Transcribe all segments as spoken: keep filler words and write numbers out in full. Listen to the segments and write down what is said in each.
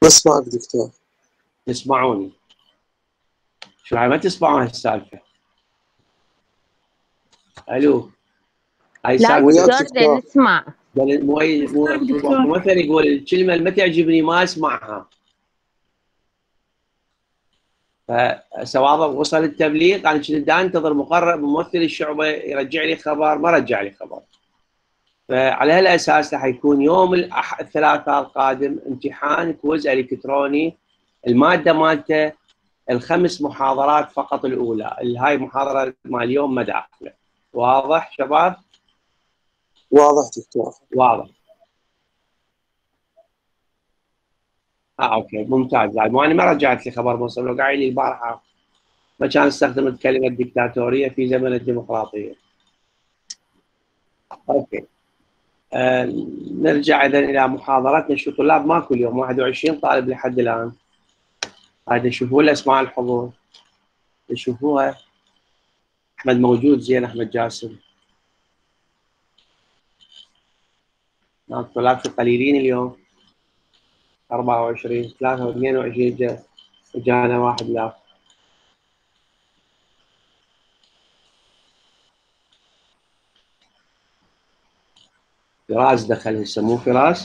بسمعك دكتور. تسمعوني؟ شو هاي ما تسمعون هالسالفه؟ الو هاي لا سالفه دكتور نسمع. الممثل يقول الكلمه اللي ما تعجبني ما اسمعها. فسواء وصل التبليغ انا كنت انتظر مقرر ممثل الشعبه يرجع لي خبر، ما رجع لي خبر. فعلى هالاساس راح يكون يوم الأح... الثلاثاء القادم امتحان كويز الكتروني، الماده مالته الخمس محاضرات فقط الاولى، هاي محاضره مال اليوم ما داخله. واضح شباب؟ واضح دكتور. واضح. اه اوكي ممتاز. مو انا ما رجعت لي خبر موصل، لو قاعد لي البارحه ما كان استخدم الكلمه الدكتاتوريه في زمن الديمقراطيه. اوكي. آه نرجع اذا الى محاضرتنا. شو طلاب ماكو اليوم؟ واحد وعشرين طالب لحد الان. هذا شوفوا له اسماء الحضور، تشوفوها. احمد موجود، زين احمد جاسم. الطلاب في قليلين اليوم. أربعة وعشرين ثلاثة واثنين وعشرين جا جانا واحد لا. فراس دخل هسه، مو فراس؟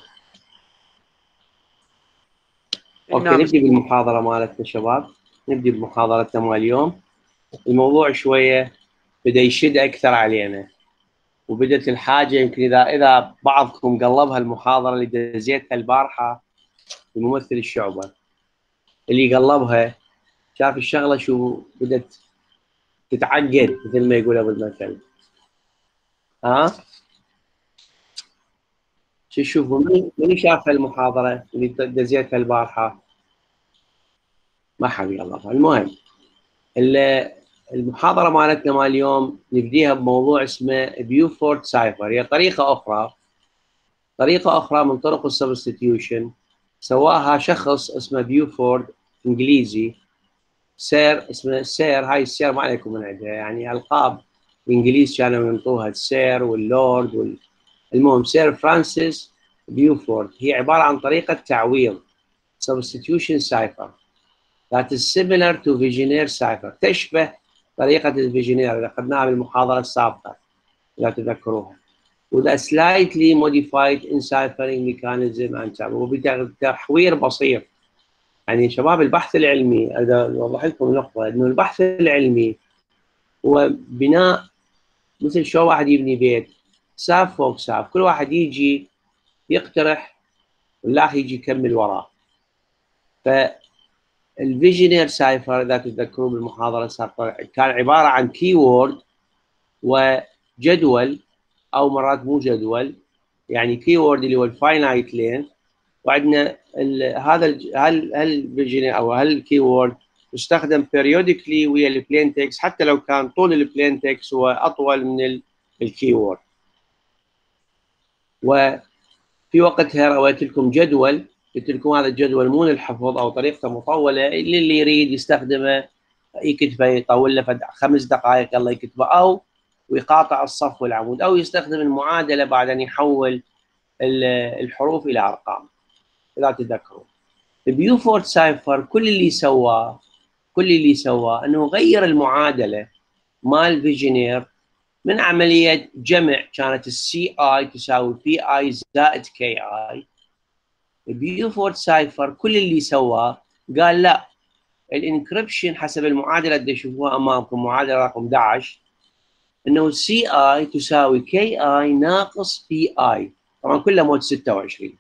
اوكي نعم. نبدي بالمحاضره مالتنا شباب، نبدي بمحاضرتنا مال اليوم. الموضوع شويه بدا يشد اكثر علينا، وبدت الحاجه يمكن اذا اذا بعضكم قلبها المحاضره اللي دزيتها البارحه بممثل الشعبه، اللي قلبها شاف الشغله شو بدت تتعقد مثل ما يقول ابو المثل. ها؟ شو تشوفوا؟ من شاف المحاضره اللي دزيتها البارحه؟ ما حد قلبها. المهم المحاضره مالتنا مال اليوم نبديها بموضوع اسمه بيوفورد سايفر. هي طريقه اخرى طريقه اخرى من طرق السبستيوشن سواها شخص اسمه بيوفورد انجليزي. سير اسمه سير، هاي السير ما عليكم من عندها، يعني القاب الانجليز كانوا ينطوها السير واللورد وال... المهم سير فرانسيس بيوفورد. هي عباره عن طريقه تعويض substitution cipher that is similar to Vigenère cipher، تشبه طريقه الفيجينير اللي اخذناها بالمحاضره السابقه لا تذكروها. وذا slightly modified in ciphering mechanism and tab، وبتحوير بسيط. يعني شباب البحث العلمي، اذا اوضح لكم نقطه، انه البحث العلمي هو بناء مثل شو واحد يبني بيت، ساف فوق ساف، كل واحد يجي يقترح والله يجي يكمل وراه. فالفيجينير سايفر اذا تتذكرون بالمحاضره السابقه كان عباره عن كيورد وجدول، او مرات مو جدول، يعني كيورد اللي هو الفاينايت لين، وعندنا هذا هالفيجينير او هالكيورد يستخدم بيريوديكلي ويا البلين تكست، حتى لو كان طول البلين تكست هو اطول من الكيورد. وفي وقتها رويت لكم جدول، قلت لكم هذا الجدول مو للحفظ او طريقته مطوله، اللي, اللي يريد يستخدمه يكتبه يطول له خمس دقائق الله يكتبه، او ويقاطع الصف والعمود، او يستخدم المعادله بعد ان يحول الحروف الى ارقام اذا تذكرون. بيوفورد سايفر كل اللي سواه كل اللي سواه انه غير المعادله مال فيجينير من عمليه جمع كانت السي اي تساوي بي اي زائد كي اي. بيوفورد سايفر كل اللي سواه قال لا، الانكربشن حسب المعادله اللي تشوفوها امامكم، معادله رقم احد عشر، انه سي اي تساوي كي اي ناقص بي اي. طبعا كله مود ستة وعشرين،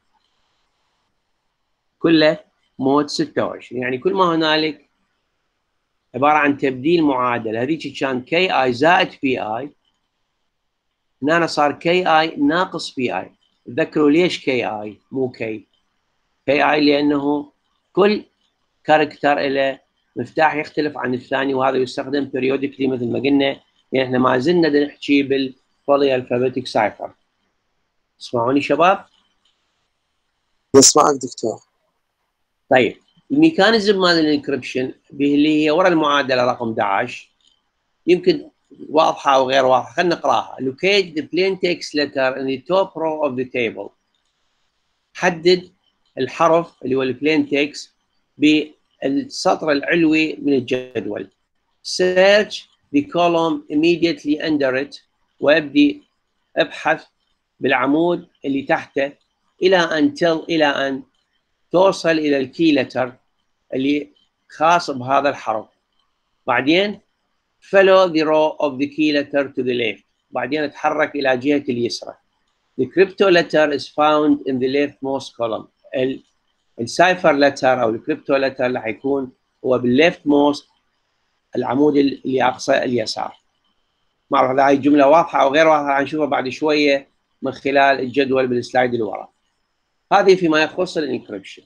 كله مود ستة وعشرين، يعني كل ما هنالك عباره عن تبديل معادله. هذيك كان كي اي زائد بي اي، هنا صار كي اي ناقص بي اي. تذكروا ليش كي اي مو كي؟ كي اي لانه كل كاركتر له مفتاح يختلف عن الثاني، وهذا يستخدم بيريوديكلي مثل ما قلنا. يعني احنا ما زلنا نحكي بالبولي الفابيتيك سايفر. تسمعوني شباب؟ نسمعك دكتور. طيب الميكانيزم مال الانكربشن اللي هي ورا المعادله رقم احد عشر يمكن واضحه او غير واضحه، خلينا نقراها. locate the plain text letter in the top row of the table. حدد الحرف اللي هو البلين تكست بالسطر العلوي من الجدول. search the column immediately under it، وابدي ابحث بالعمود اللي تحته الى ان تل الى ان توصل الى الكي لتر اللي خاص بهذا الحرف. بعدين follow the row of the key letter to the left، بعدين اتحرك الى جهه اليسرى. The crypto letter is found in the leftmost column. السايفر لتر او الكريبتو لتر راح يكون هو بالليفت موست، العمود اللي اقصى اليسار. ما اعرف اذا هاي الجمله واضحه او غير واضحه، حنشوفها بعد شويه من خلال الجدول بالسلايد اللي ورا. هذه فيما يخص الانكربشن.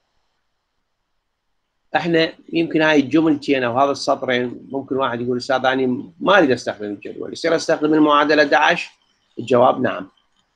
احنا يمكن هاي الجملتين او هذا السطرين ممكن واحد يقول استاذ انا ما اريد استخدم الجدول، يصير استخدم المعادله أحد عشر؟ الجواب نعم.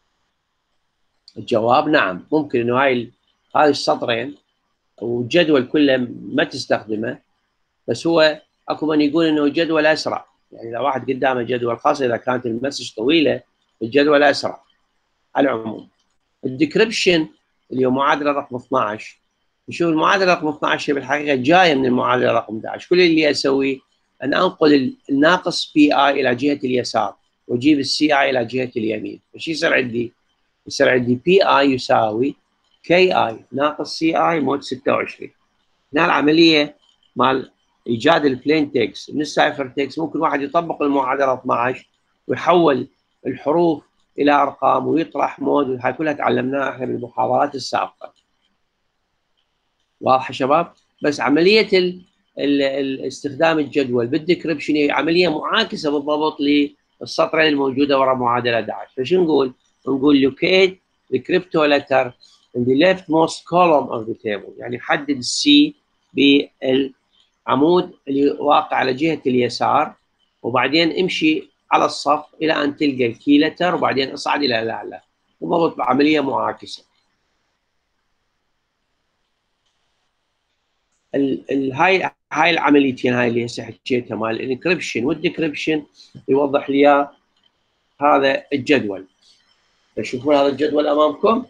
الجواب نعم، ممكن انه هاي هاي السطرين والجدول كله ما تستخدمه، بس هو اكو من يقول انه الجدول اسرع. يعني اذا واحد قدامه جدول، خاصه اذا كانت المسج طويله، الجدول اسرع. على العموم الديكريبشن اللي هو معادله رقم اثنعش، نشوف المعادله رقم اثنعش هي بالحقيقه جايه من المعادله رقم أحد عشر. كل اللي اسويه ان انقل الناقص بي اي الى جهه اليسار واجيب السي اي الى جهه اليمين. ايش يصير عندي؟ يصير عندي بي اي يساوي كي اي ناقص سي اي مود ستة وعشرين. هنا العمليه مال ايجاد البلين تكست من السايفر تكست، ممكن واحد يطبق المعادله اثنعش ويحول الحروف الى ارقام ويطرح مود، وهاي كلها تعلمناها احنا بالمحاضرات السابقه. واضح يا شباب؟ بس عمليه ال ال ال استخدام الجدول بالديكربشن هي عمليه معاكسه بالضبط للسطرين الموجوده وراء معادله أحد عشر. فشو نقول؟ نقول locate the crypto letter in the leftmost column of the table، يعني حدد السي بالعمود اللي واقع على جهه اليسار، وبعدين امشي على الصف الى ان تلقى الكي لتر، وبعدين اصعد الى الاعلى. بالضبط بعمليه معاكسه. ال ال هاي هاي العمليتين هاي اللي هسه حكيتها مال الانكربشن والديكربشن يوضح لي هذا الجدول. تشوفون هذا الجدول امامكم؟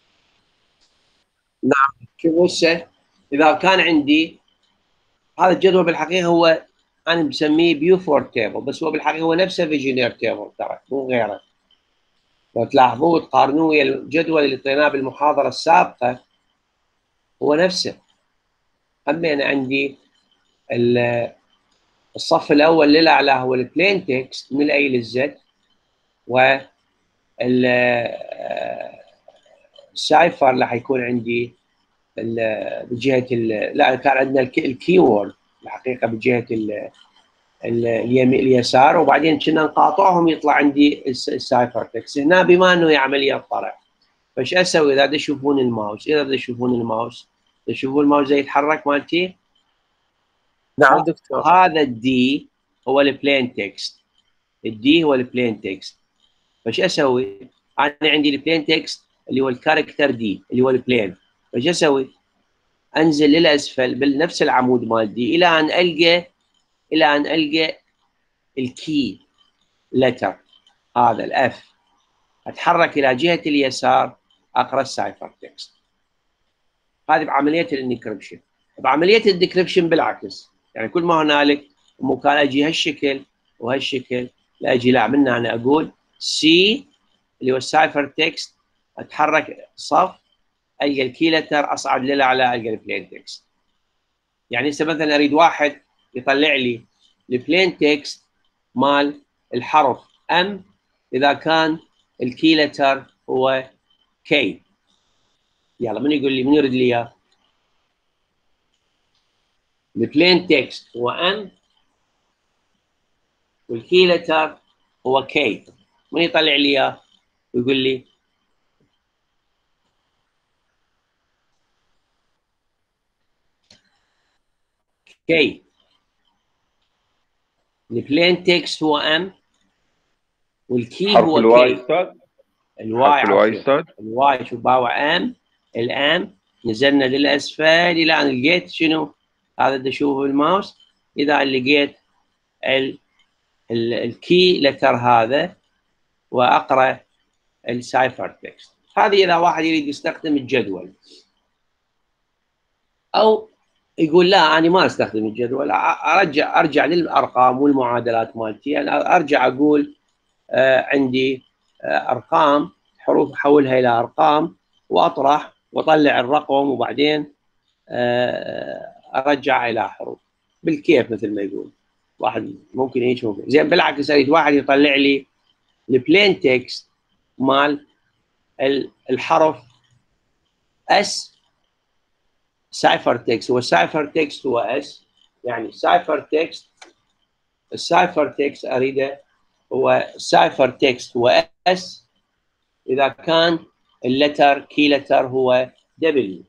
نعم. شوفوا هسه اذا كان عندي هذا الجدول، بالحقيقه هو انا مسميه بيوفورد تيبل، بس هو بالحقيقه هو نفسه فيجينير تيبل ترى، مو غيره. لو تلاحظوه وتقارنوه ويا الجدول اللي اعطيناه بالمحاضره السابقه هو نفسه. اما انا عندي الصف الاول للاعلى هو البلين تكست من الاي للزد، و السايفر راح يكون عندي بجهه لا كان عندنا الكيورد الحقيقه بجهه اليمين اليسار، وبعدين كنا نقاطعهم يطلع عندي السايفر تكست. هنا بما انه هي عمليه طرح، فايش اسوي؟ اذا تشوفون الماوس، اذا تشوفون الماوس تشوفون الماوس زي يتحرك مالتي. نعم دكتور. هذا الدي هو البلين تكست، الدي هو البلين تكست. فايش اسوي؟ انا عندي البلين تكست اللي هو الكاركتر دي اللي هو البلين. فايش اسوي؟ انزل للاسفل بنفس العمود مال دي الى ان القى الى ان القى الكي لتر هذا الاف، اتحرك الى جهه اليسار اقرا السايفر تكست. هذه بعمليه الانكربشن. بعمليه الديكربشن بالعكس، يعني كل ما هنالك مو كان اجي هالشكل وهالشكل، لا اجي لا من هنا اقول سي اللي هو السايفر تكست، اتحرك صف القى الكي لتر، اصعد للاعلى القى البلين تكست. يعني هسه مثلا اريد واحد يطلع لي البلين تكست مال الحرف ام اذا كان الكي لتر هو كي. يلا من يقول لي، من يريد لي اياه؟ البلين تكست هو ام والكي لتر هو كي. من يطلع لي اياه ويقول لي؟ كي. البلين تكست هو ام والكي حرف هو الواي كي. استاذ. الواي حرف الواي عفوا استاذ. الواي شوف باوع ام، الام نزلنا للاسفل الى ان لقيت شنو؟ هذا بدي اشوفه بالماوس. اذا لقيت ال ال الكي لتر هذا واقرا السايفر تكست. هذه اذا واحد يريد يستخدم الجدول. او يقول لا انا ما استخدم الجدول، ارجع ارجع للارقام والمعادلات مالتي، يعني ارجع اقول آه عندي آه ارقام، حروف احولها الى ارقام واطرح واطلع الرقم وبعدين آه ارجع الى حروف بالكيف مثل ما يقول. واحد ممكن هيك ممكن زين، بالعكس اريد واحد يطلع لي البلين تكست مال الحرف اس سايفر تكست. هو السايفر تكست هو اس، يعني سايفر تكست، السايفر تكست اريده هو سايفر تكست هو اس اذا كان اللتر كي لتر هو دبليو.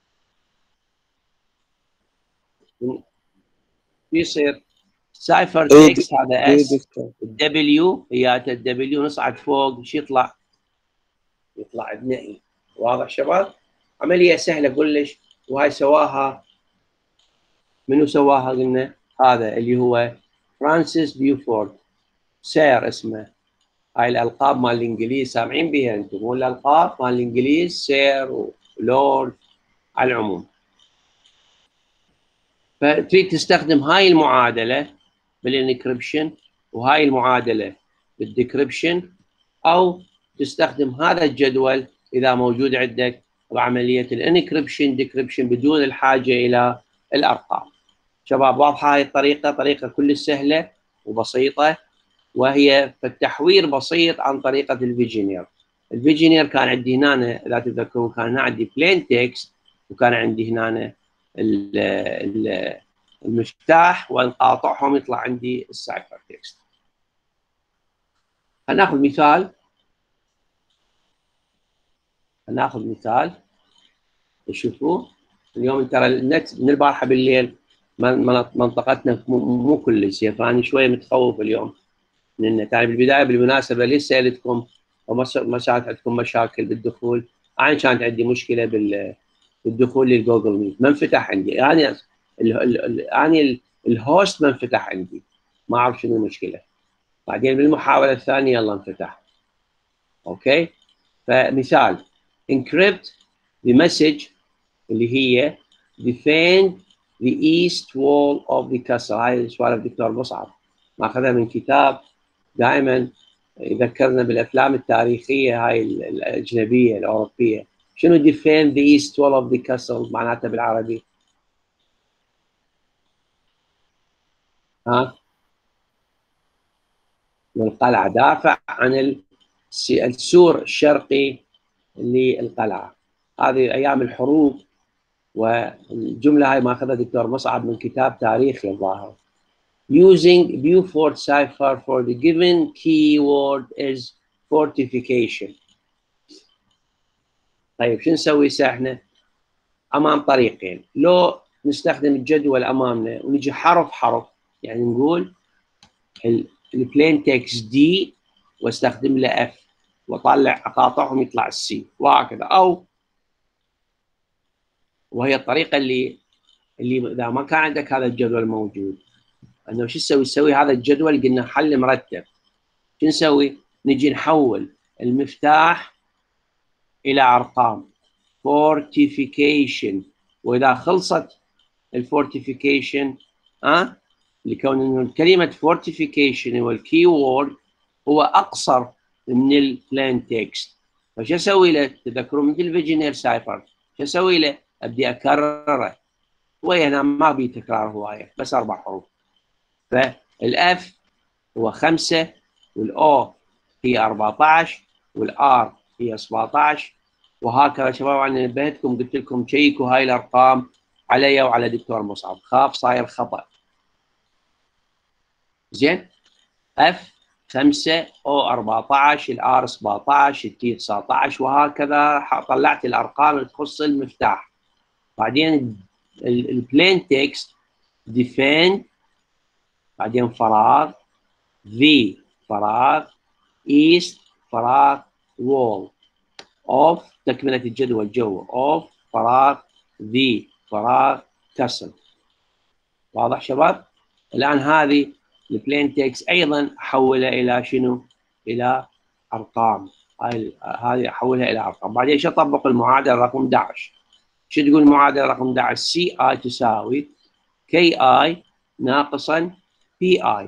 يصير سايفر اي تكست هذا اي اس، دكتور. الدبليو هي الدبليو نصعد فوق ايش يطلع؟ يطلع عندنا اي. واضح شباب؟ عمليه سهله كلش، وهاي سواها منو سواها؟ قلنا هذا اللي هو فرانسيس بيوفورد، سير اسمه. هاي الالقاب مال الانجليز سامعين بها انتم، مو الالقاب مال الانجليز سير ولورد على العموم. فتريد تستخدم هاي المعادله بالانكربشن وهاي المعادله بالديكربشن، او تستخدم هذا الجدول اذا موجود عندك بعمليه الانكربشن ديكربشن بدون الحاجه الى الارقام. شباب واضحه هاي الطريقه؟ طريقه كلش سهله وبسيطه، وهي التحوير بسيط عن طريقه الفيجينير. الفيجينير كان عندي هنا اذا تتذكرون كان هنا عندي بلين تكست، وكان عندي هنا المفتاح ونقاطعهم يطلع عندي السايفر تكست. هناخذ مثال، هناخذ مثال تشوفوه. اليوم ترى النت من البارحه بالليل منطقتنا مو كلش، فاني شويه متخوف اليوم من النت. يعني بالبدايه بالمناسبه ليش سالتكم وما صارت عندكم مشاكل بالدخول؟ انا كانت عندي مشكله بالدخول للجوجل ميت، ما انفتح عندي يعني يعني الهوست ما انفتح عندي، ما اعرف شنو المشكله. بعدين بالمحاوله الثانيه يلا انفتح. اوكي، فمثال encrypt the message اللي هي defend the east wall of the castle. هاي سوالف دكتور مصعب ماخذها من كتاب دائما يذكرنا بالافلام التاريخيه هاي الاجنبيه الاوروبيه. شنو defend the east wall of the castle معناتها بالعربي؟ ها؟ من القلعه، دافع عن السور الشرقي للقلعه. هذه ايام الحروب، والجمله هاي ماخذها دكتور مصعب من كتاب تاريخي الظاهر. Using Beaufort cipher for the given keyword is fortification. طيب شو نسوي احنا؟ امام طريقين، لو نستخدم الجدول امامنا ونجي حرف حرف، يعني نقول البلين تكست دي واستخدم له اف واطلع اقاطعهم يطلع السي وهكذا. او وهي الطريقه اللي اللي اذا ما كان عندك هذا الجدول موجود، انه شو تسوي؟ تسوي هذا الجدول قلنا حل مرتب. شو نسوي؟ نجي نحول المفتاح الى ارقام فورتيفيكيشن، واذا خلصت الفورتيفيكيشن ها لكون كلمه فورتيفيكيشن هو الكي وورد هو اقصر من البلين تكست، فشو اسوي له؟ تذكرون مثل الفيجينير سايفر شو اسوي له؟ ابدي اكرره شويه، هنا ما بي تكرار هوايه بس اربع حروف. فالاف هو خمسة، والاو هي أربعة عشر، والار هي سبعة عشر، وهكذا. شباب انا نبهتكم قلت لكم شيكوا هاي الارقام علي وعلى دكتور مصعب، خاف صاير خطا. زين، اف خمسة، او أربعة عشر، الار سبعة عشر، التي تسعة عشر، وهكذا طلعت الارقام اللي تخص المفتاح. بعدين البلين تكست ديفين، بعدين فراغ، في فراغ، ايست فراغ، وول، اوف تكمله الجدول جو، اوف فراغ، في فراغ، كسل. واضح شباب؟ الان هذه البلين تكست ايضا احولها الى شنو؟ الى ارقام. هاي هذه احولها الى ارقام. بعدين شو اطبق المعادله رقم احد عشر؟ شو تقول المعادله رقم أحد عشر؟ سي اي تساوي كي اي ناقصا بي اي.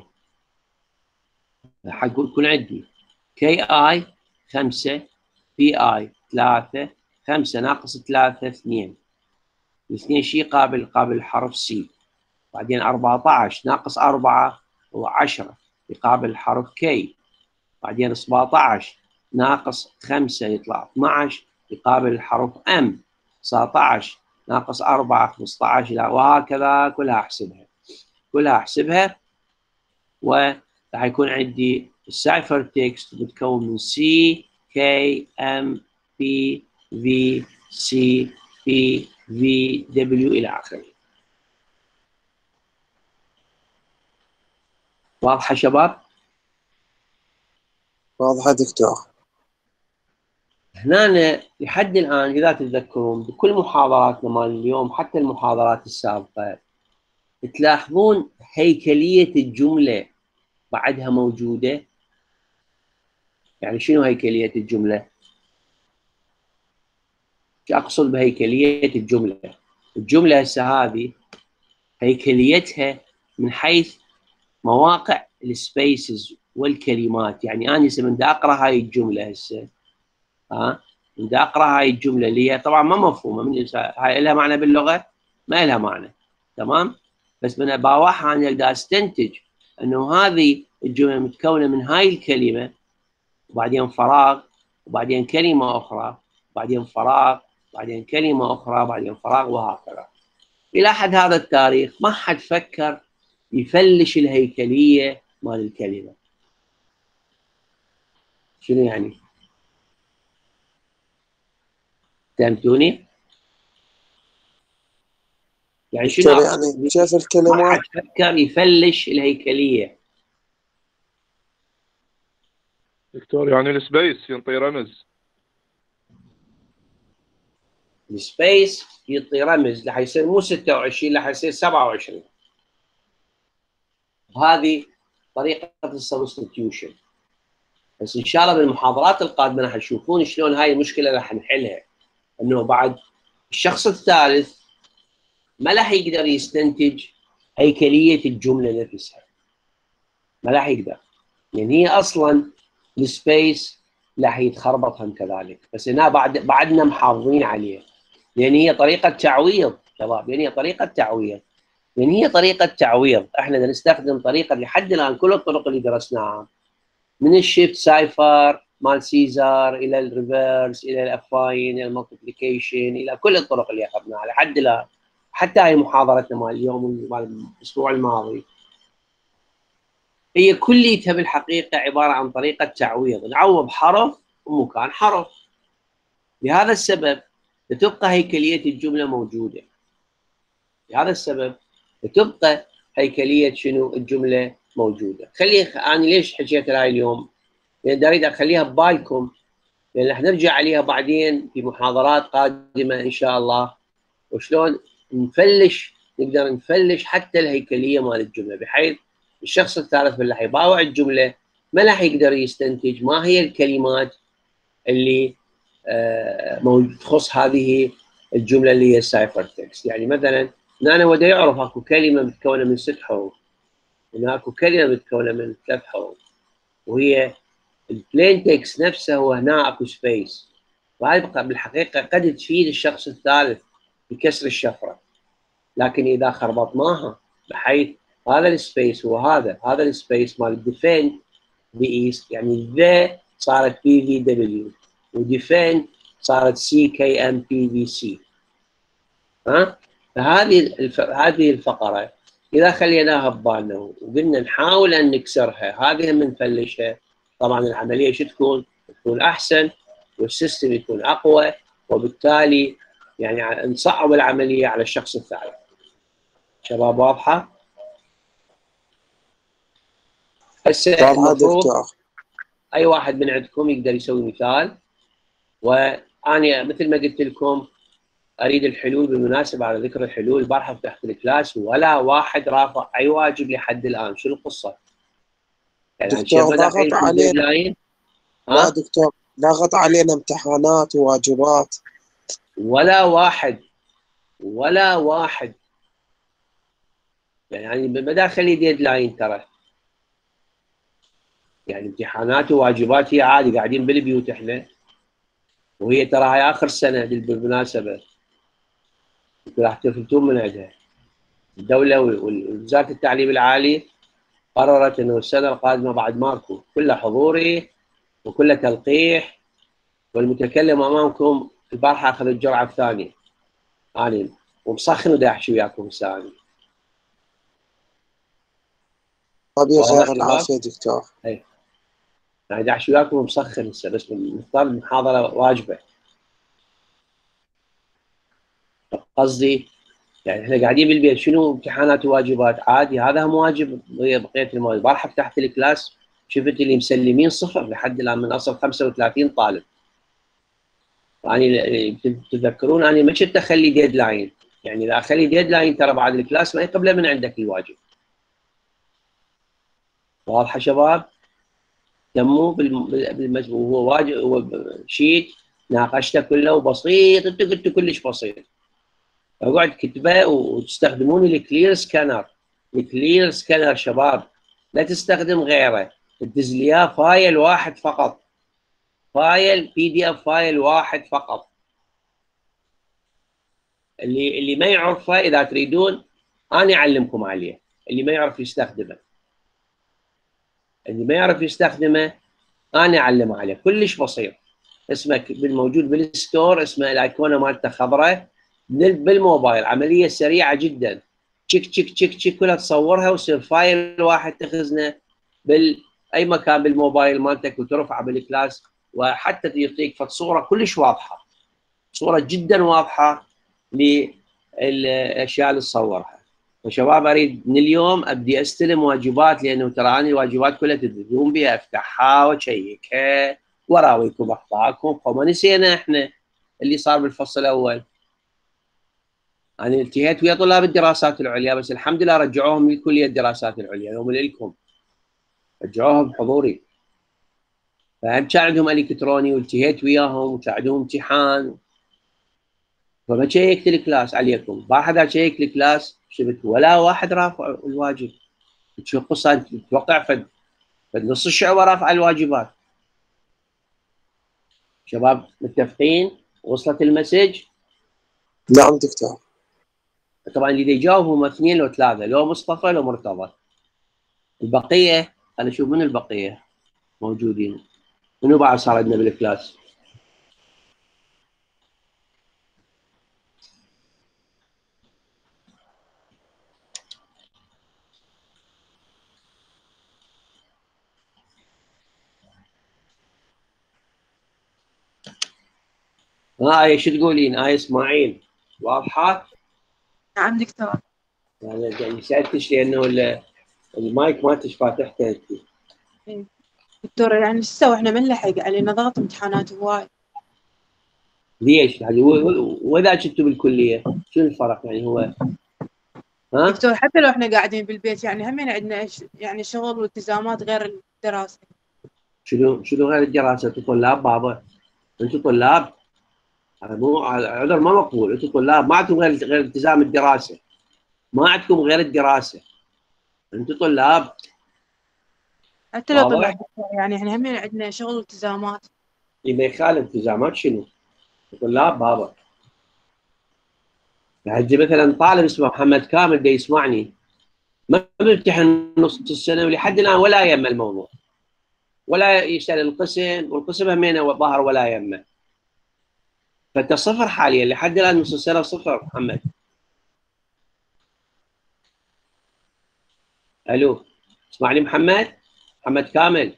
حقول يكون عندي كي اي خمسة، بي اي ثلاثة، خمسة ناقص ثلاثة اثنين، الاثنين شيء قابل قابل الحرف سي. بعدين أربعة عشر ناقص أربعة هو عشرة يقابل الحرف كي. بعدين سبعة عشر ناقص خمسة يطلع اثني عشر يقابل الحرف ام. تسعة عشر ناقص أربعة خمسة عشر، وهكذا كلها احسبها كلها احسبها وراح يكون عندي السايفر تكست بتكون من سي كي ام بي في سي بي في دبليو الى اخره. واضحه شباب؟ واضحة دكتور. هنا لحد الان اذا تتذكرون بكل محاضراتنا مال اليوم حتى المحاضرات السابقه تلاحظون هيكليه الجمله بعدها موجوده. يعني شنو هيكليه الجمله؟ شو اقصد بهيكليه الجمله؟ الجمله هسه هذه هيكليتها من حيث مواقع السبيسز والكلمات. يعني انا هسه من دا اقرا هاي الجمله هسه ها من دا اقرا هاي الجمله اللي هي طبعا ما مفهومه من هاي لها معنى باللغه؟ ما لها معنى، تمام؟ بس من باوعها انا اقدر استنتج انه هذه الجمله متكونه من هاي الكلمه وبعدين فراغ وبعدين كلمه اخرى وبعدين فراغ بعدين كلمه اخرى بعدين فراغ وهكذا. الى حد هذا التاريخ ما حد فكر يفلش الهيكليه مال الكلمه. شنو يعني؟ فهمتوني؟ يعني شنو دكتور يعني كيف ما الكلمات؟ حد فكر يفلش الهيكليه. دكتور يعني السبيس ينطي رمز. السبيس يعطي رمز راح يصير مو ستة وعشرين راح يصير سبعة وعشرين. وهذه طريقه السبستيوشن. بس ان شاء الله بالمحاضرات القادمه راح تشوفون شلون هاي المشكله راح نحلها. انه بعد الشخص الثالث ما راح يقدر يستنتج هيكليه الجمله نفسها، ما راح يقدر، لان يعني هي اصلا السبيس راح يتخربط هم كذلك. بس هنا بعد بعدنا محافظين عليه لان هي طريقه تعويض شباب، لان هي طريقه تعويض لان هي طريقه تعويض. احنا نستخدم طريقه لحد الان كل الطرق اللي درسناها من الشيفت سايفر مال سيزار الى الريفرس الى الافاين الى المالتيبليكيشن الى كل الطرق اللي اخذناها لحد الان. حتى هاي محاضرتنا مال اليوم مال الاسبوع الماضي هي كليتها بالحقيقه عباره عن طريقه تعويض، نعوض حرف ومكان حرف. لهذا السبب تبقى هيكليه الجمله موجوده. لهذا السبب تبقى هيكليه شنو الجمله موجوده. خلي انا ليش حكيت هاي اليوم؟ لان اريد اخليها ببالكم لان رح نرجع عليها بعدين في محاضرات قادمه ان شاء الله، وشلون نفلش نقدر نفلش حتى الهيكليه مال الجمله بحيث الشخص الثالث اللي راح يباوع الجمله ما راح يقدر يستنتج ما هي الكلمات اللي آه تخص هذه الجمله اللي هي السايفر تكست. يعني مثلا انا ودا يعرف اكو كلمه متكونه من ست حروف وهناك كلمه متكونه من ثلاث حروف وهي البلين تكست نفسه هو هنا اكو سبيس، وهذه بالحقيقه قد تفيد الشخص الثالث بكسر الشفره. لكن اذا خربطناها بحيث هذا السبيس هو هذا هذا السبيس مال ديفند بايست، يعني ذا صارت بي في دبليو وديفند صارت سي كي ام بي في سي. ها فهذه الف... هذه الفقره اذا خليناها ببالنا وقلنا نحاول ان نكسرها هذه من نفلشها طبعا العمليه شو تكون؟ تكون احسن والسيستم يكون اقوى وبالتالي يعني نصعب العمليه على الشخص الثالث. شباب واضحه؟ هسه المفروض اي واحد من عندكم يقدر يسوي مثال، وانا مثل ما قلت لكم اريد الحلول. بالمناسبه على ذكر الحلول البارحه فتحت الكلاس ولا واحد رافع اي واجب لحد الان. شو القصه؟ يعني دكتور ضغط علينا. لا دكتور ضغط علينا امتحانات وواجبات. ولا واحد ولا واحد. يعني بدا خلي ديدلاين ترى، يعني امتحانات وواجبات هي عادي، قاعدين بالبيوت احنا، وهي ترى هاي اخر سنه بالمناسبه، راح تفلتون من عندها. الدوله ووزاره التعليم العالي قررت انه السنه القادمه بعد ماكو، كله حضوري وكله تلقيح، والمتكلم امامكم البارحه اخذ الجرعه الثانيه. انا ومسخن ودا احكي وياكم ثاني. طيب يا خير العافيه دكتور. اي يعني دا احكي وياكم ومسخن هسه، بس مختار المحاضره واجبه. قصدي يعني احنا قاعدين بالبيت، شنو امتحانات وواجبات؟ عادي، هذا هم واجب بقيه المواد. البارحه فتحت الكلاس شفت اللي مسلمين صفر لحد الان من اصل خمسة وثلاثين طالب. يعني تتذكرون انا ما كنت اخلي ديدلاين، يعني اذا اخلي ديدلاين ترى بعد الكلاس ما يقبله من عندك الواجب. واضحه شباب؟ تموا بالمجموع، وهو واجب، هو شيت ناقشته كله وبسيط، انتم قلتوا كلش بسيط. اقعد كتبه وتستخدمون الكلير سكانر. الكلير سكانر شباب لا تستخدم غيره، تدز لي اياه فايل واحد فقط، فايل بي دي اف فايل واحد فقط. اللي اللي ما يعرفه اذا تريدون انا اعلمكم عليه، اللي ما يعرف يستخدمه، اللي ما يعرف يستخدمه انا اعلمه عليه، كلش بسيط. اسمه بالموجود بالستور، اسمه الايقونه مالته خضراء بالموبايل، عمليه سريعه جدا، تشيك تشيك تشيك تشيك كلها تصورها ويصير فايل واحد تخزنه باي مكان بالموبايل مالتك وترفعه بالكلاس، وحتى يعطيك صوره كلش واضحه، صوره جدا واضحه للاشياء اللي تصورها. فشباب اريد من اليوم ابدي استلم واجبات، لانه ترى انا الواجبات كلها تدرون بها، افتحها واشيكها وراويكم اخطائكم، فما نسينا احنا اللي صار بالفصل الاول. انا التهيت ويا طلاب الدراسات العليا، بس الحمد لله رجعوهم لكليه الدراسات العليا، يوم لكم رجعوهم حضوري، فهم كان عندهم الكتروني والتهيت وياهم وساعدوهم امتحان، فما شيكت الكلاس عليكم. بعد شيك الكلاس شفت ولا واحد رافع الواجب. شو القصه؟ انت تتوقع فد نص الشعب رافع الواجبات. شباب متفقين؟ وصلت المسج؟ نعم دكتور. طبعا اللي يجاوب هم اثنين لو ثلاثه، لو مصطفى لو مرتضى. البقيه انا اشوف من البقيه موجودين. منو بعد صار عندنا بالكلاس؟ ها آية شو تقولين؟ آية اسماعيل واضحه؟ نعم دكتور. يعني يعني سالتش لانه المايك ما تش فاتحته انت. إيه. دكتور يعني شو نسوي احنا ما نلحق علينا ضغط امتحانات هواي. ليش؟ يعني واذا كنتوا بالكليه شنو الفرق يعني هو؟ ها؟ دكتور حتى لو احنا قاعدين بالبيت يعني همين عندنا يعني شغل والتزامات غير الدراسه. شنو شنو غير الدراسه؟ انتوا طلاب بابا، انتوا طلاب، هذا مو عذر ما مقبول، انتوا طلاب ما عندكم غير غير التزام الدراسه، ما عندكم غير الدراسه، انتوا طلاب. حتى لو طلاب دكتور يعني احنا همين عندنا شغل والتزامات. اذا يخالف التزامات شنو؟ طلاب بابا. يعني مثلا طالب اسمه محمد كامل دا يسمعني ما بيمتحن نص السنه ولحد الان ولا يم الموضوع، ولا يسال القسم، والقسم همينه ظهر ولا يمه. فانت صفر حاليا لحد الان، نص السنه صفر. محمد الو اسمعني؟ محمد محمد كامل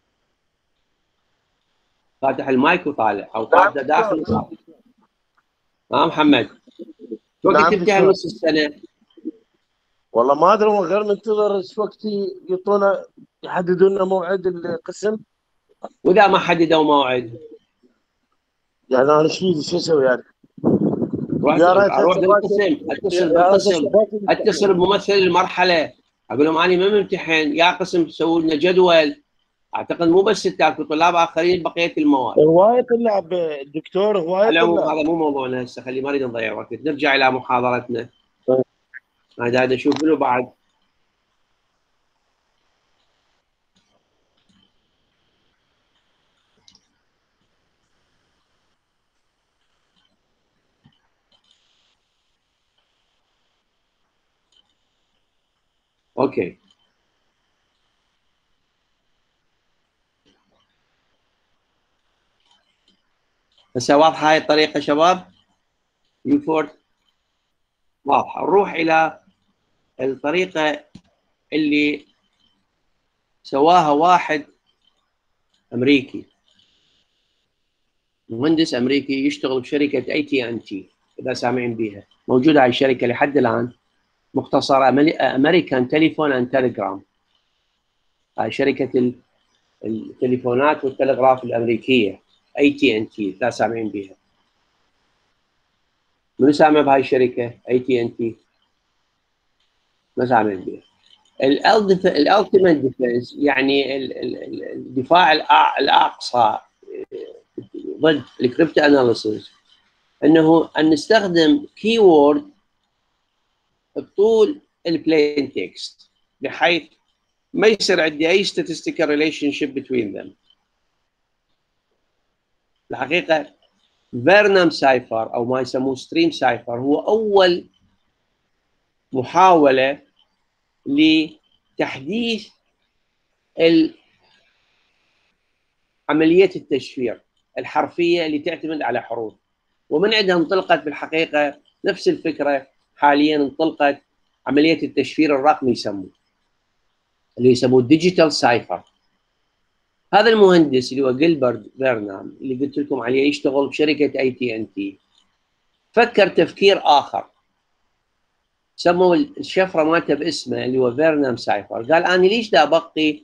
فاتح المايك وطالع او طالع داخل وطالع. ها محمد شو وقت تمتحن نص السنه؟ والله ما ادري، غير منتظر ايش وقت يعطونا يحددوا لنا موعد القسم. واذا ما حددوا موعد يعني انا ايش فيني شو اسوي يعني؟ اروح للقسم، اتصل بالقسم، اتصل بممثل المرحله، اقول لهم انا ما ممتحن، يا قسم سووا لنا جدول اعتقد مو بس ستات، وطلاب اخرين بقيه المواد. هوايه طلاب دكتور، على هوايه العموم طلاب. هذا مو موضوعنا هسه، خلي ما نريد نضيع وقت، نرجع الى محاضرتنا. انا قاعد اشوف منو بعد. اوكي، هسه واضحه هاي الطريقه شباب؟ بيوفورد واضحه. نروح الى الطريقه اللي سواها واحد امريكي، مهندس امريكي يشتغل بشركه اي تي ان تي، اذا سامعين بيها. موجوده هاي الشركه لحد الان، مختصره امريكان تليفون اند تليجرام. هاي شركه التليفونات والتلغراف الامريكيه اي تي ان تي، اذا سامعين بيها. منو سامع بهاي الشركه اي تي ان تي؟ ما سامعين بيها. الالتيميت ديفنس يعني الدفاع الاقصى ضد الكريبتو اناليسيس، انه ان نستخدم كي وورد بطول البلين تكست، بحيث ما يصير عندي اي statistical relationship between them. الحقيقه فيرنام سايفر او ما يسموه ستريم سايفر هو اول محاوله لتحديث عمليه التشفير الحرفيه اللي تعتمد على حروف، ومن عندها انطلقت بالحقيقه نفس الفكره. حاليا انطلقت عمليه التشفير الرقمي يسموه، اللي يسموه ديجيتال سايفر. هذا المهندس اللي هو جيلبرت فيرنام اللي قلت لكم عليه يشتغل بشركه اي تي ان تي، فكر تفكير اخر، سموا الشفره مالته باسمه اللي هو فيرنام سايفر. قال انا ليش دا ابقي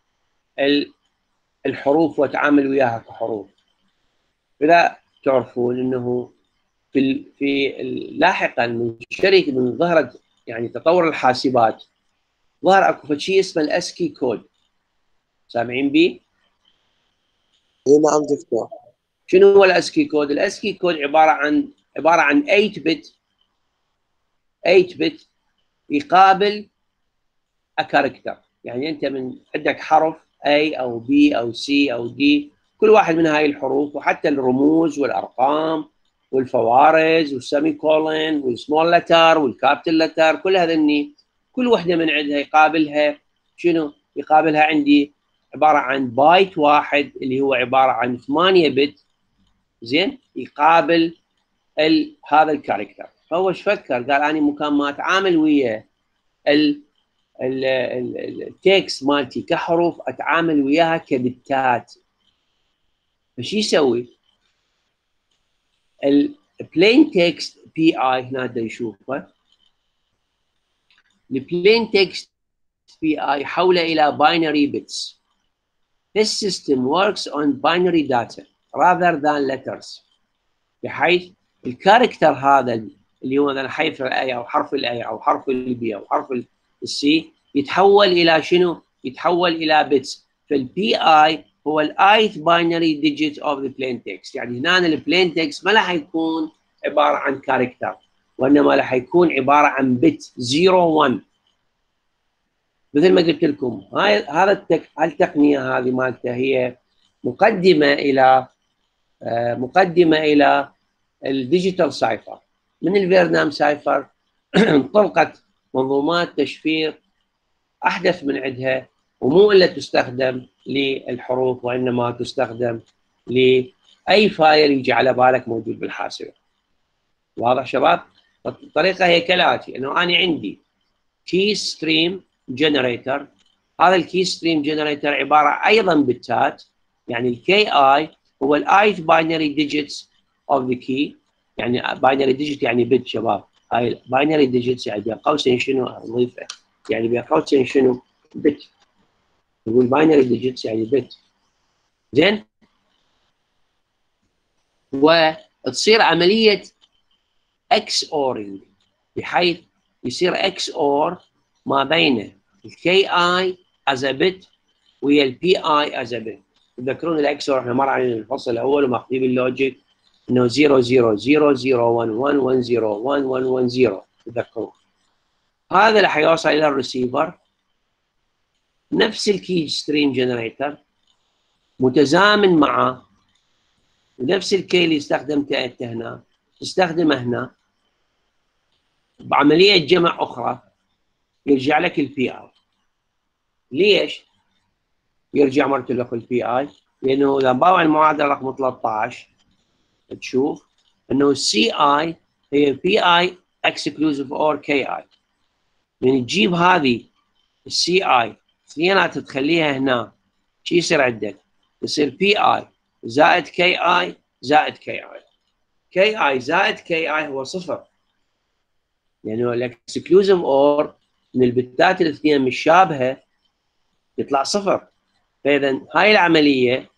الحروف واتعامل وياها كحروف؟ اذا تعرفون انه في في لاحقا من شركه من ظهرت يعني تطور الحاسبات، ظهر اكو شيء اسمه الاسكي كود. سامعين بيه؟ اي نعم دكتور. شنو هو الاسكي كود؟ الاسكي كود عباره عن عباره عن ثمانية بت ثمانية بت يقابل كاركتر. يعني انت من عندك حرف A او B او C او D، كل واحد من هاي الحروف وحتى الرموز والارقام والفوارز والسيمي كولن والسمول لتر والكابيتال لتر، كل هذني كل وحده من عندها يقابلها شنو؟ يقابلها عندي عباره عن بايت واحد اللي هو عباره عن ثمانية بت، زين، يقابل ال هذا الكاركتر. فهو ايش فكر؟ قال انا مكان ما اتعامل ويا ال التكست مالتي كحروف، اتعامل وياها كبتات. فشو يسوي؟ البلين تكست بي اي هنا دا يشوفه، البلين تكست بي اي يحوله الى باينري بيتس. This system works on binary data rather than letters، بحيث الكاركتر هذا اللي هو مثلا حرف الاي او حرف الاي او حرف البي او حرف السي يتحول الى شنو؟ يتحول الى بيتس. فالبي اي هو الايث باينري ديجيت اوف ذا بلين تكست. يعني هنا البلين تكست ما راح يكون عباره عن كاركتر، وانما راح يكون عباره عن بت صفر واحد. مثل ما قلت لكم هاي هذا التك... التقنيه هذه مالته هي مقدمه الى آه مقدمه الى الديجيتال سايفر. من الفيرنام سايفر انطلقت منظومات تشفير احدث من عندها، ومو الا تستخدم للحروف، وانما تستخدم لاي فايل يجي على بالك موجود بالحاسبه. واضح شباب؟ الطريقه هي كالاتي، انه انا عندي كي ستريم جنريتر. هذا الكي ستريم جنريتر عباره ايضا بتات، يعني الكي اي هو الايث باينري ديجيتس اوف ذا كي. يعني باينري ديجيت يعني بت شباب، هاي باينري ديجيتس يعني بين قوسين شنو اضيفه؟ يعني بين قوسين شنو؟ بت. نقول باينري ديجيتس يعني بت، زين؟ وتصير عمليه اكس اورينج، بحيث يصير اكس اور ما بين الكي اي از ا بت ويا البي اي از بت. تذكرون الاكس اور احنا مر علينا الفصل الاول وماخذين اللوجيك انه صفر صفر صفر صفر واحد واحد واحد صفر واحد واحد واحد صفر. تذكرون هذا اللي حيوصل الى الريسيفر نفس الكي ستريم جنريتر متزامن معه، ونفس الكي اللي استخدمته انت هنا تستخدمه هنا بعمليه جمع اخرى يرجع لك البي اي. ليش يرجع مرة لك البي اي؟ لانه اذا نباوع المعادله رقم ثلاثة عشر تشوف انه السي اي هي بي اي اكسكلوزيف اور كي اي. من تجيب هذه السي اي اثنيناتها تخليها هنا شو يصير عندك؟ يصير بي اي زائد كي اي زائد كي اي. كي اي زائد كي اي هو صفر، لانه الاكسكلوزيف اور من البتات الاثنين مشابهه يطلع صفر. فاذا هاي العمليه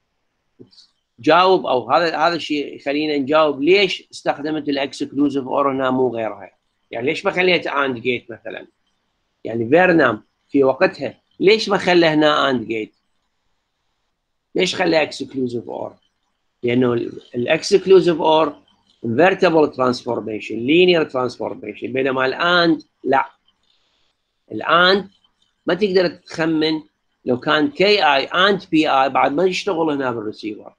جاوب، او هذا هذا الشيء يخلينا نجاوب ليش استخدمت الاكسكلوزيف اور هنا مو غيرها. يعني ليش ما خليت اند جيت مثلا؟ يعني فيرنام في وقتها ليش ما خلى هنا اند جيت؟ ليش خلى اكسكلوزيف اور؟ لانه الاكسكلوزيف اور invertible transformation linear transformation، بينما الاند لا. الاند ما تقدر تخمن لو كان كي اي اند بي اي بعد ما يشتغل هنا بالريسيفر.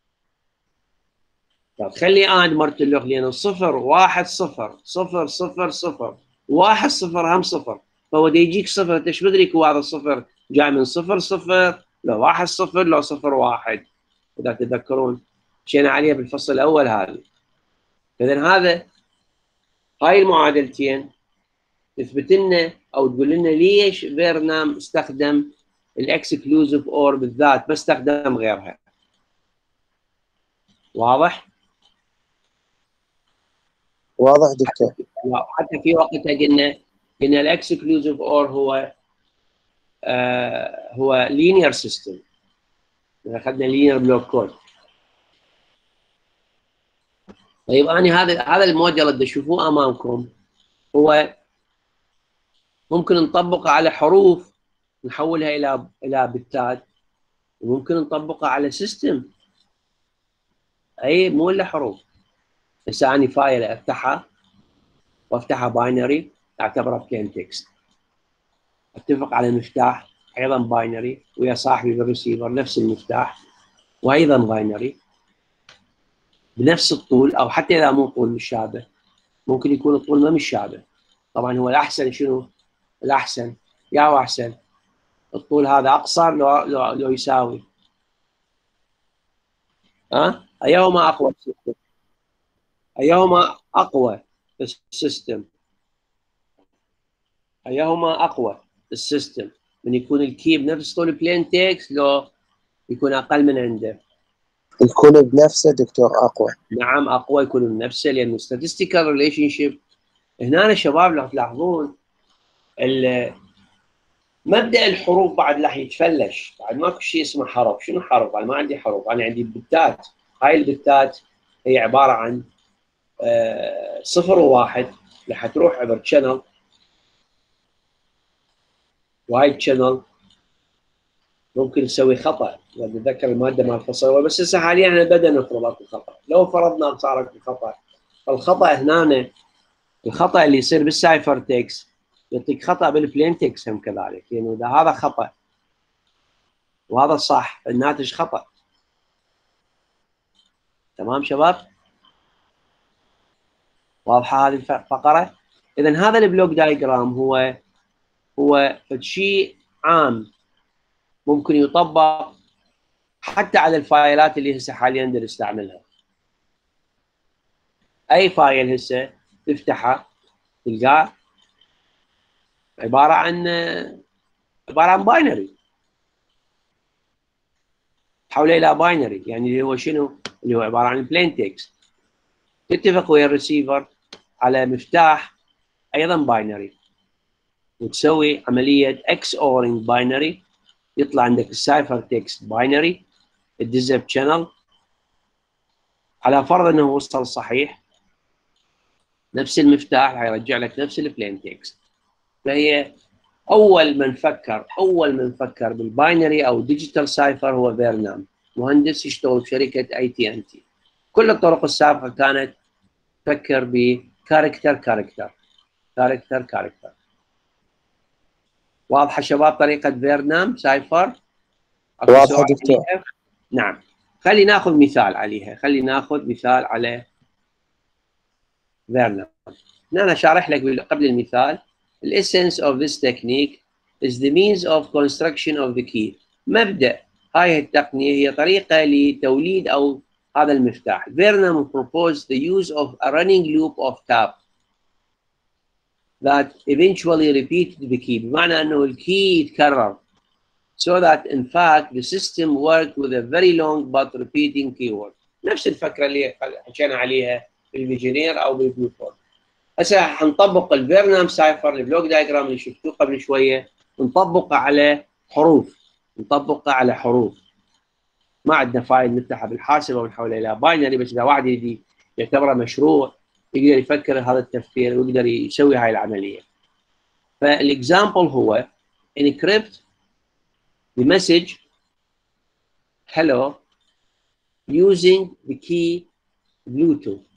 تخلي اند مرت له لانه صفر واحد صفر صفر صفر صفر واحد صفر هم صفر، فهو دا يجيك صفر انت ايش بدري هو هذا الصفر جاي من صفر صفر لو واحد صفر لو صفر واحد. اذا تتذكرون مشينا عليها بالفصل الاول هذه. اذا هذا هاي المعادلتين تثبت لنا او تقول لنا ليش فيرنام استخدم الاكسكلوزيف اور بالذات ما استخدم غيرها. واضح؟ واضح دكتور. حتى في وقتها قلنا قلنا الاكسكلوزيف اور هو آه هو لينير سيستم، اخذنا لينير بلوك كود. طيب انا هذا هذا الموديل اللي تشوفوه امامكم هو ممكن نطبقه على حروف نحولها الى الى بتات، وممكن نطبقه على سيستم اي مو الا حروف. هسه اني فايل افتحها وافتحها باينري اعتبره بلين تكست، اتفق على مفتاح ايضا باينري ويا صاحبي بالريسيفر نفس المفتاح وايضا باينري بنفس الطول، او حتى اذا مو طول مشابه ممكن يكون الطول ما مشابه. طبعا هو الاحسن شنو؟ الاحسن يا هو احسن الطول هذا اقصر لو لو, لو يساوي ها ايهما اقوى السيستم؟ ايهما اقوى السيستم؟ ايهما اقوى السيستم؟ من يكون الكي بنفس طول بلين تكست لو يكون اقل من عنده؟ يكون بنفسه دكتور اقوى. نعم اقوى يكون بنفسه، لانه statistical relationship هنا الشباب لو تلاحظون مبدا الحروف بعد راح يتفلش، بعد ماكو شيء اسمه حرف. شنو حرف؟ انا ما عندي حروف، انا عندي بتات. هاي البتات هي عباره عن آه صفر وواحد راح تروح عبر تشانل، وهاي التشانل ممكن نسوي خطا. نتذكر الماده مال الفصل، بس هسه حاليا احنا بدنا نفرض اكو خطا. لو فرضنا صار اكو خطا، فالخطا هنا الخطا اللي يصير بالسايفر تكست يعطيك خطا بالبلين تكست هم كذلك، لانه اذا هذا خطا وهذا صح الناتج خطا. تمام شباب؟ واضحه هذه الفقره؟ اذا هذا البلوك دايجرام هو هو شيء عام ممكن يطبق حتى على الفايلات اللي هسه حاليا نقدر نستعملها. اي فايل هسه تفتحه تلقاه عباره عن عباره عن باينري، تحوله الى باينري، يعني اللي هو شنو؟ اللي هو عباره عن بلين تكست. تتفق ويا الريسيفر على مفتاح ايضا باينري، وتسوي عمليه اكس اورنج باينري، يطلع عندك السايفر تكست باينري، تدزه بشانل على فرض انه وصل صحيح نفس المفتاح راح يرجع لك نفس البلين تكست. فهي اول من فكر اول من فكر بالباينري او ديجيتال سايفر هو فيرنام، مهندس يشتغل بشركه اي تي ان تي. كل الطرق السابقه كانت تفكر بكاركتر كاركتر كاركتر كاركتر. واضحه شباب طريقه فيرنام سايفر؟ واضحه دكتور. نعم. خلي ناخذ مثال عليها، خلي ناخذ مثال على فيرنام. أنا شارح لك قبل المثال. The essence of this technique is the means of construction of the key. مبدأ هاي التقنية هي طريقة لتوليد أو هذا المفتاح. Vernam proposed the use of a running loop of tap that eventually repeated the key. بمعنى أنه الكي يتكرر. So that in fact the system worked with a very long but repeating keyword. نفس الفكرة اللي حكينا عليها بالفيجينير أو بالبيوفورد. هسه حنطبق الفيرنام سايفر البلوك دايجرام اللي شفتوه قبل شويه، نطبقه على حروف، نطبقه على حروف. ما عندنا فايل نفتحه بالحاسبه ونحوله الى باينري، بس اذا واحد يدي يعتبره مشروع يقدر يفكر هذا التفكير ويقدر يسوي هاي العمليه. فالاكزامبل هو encrypt the message hello using the key Bluetooth.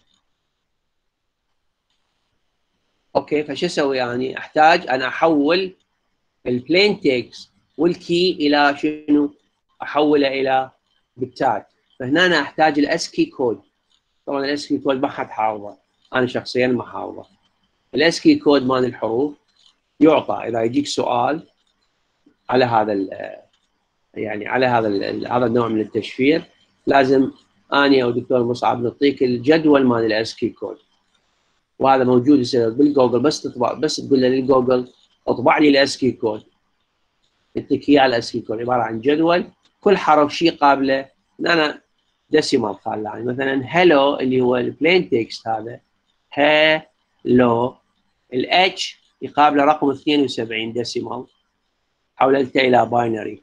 اوكي، فشو اسوي يعني؟ احتاج انا احول البلين تكست والكي الى شنو؟ احوله الى بتات. فهنا انا احتاج الاسكي كود. طبعا الاسكي كود ما حد حافظه، انا شخصيا ما حافظه. الاسكي كود مال الحروف يعطى اذا يجيك سؤال على هذا يعني على هذا هذا النوع من التشفير، لازم اني او دكتور مصعب نعطيك الجدول مال الاسكي كود. وهذا موجود بالجوجل، بس تطبع بس تقول له للجوجل اطبع لي الاسكي كود، يعطيك اياه. الاسكي كود عباره عن جدول كل حرف شيء قابله. انا ديسيمال خال يعني مثلا هلو اللي هو البلين تكست هذا هلو، الاتش يقابله رقم اثنين وسبعين ديسيمال، حولته الى باينري.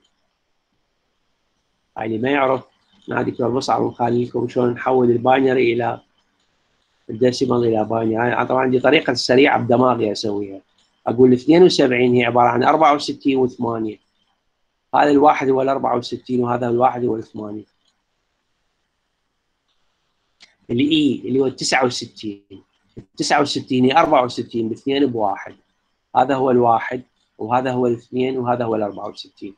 اللي ما يعرف مع دكتور مصعب ونخلي لكم شلون نحول الباينري الى الديسيمال الى باينري. انا طبعا عندي طريقه سريعه بدماغي اسويها. اقول اثنين وسبعين هي عباره عن أربعة وستين وثمانية، هذا الواحد هو ال أربعة وستين وهذا الواحد هو الثمانية. الاي اللي هو تسعة وستين، تسعة وستين هي أربعة وستين باثنين بواحد، هذا هو الواحد وهذا هو الاثنين وهذا هو ال أربعة وستين.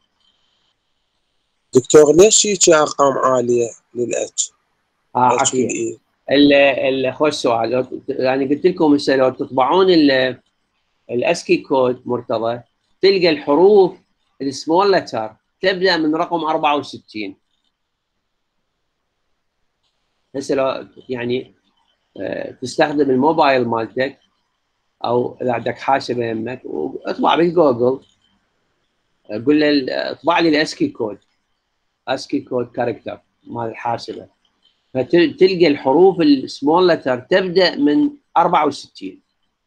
دكتور ليش هيك ارقام عاليه للاتش؟ اه اوكي. ال خوش سؤال. يعني قلت لكم هسه لو تطبعون الاسكي كود مرتضى تلقى الحروف السمول لتر تبدا من رقم أربعة وستين. هسه لو يعني تستخدم الموبايل مالتك او اذا عندك حاسبه يمك واطبع بالجوجل، قول له اطبع لي الاسكي كود، اسكي كود كاركتر مال الحاسبه، فتلقى الحروف السمول لتر تبدا من أربعة وستين.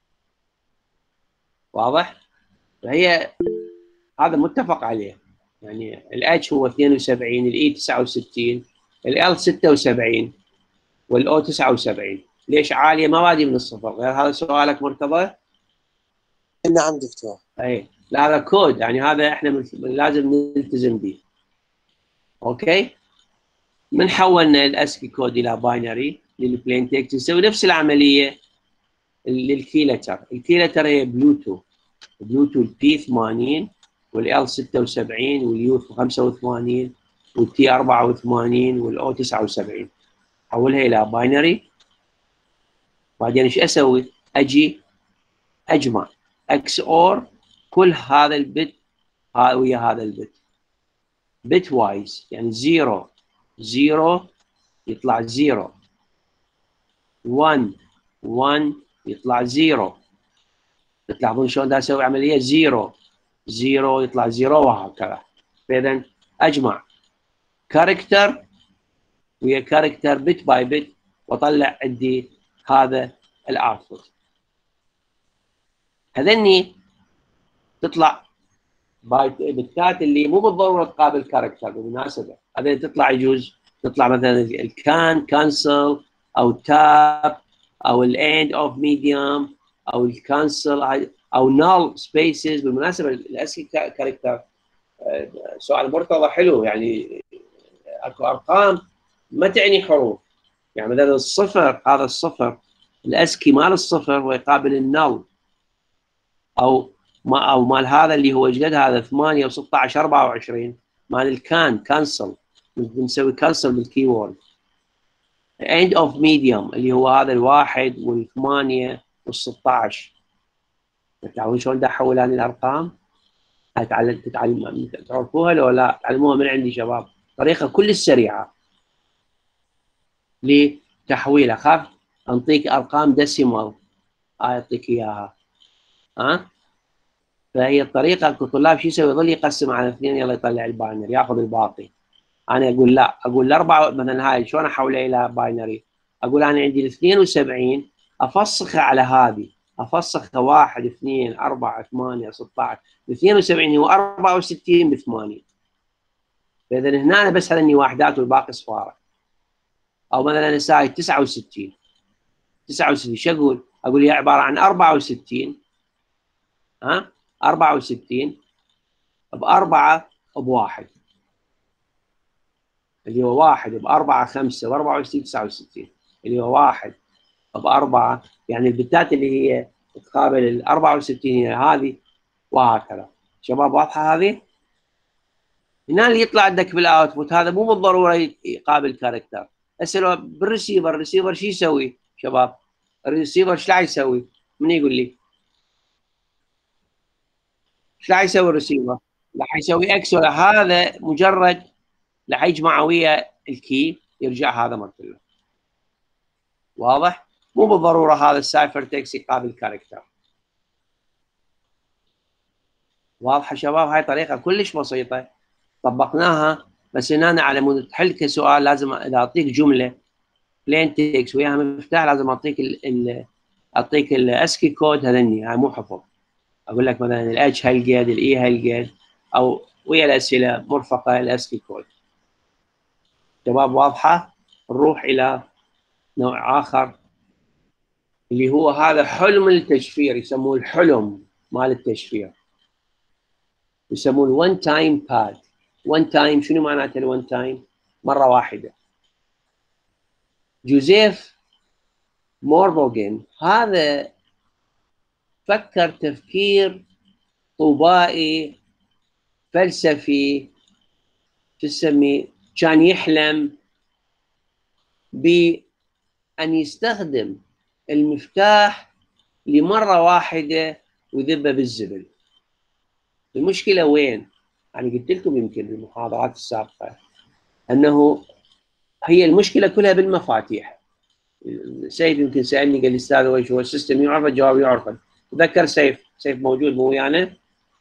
واضح؟ فهي هذا متفق عليه. يعني الاتش هو اثنين وسبعين، الاي تسعة وستين، ال ستة وسبعين والاو تسعة وسبعين. ليش عاليه؟ ما بادي من الصفر. غير هذا سؤالك مرتضى؟ نعم دكتور. اي لا هذا كود، يعني هذا احنا لازم نلتزم به. اوكي؟ من حولنا الاسكي كود الى باينري للبلين تكست نسوي نفس العمليه للكي لتر. الكي لتر هي بلوتوث، بلوتوث بي ثمانين والال ستة وسبعين واليو خمسة وثمانين والتي أربعة وثمانين والاو تسعة وسبعين. احولها الى باينري. بعدين ايش اسوي؟ اجي اجمع اكس اور كل هذا البت ويا هذا البت بت وايز، يعني زيرو زيرو يطلع زيرو، واحد واحد يطلع زيرو. تلاحظون شلون دا اسوي عمليه؟ زيرو زيرو يطلع زيرو وهكذا. فاذا اجمع كاركتر ويا كاركتر بت باي بت واطلع عندي هذا الاوتبوت. هذني تطلع بتات اللي مو بالضروره تقابل كاركتر بالمناسبه. هذا تطلع يجوز تطلع مثلا الكان كانسل او تاب او الاند اوف ميديوم او الكانسل. او null spaces. بالمناسبه الاسكي كاركتر سؤال مرتضى حلو، يعني اكو ارقام ما تعني حروف، يعني مثلا الصفر، هذا الصفر الاسكي مال الصفر ويقابل النل، او ما او مال هذا اللي هو ايش قد هذا ثمانية و16 أربعة وعشرين مال الكان كانسل، بنسوي كانسل بالكيورد. end of medium اللي هو هذا الواحد والثمانية وال16. تعرفون شلون دا احول هذه الارقام؟ هتعلم تتعلم تعرفوها لو لا؟ تعلموها من عندي شباب، طريقه كلش سريعه لتحويلها. خاف انطيك ارقام ديسيمال اعطيك اياها، ها؟ فهي الطريقه الطلاب شو يسوي؟ يظل يقسم على اثنين، يلا يطلع الباينري ياخذ الباقي. انا اقول لا، اقول الاربعه مثلا هاي شلون احولها الى باينري؟ اقول انا عندي ال اثنين وسبعين افسخها على هذه، افسخها واحد اثنين أربعة ثمانية ستة عشر، ال اثنين وسبعين هو أربعة وستين ب ثمانية. فاذا هنا أنا بس هذني واحدات والباقي صفاره. او مثلا هسه تسعة وستين، تسعة وستين شو اقول؟ اقول هي عباره عن أربعة وستين، ها؟ أربعة وستين بأربعة بواحد، اللي هو واحد بأربعة خمسة وأربعة وستين تسعة وستين، اللي هو واحد بأربعة، يعني البتات اللي هي تقابل ال أربعة وستين هي هذه، وهكذا. شباب واضحة هذه؟ هنا اللي يطلع عندك بالاوتبوت هذا مو بالضروره يقابل كاركتر. هسه لو بالريسيفر، الريسيفر شو يسوي شباب؟ الريسيفر ايش راح يسوي؟ من يقول لي؟ ايش راح يسوي الريسيفر؟ راح يسوي اكس، ولا هذا مجرد راح يجمع ويا الكي يرجع هذا مرتله. واضح؟ مو بالضروره هذا السايفر تكست يقابل كاركتر. واضحه شباب؟ هاي طريقه كلش بسيطه طبقناها، بس هنا على مود تحل كسؤال لازم اذا اعطيك جمله بلين تكست وياها مفتاح لازم اعطيك ال ال اعطيك الاسكي كود هذني، هاي مو حفظ. اقول لك مثلا الاتش هالقد، الاي هالقد، او ويا الاسئله مرفقه الاسكي كود. شباب واضحه؟ نروح الى نوع اخر اللي هو هذا حلم التشفير، يسموه الحلم مال التشفير، يسموه الون تايم باد. one time شنو معناته الون تايم؟ مرة واحدة. جوزيف مورفوغن هذا فكر تفكير طوبائي فلسفي، تسمي كان يحلم بأن يستخدم المفتاح لمرة واحدة ويذبه بالزبل. المشكلة وين؟ يعني قلت لكم يمكن بالمحاضرات السابقة أنه هي المشكلة كلها بالمفاتيح. سيف يمكن سألني قال لي أستاذ وش هو السيستم يعرفه؟ الجواب يعرفه. تذكر سيف؟ سيف موجود مو ويانا؟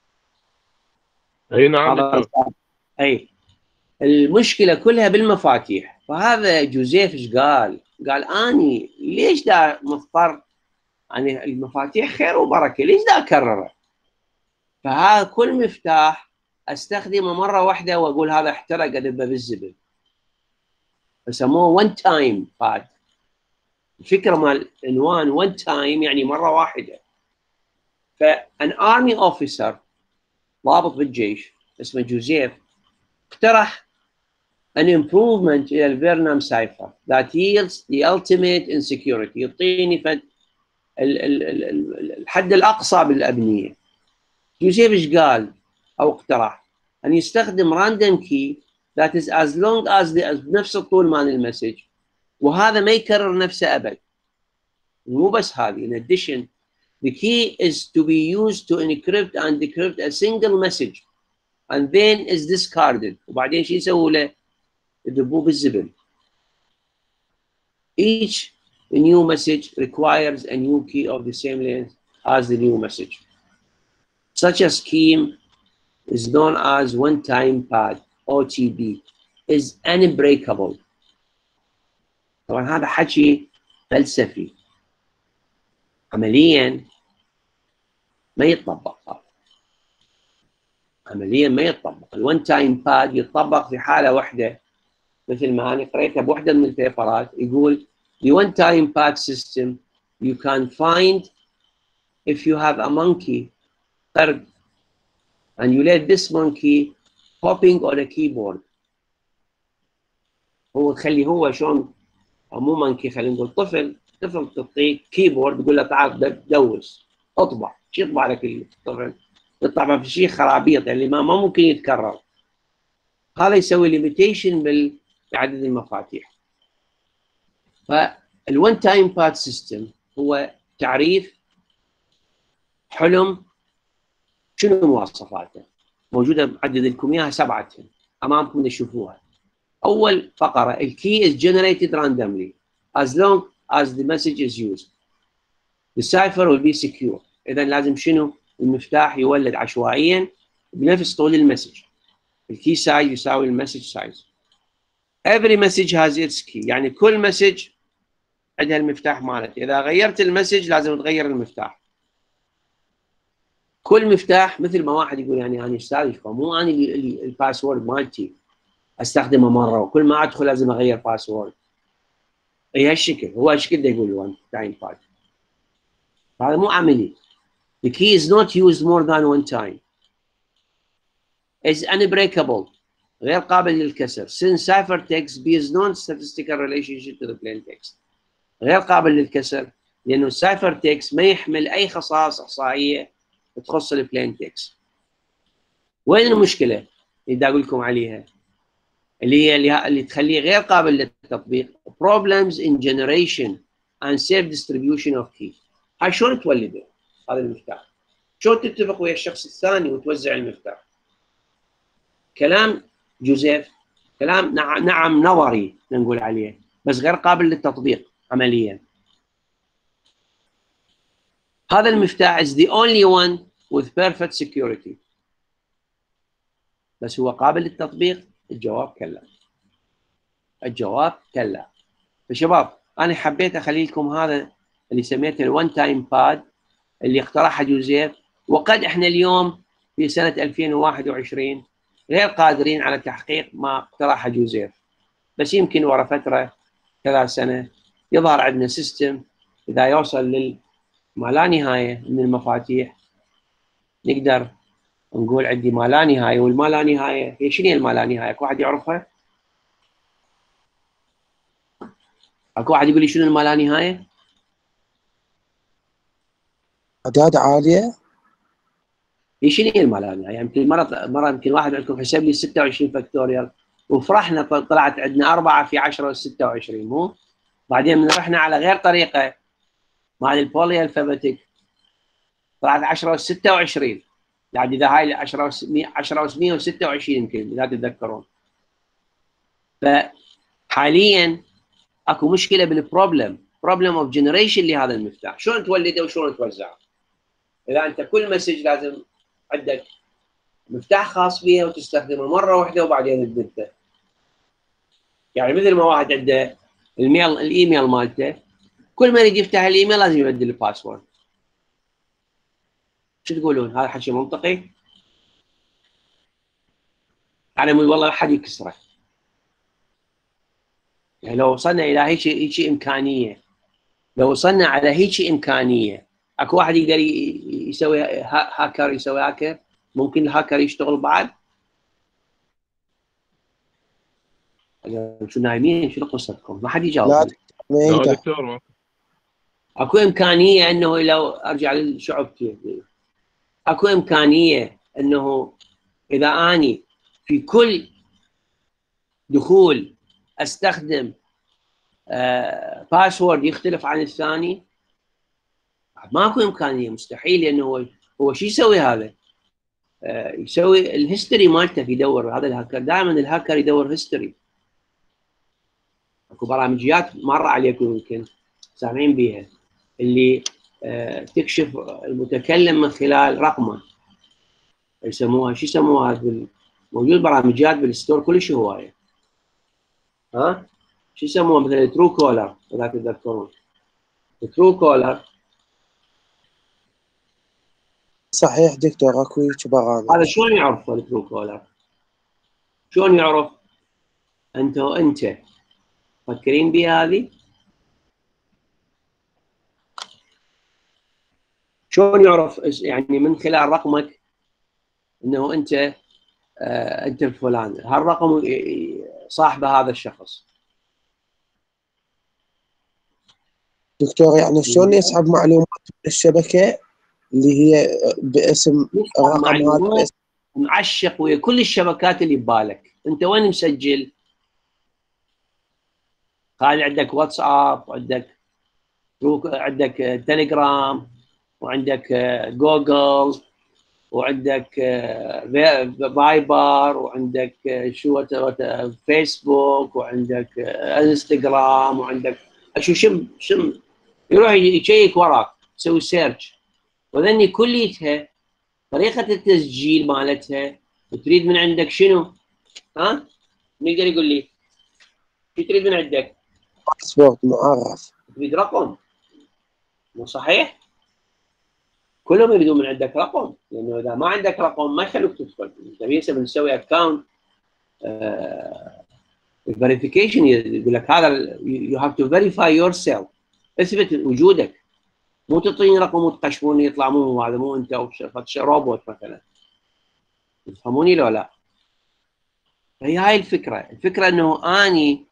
أي نعم. أي المشكلة كلها بالمفاتيح. فهذا جوزيف ايش قال؟ قال أني ليش دا مضطر، يعني المفاتيح خير وبركة، ليش دا أكرره؟ فهذا كل مفتاح استخدمه مره واحده واقول هذا احترق اذبه بالزبل. فسموه وان تايم باد. الفكره مال عنوان وان تايم يعني مره واحده. فان ارمي اوفيسر ضابط بالجيش اسمه جوزيف اقترح an improvement الى الفيرنام سايفر that yields the ultimate in security، يعطيني فد الحد الاقصى بالابنيه. جوزيف ايش قال او اقترح؟ ان يستخدم راندوم كي that is as long as the نفس الطول مال المسج، وهذا ما يكرر نفسه ابد. مو بس هذه، in addition the key is to be used to encrypt and decrypt a single message and then is discarded. وبعدين شو يسووا له؟ يذبوه بالزبل. Each new message requires a new key of the same length as the new message. Such a scheme is known as one-time pad O T P is unbreakable. طبعا هذا حكي فلسفي، عمليا ما يتطبق. عمليا ما يتطبق. الون تايم باد يتطبق في حاله واحده، مثل ما انا قريتها بوحده من البيبرات، يقول the one time pad system you can find if you have a monkey قرد and you let this monkey hopping on a keyboard. هو تخلي هو شلون مو مونكي، خلينا نقول طفل طفل تعطيه كيبورد تقول له تعال دوس اطبع، شو يطبع لك الطفل؟ يطبع في شيء خرابيط اللي ما, ما ممكن يتكرر. هذا يسوي ليميتيشن بعدد المفاتيح. فالون تايم باد سيستم هو تعريف حلم شنو مواصفاته؟ موجوده محدد لكم اياها سبعه امامكم تشوفوها. اول فقره الكي is generated randomly as long as the message is used. The cipher will be secure. اذا لازم شنو؟ المفتاح يولد عشوائيا بنفس طول المسج. الكي سايز يساوي المسج سايز. Every message has its key، يعني كل مسج عندها المفتاح مالته. اذا غيرت المسج لازم تغير المفتاح. كل مفتاح مثل ما واحد يقول يعني انا استاذ مو انا الباسورد مالتي استخدمه مره وكل ما ادخل لازم اغير باسورد. اي هالشكل هو هالشكل يقول وان تايم باد. هذا مو عملي. The key is not used more than one time. Is unbreakable. غير قابل للكسر. Since ciphertext bears non-statistical relationship to the plain text. غير قابل للكسر لانه السايفرتكست ما يحمل اي خصائص احصائيه تخص البلين تكست. وين المشكله اللي دا اقول لكم عليها؟ اللي هي اللي, اللي تخليه غير قابل للتطبيق. Problems in generation and safe distribution of key. هاي شلون تولده هذا المفتاح؟ شلون تتفق ويا الشخص الثاني وتوزع المفتاح؟ كلام جوزيف كلام نعم, نعم نظري نقول عليه بس غير قابل للتطبيق عمليا. هذا المفتاح is the only one with perfect security. بس هو قابل للتطبيق؟ الجواب كلا. الجواب كلا. فشباب انا حبيت اخلي لكم هذا اللي سميته الون تايم باد اللي اخترعها جوزيف، وقد احنا اليوم في سنه ألفين وواحد وعشرين غير قادرين على تحقيق ما اخترعها جوزيف، بس يمكن ورا فتره كذا سنه يظهر عندنا سيستم اذا يوصل لل ما لا نهايه من المفاتيح نقدر نقول عندي ما لا نهايه. والما لا نهايه هي شنو الما لا نهايه؟ اكو واحد يعرفها؟ اكو واحد يقول لي شنو الما لا نهايه؟ اعداد عاليه. هي شنو الما لا نهايه؟ يمكن مره مره يمكن واحد عندكم حسب لي ستة وعشرين فاكتوريال وفرحنا طلعت عندنا أربعة في عشرة ستة وعشرين مو؟ بعدين من رحنا على غير طريقه مال البولي الفابيتيك طلعت عشرة ستة وعشرين. يعني اذا هاي عشرة عشرة مية وستة وعشرين يمكن اذا تتذكرون. فحاليا اكو مشكله بالبروبلم بروبلم اوف جنريشن لهذا المفتاح. شلون تولده وشلون توزعه؟ اذا انت كل مسج لازم عندك مفتاح خاص بيها وتستخدمه مره واحده وبعدين تدته. يعني مثل ما واحد عنده الميل الايميل مالته كل ما يجي يفتح الايميل لازم يبدل الباسورد. شو تقولون؟ هذا حكي منطقي؟ على مود والله لا حد يكسره. يعني لو وصلنا الى هيك هيك امكانيه، لو وصلنا على هيك امكانيه، اكو واحد يقدر يسوي هاكر يسوي هاكر؟ ممكن الهاكر يشتغل بعد؟ شو نايمين؟ شو قصتكم؟ ما حد يجاوب. لا لا دكتور ما اكو امكانيه انه لو ارجع لشعوبتي اكو امكانيه انه اذا اني في كل دخول استخدم آه باسورد يختلف عن الثاني؟ ماكو امكانيه، مستحيل. لانه هو هو شو يسوي هذا؟ آه يسوي الهيستوري مالته يدور. هذا الهاكر دائما الهاكر يدور هيستوري. اكو برامجيات مر عليكم يمكن سامعين بيها اللي آه تكشف المتكلم من خلال رقمه يسموها شو يسموها؟ موجود برامجيات بالستور كلش هوايه. ها شو يسموها؟ مثلا ترو كولر اذا تتذكرون. ترو كولر صحيح دكتور اكو هيك برامج. هذا شلون يعرف الترو كولر؟ شلون يعرف؟ انت وانت مفكرين بها هذه؟ شلون يعرف يعني من خلال رقمك انه انت آه انت فلان، هالرقم صاحبه هذا الشخص. دكتور يعني شلون يسحب معلومات من الشبكة اللي هي باسم الرقم هذا معلومات باسم معشق ويا كل الشبكات اللي ببالك. انت وين مسجل؟ خالي عندك واتساب، وعندك عندك تليجرام، وعندك جوجل، وعندك فايبر، وعندك شو فيسبوك، وعندك انستغرام، وعندك شو شم شم يروح يشيك وراك يسوي سيرش، وذني كليتها طريقه التسجيل مالتها وتريد من عندك شنو؟ ها؟ يقدر يقول لي شو تريد من عندك؟ باسورد معرف. تريد رقم، مو صحيح؟ كلهم يريدون من عندك رقم، لانه اذا ما عندك رقم ما يخلوك تدخل. نبي نسوي اكونت فيريفيكيشن، يقول لك هذا يو هاف تو فيريفاي يور سيلف، اثبت وجودك، مو تعطيني رقم وتقشفوني يطلع مو هذا مو انت، او روبوت مثلا. تفهموني لو لا؟ هي هاي الفكره، الفكره انه اني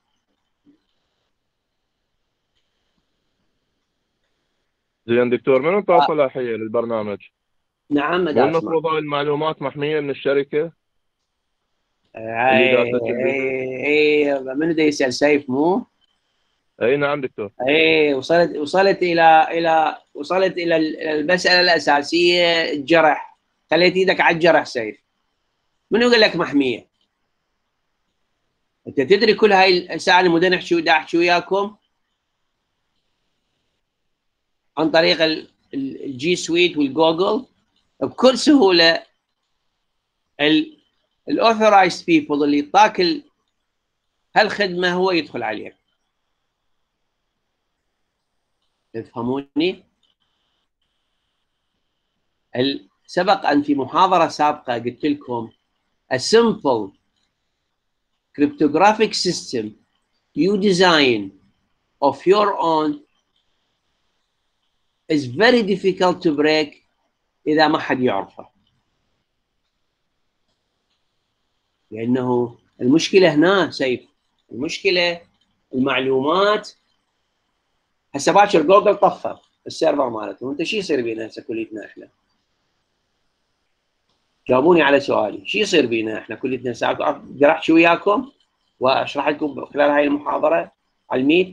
زين دكتور، منو انطى صلاحيه للبرنامج؟ نعم مو المفروض هاي المعلومات محميه من الشركه؟ اللي دا تسجل بيه؟ اي اي من دا يسال سيف مو؟ اي نعم دكتور. اي وصلت وصلت الى الى وصلت الى المساله الاساسيه، الجرح. خليت ايدك على الجرح سيف. منو قال لك محميه؟ انت تدري كل هاي الساعه اللي مدن احكي دا احكي وياكم عن طريق الجي سويت والجوجل بكل سهوله. الاوثرايزد بيبل اللي يعطاك هالخدمه هو يدخل عليك. تفهموني؟ سبق ان في محاضره سابقه قلت لكم a simple cryptographic system you design of your own is very difficult to break اذا ما حد يعرفه. لانه المشكله هنا سيف، المشكله المعلومات. هسه باكر جوجل طفى السيرفر مالته، وانت شو يصير بينا هسه كليتنا احنا؟ جاوبوني على سؤالي، شو يصير بينا احنا كليتنا ساعه؟ اقدر احكي وياكم واشرح لكم خلال هاي المحاضره على الميت؟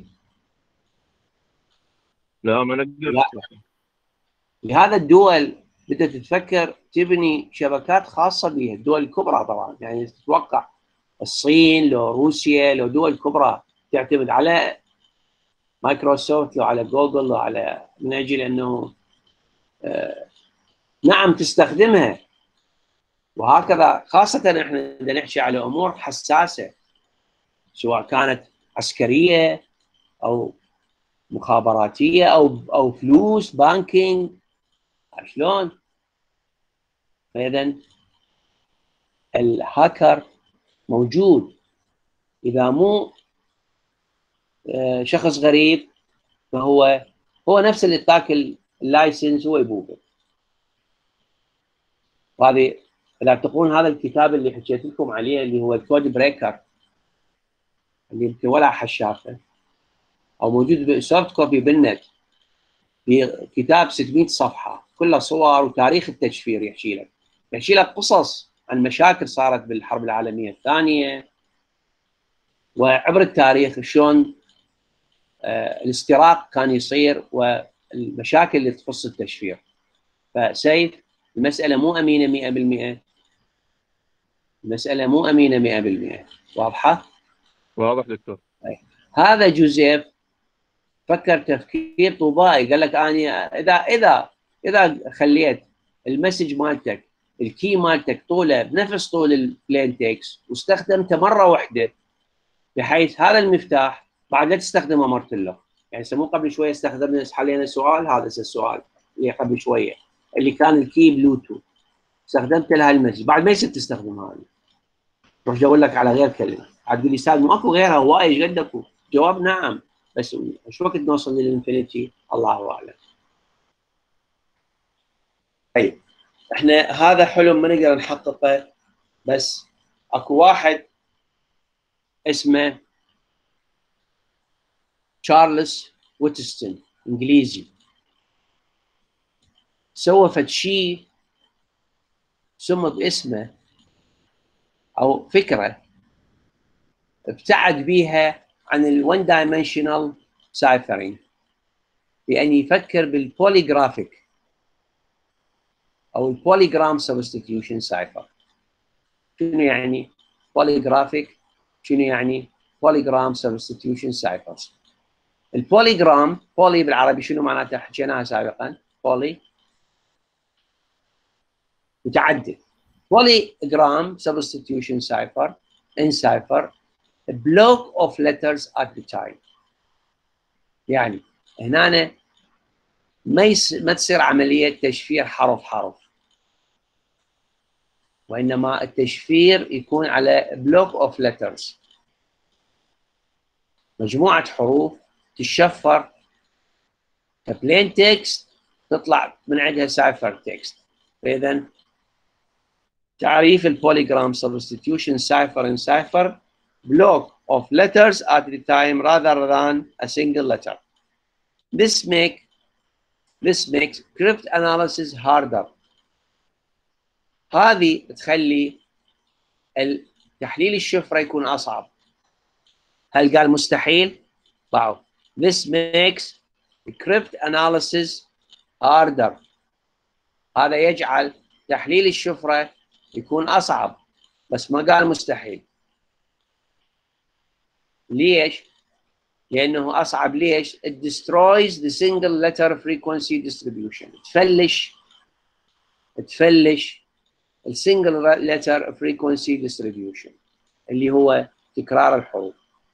لا ما نقدر. لهذا الدول بدأت تفكر تبني شبكات خاصه بها، الدول الكبرى طبعا، يعني تتوقع الصين لو روسيا لو دول كبرى تعتمد على مايكروسوفت لو على جوجل لو على من اجل انه آه نعم تستخدمها. وهكذا خاصه احنا بدنا نحكي على امور حساسه سواء كانت عسكريه او مخابراتيه او او فلوس بانكينج. شلون؟ فاذا الهاكر موجود، اذا مو شخص غريب فهو هو نفس اللي اتاك اللايسنس هو يبوقه. وهذه اذا تقرون هذا الكتاب اللي حكيت لكم عليه اللي هو الكود بريكر اللي يمكن ولا حد شافه او موجود بسوفت كوبي بالنت، في كتاب ستمئة صفحه كله صور وتاريخ التشفير، يحكي لك يحكي لك قصص عن مشاكل صارت بالحرب العالميه الثانيه وعبر التاريخ شلون آه الاستراق كان يصير والمشاكل اللي تخص التشفير. فسيف المساله مو امينه مئة بالمئة، المساله مو امينه مئة بالمئة. واضحه؟ واضح دكتور. هذا جوزيف فكر تفكير طوبائي، قال لك انا اذا اذا اذا خليت المسج مالتك الكي مالتك طوله بنفس طول البلين تكست واستخدمته مره واحده بحيث هذا المفتاح بعد لا تستخدمه مرتين. يعني مو قبل شويه استخدمنا حلينا سؤال، هذا السؤال اللي قبل شويه اللي كان الكي بلوتوث استخدمت لها المسج بعد ما يصير تستخدم هذه، روح جاوب لك على غير كلمه، عاد تقول لي استاذ ماكو غيرها هواي قدك. جواب نعم، بس ايش وقت نوصل للانفينيتي الله اعلم. طيب احنا هذا حلم ما نقدر نحققه، بس اكو واحد اسمه تشارلز ويتستون انجليزي، سوى فد شيء سمى باسمه او فكره ابتعد بيها عن الون دايمنشنال سايفرينج، بان يفكر بالبوليغرافيك او البوليجرام سبستيتيوشن سايفر. شنو يعني بوليغرافيك؟ شنو يعني بوليجرام سبستيتيوشن سايفرز؟ البوليجرام، بولي بالعربي شنو معناته؟ حكيناها سابقا، بولي متعدد. بوليجرام سبستيتيوشن سايفر ان سايفر a block of letters at the time. يعني هنا ما يس... ما تصير عمليه تشفير حرف حرف، وانما التشفير يكون على block of letters، مجموعه حروف تشفر كبلين تكست تطلع من عندها سايفر تكست. فاذا تعريف البوليجرام substitution cipher in cipher block of letters at the time rather than a single letter. This make this makes crypt analysis harder. هذه تخلي تحليل الشفرة يكون أصعب. هل قال مستحيل؟ طبعا. This makes crypt analysis harder. هذا يجعل تحليل الشفرة يكون أصعب، بس ما قال مستحيل. ليش؟ لأنه أصعب. ليش؟ It destroys the single letter frequency distribution. تفلش تفلش السنجل letter frequency distribution اللي هو تكرار الحروف.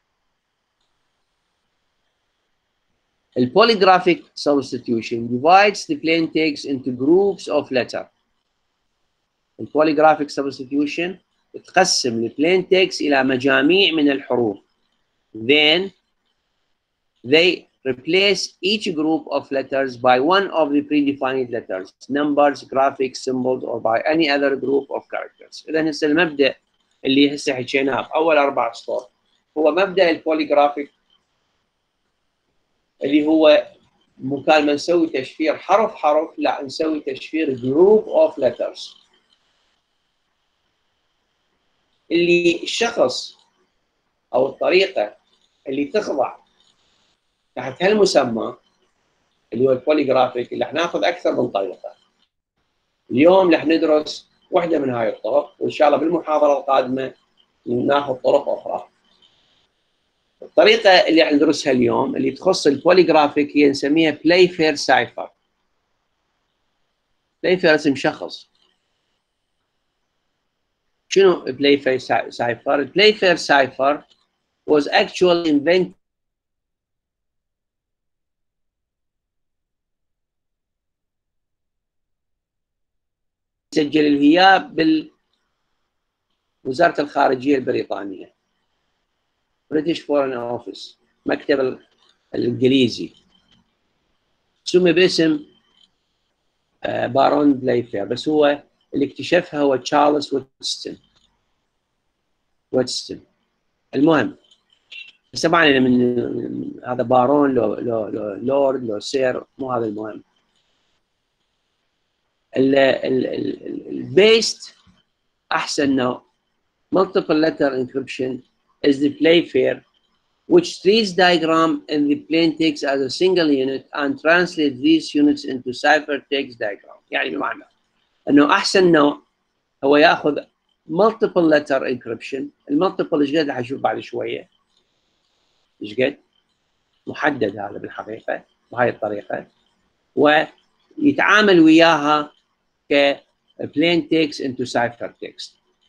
البوليغرافيك substitution divides the plain text into groups of letter. البوليغرافيك substitution تقسم البلين تكست إلى مجاميع من الحروف. Then they replace each group of letters by one of the predefined letters, numbers, graphics, symbols, or by any other group of characters. إذا هسه المبدأ اللي هسه حكيناه في أول أربع سطور هو مبدأ البوليغرافيك، اللي هو مو كان ما نسوي تشفير حرف حرف، لا نسوي تشفير group of letters، اللي الشخص أو الطريقة اللي تخضع تحت هالمسمى اللي هو البوليغرافيك، اللي حناخذ اكثر من طريقه. اليوم رح ندرس واحده من هاي الطرق، وان شاء الله بالمحاضره القادمه ناخذ طرق اخرى. الطريقه اللي رح ندرسها اليوم اللي تخص البوليغرافيك هي نسميها بلاي فير سايفر. بلاي فير اسم شخص. شنو بلاي فير سايفر؟ بلاي فير سايفر was actually invented سجل الهياب بوزارة الخارجية البريطانية، British Foreign Office، مكتب الإنجليزي، سمي باسم بارون بلايفير، بس هو اللي اكتشفها هو تشارلز ويتستون. ويتستون المهم بس طبعا من هذا بارون لو لو لو لورد لو سير، مو هذا المهم. البيست احسن نوع multiple letter encryption is the Playfair, which treats diagram in the plain text as a single unit and translates these units into ciphertext diagram. يعني بمعنى انه احسن نوع هو ياخذ multiple letter encryption. المالتيبل ايش قد؟ راح نشوف بعد شويه ايش قد محدد هذا بالحقيقه بهاي الطريقه، ويتعامل وياها ك plain text into ciphertext.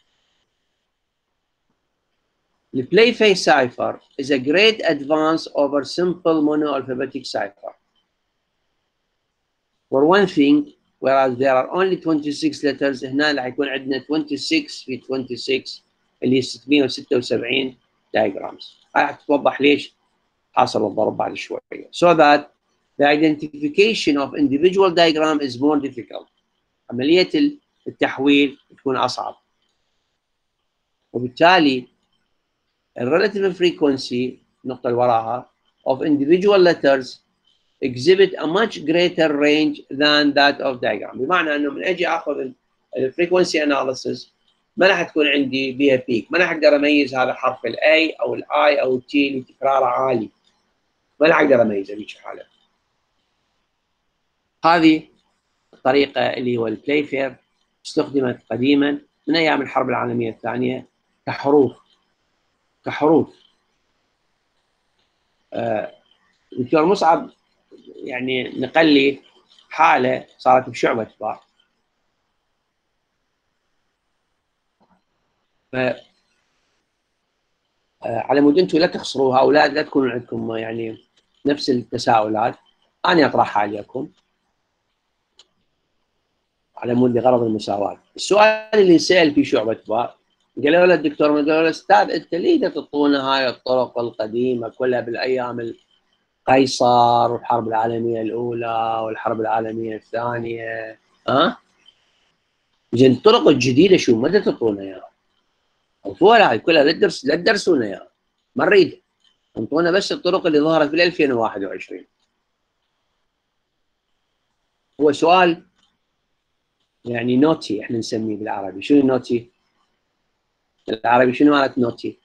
The Playfair cipher is a great advance over simple monoalphabetic cipher. For one thing, whereas there are only twenty-six letters، هنا راح يكون عندنا twenty-six في twenty-six اللي ستمئة وستة وسبعين diagrams. راح توضح ليش حاصل الضرب بعد شويه. So that the identification of individual diagram is more difficult. عمليه التحويل تكون اصعب، وبالتالي الريلاتيف فريكونسي النقطه اللي وراها of individual letters exhibit a much greater range than that of diagram. بمعنى انه من اجي اخذ الفريكونسي اناليسيس ما راح تكون عندي بيها بيك، ما راح اقدر اميز هذا حرف الاي او الاي او التي اللي تكراره عالي، ما راح اقدر اميزه بهيك حاله. هذه الطريقه اللي هو البلاي فير استخدمت قديما من ايام الحرب العالميه الثانيه كحروف كحروف. آه دكتور مصعب يعني نقل لي حاله صارت بشعبة باع. ف على مود انتم لا تخسروها او لا لا تكون عندكم يعني نفس التساؤلات، انا اطرحها عليكم على مود لغرض المساواه. السؤال اللي سال في شعبة باع قالوا له الدكتور قالوا له استاذ انت ليه تعطونا هاي الطرق القديمه كلها بالايام قيصر والحرب العالميه الاولى والحرب العالميه الثانيه، ها؟ زين الطرق الجديده شو ما تعطونا اياها؟ وفوها هاي كلها لا تدرس لا تدرسونا اياها، ما نريد، انطونا بس الطرق اللي ظهرت في ألفين وواحد وعشرين. هو سؤال يعني نوتي احنا نسميه بالعربي. شنو نوتي؟ بالعربي شنو مالت نوتي؟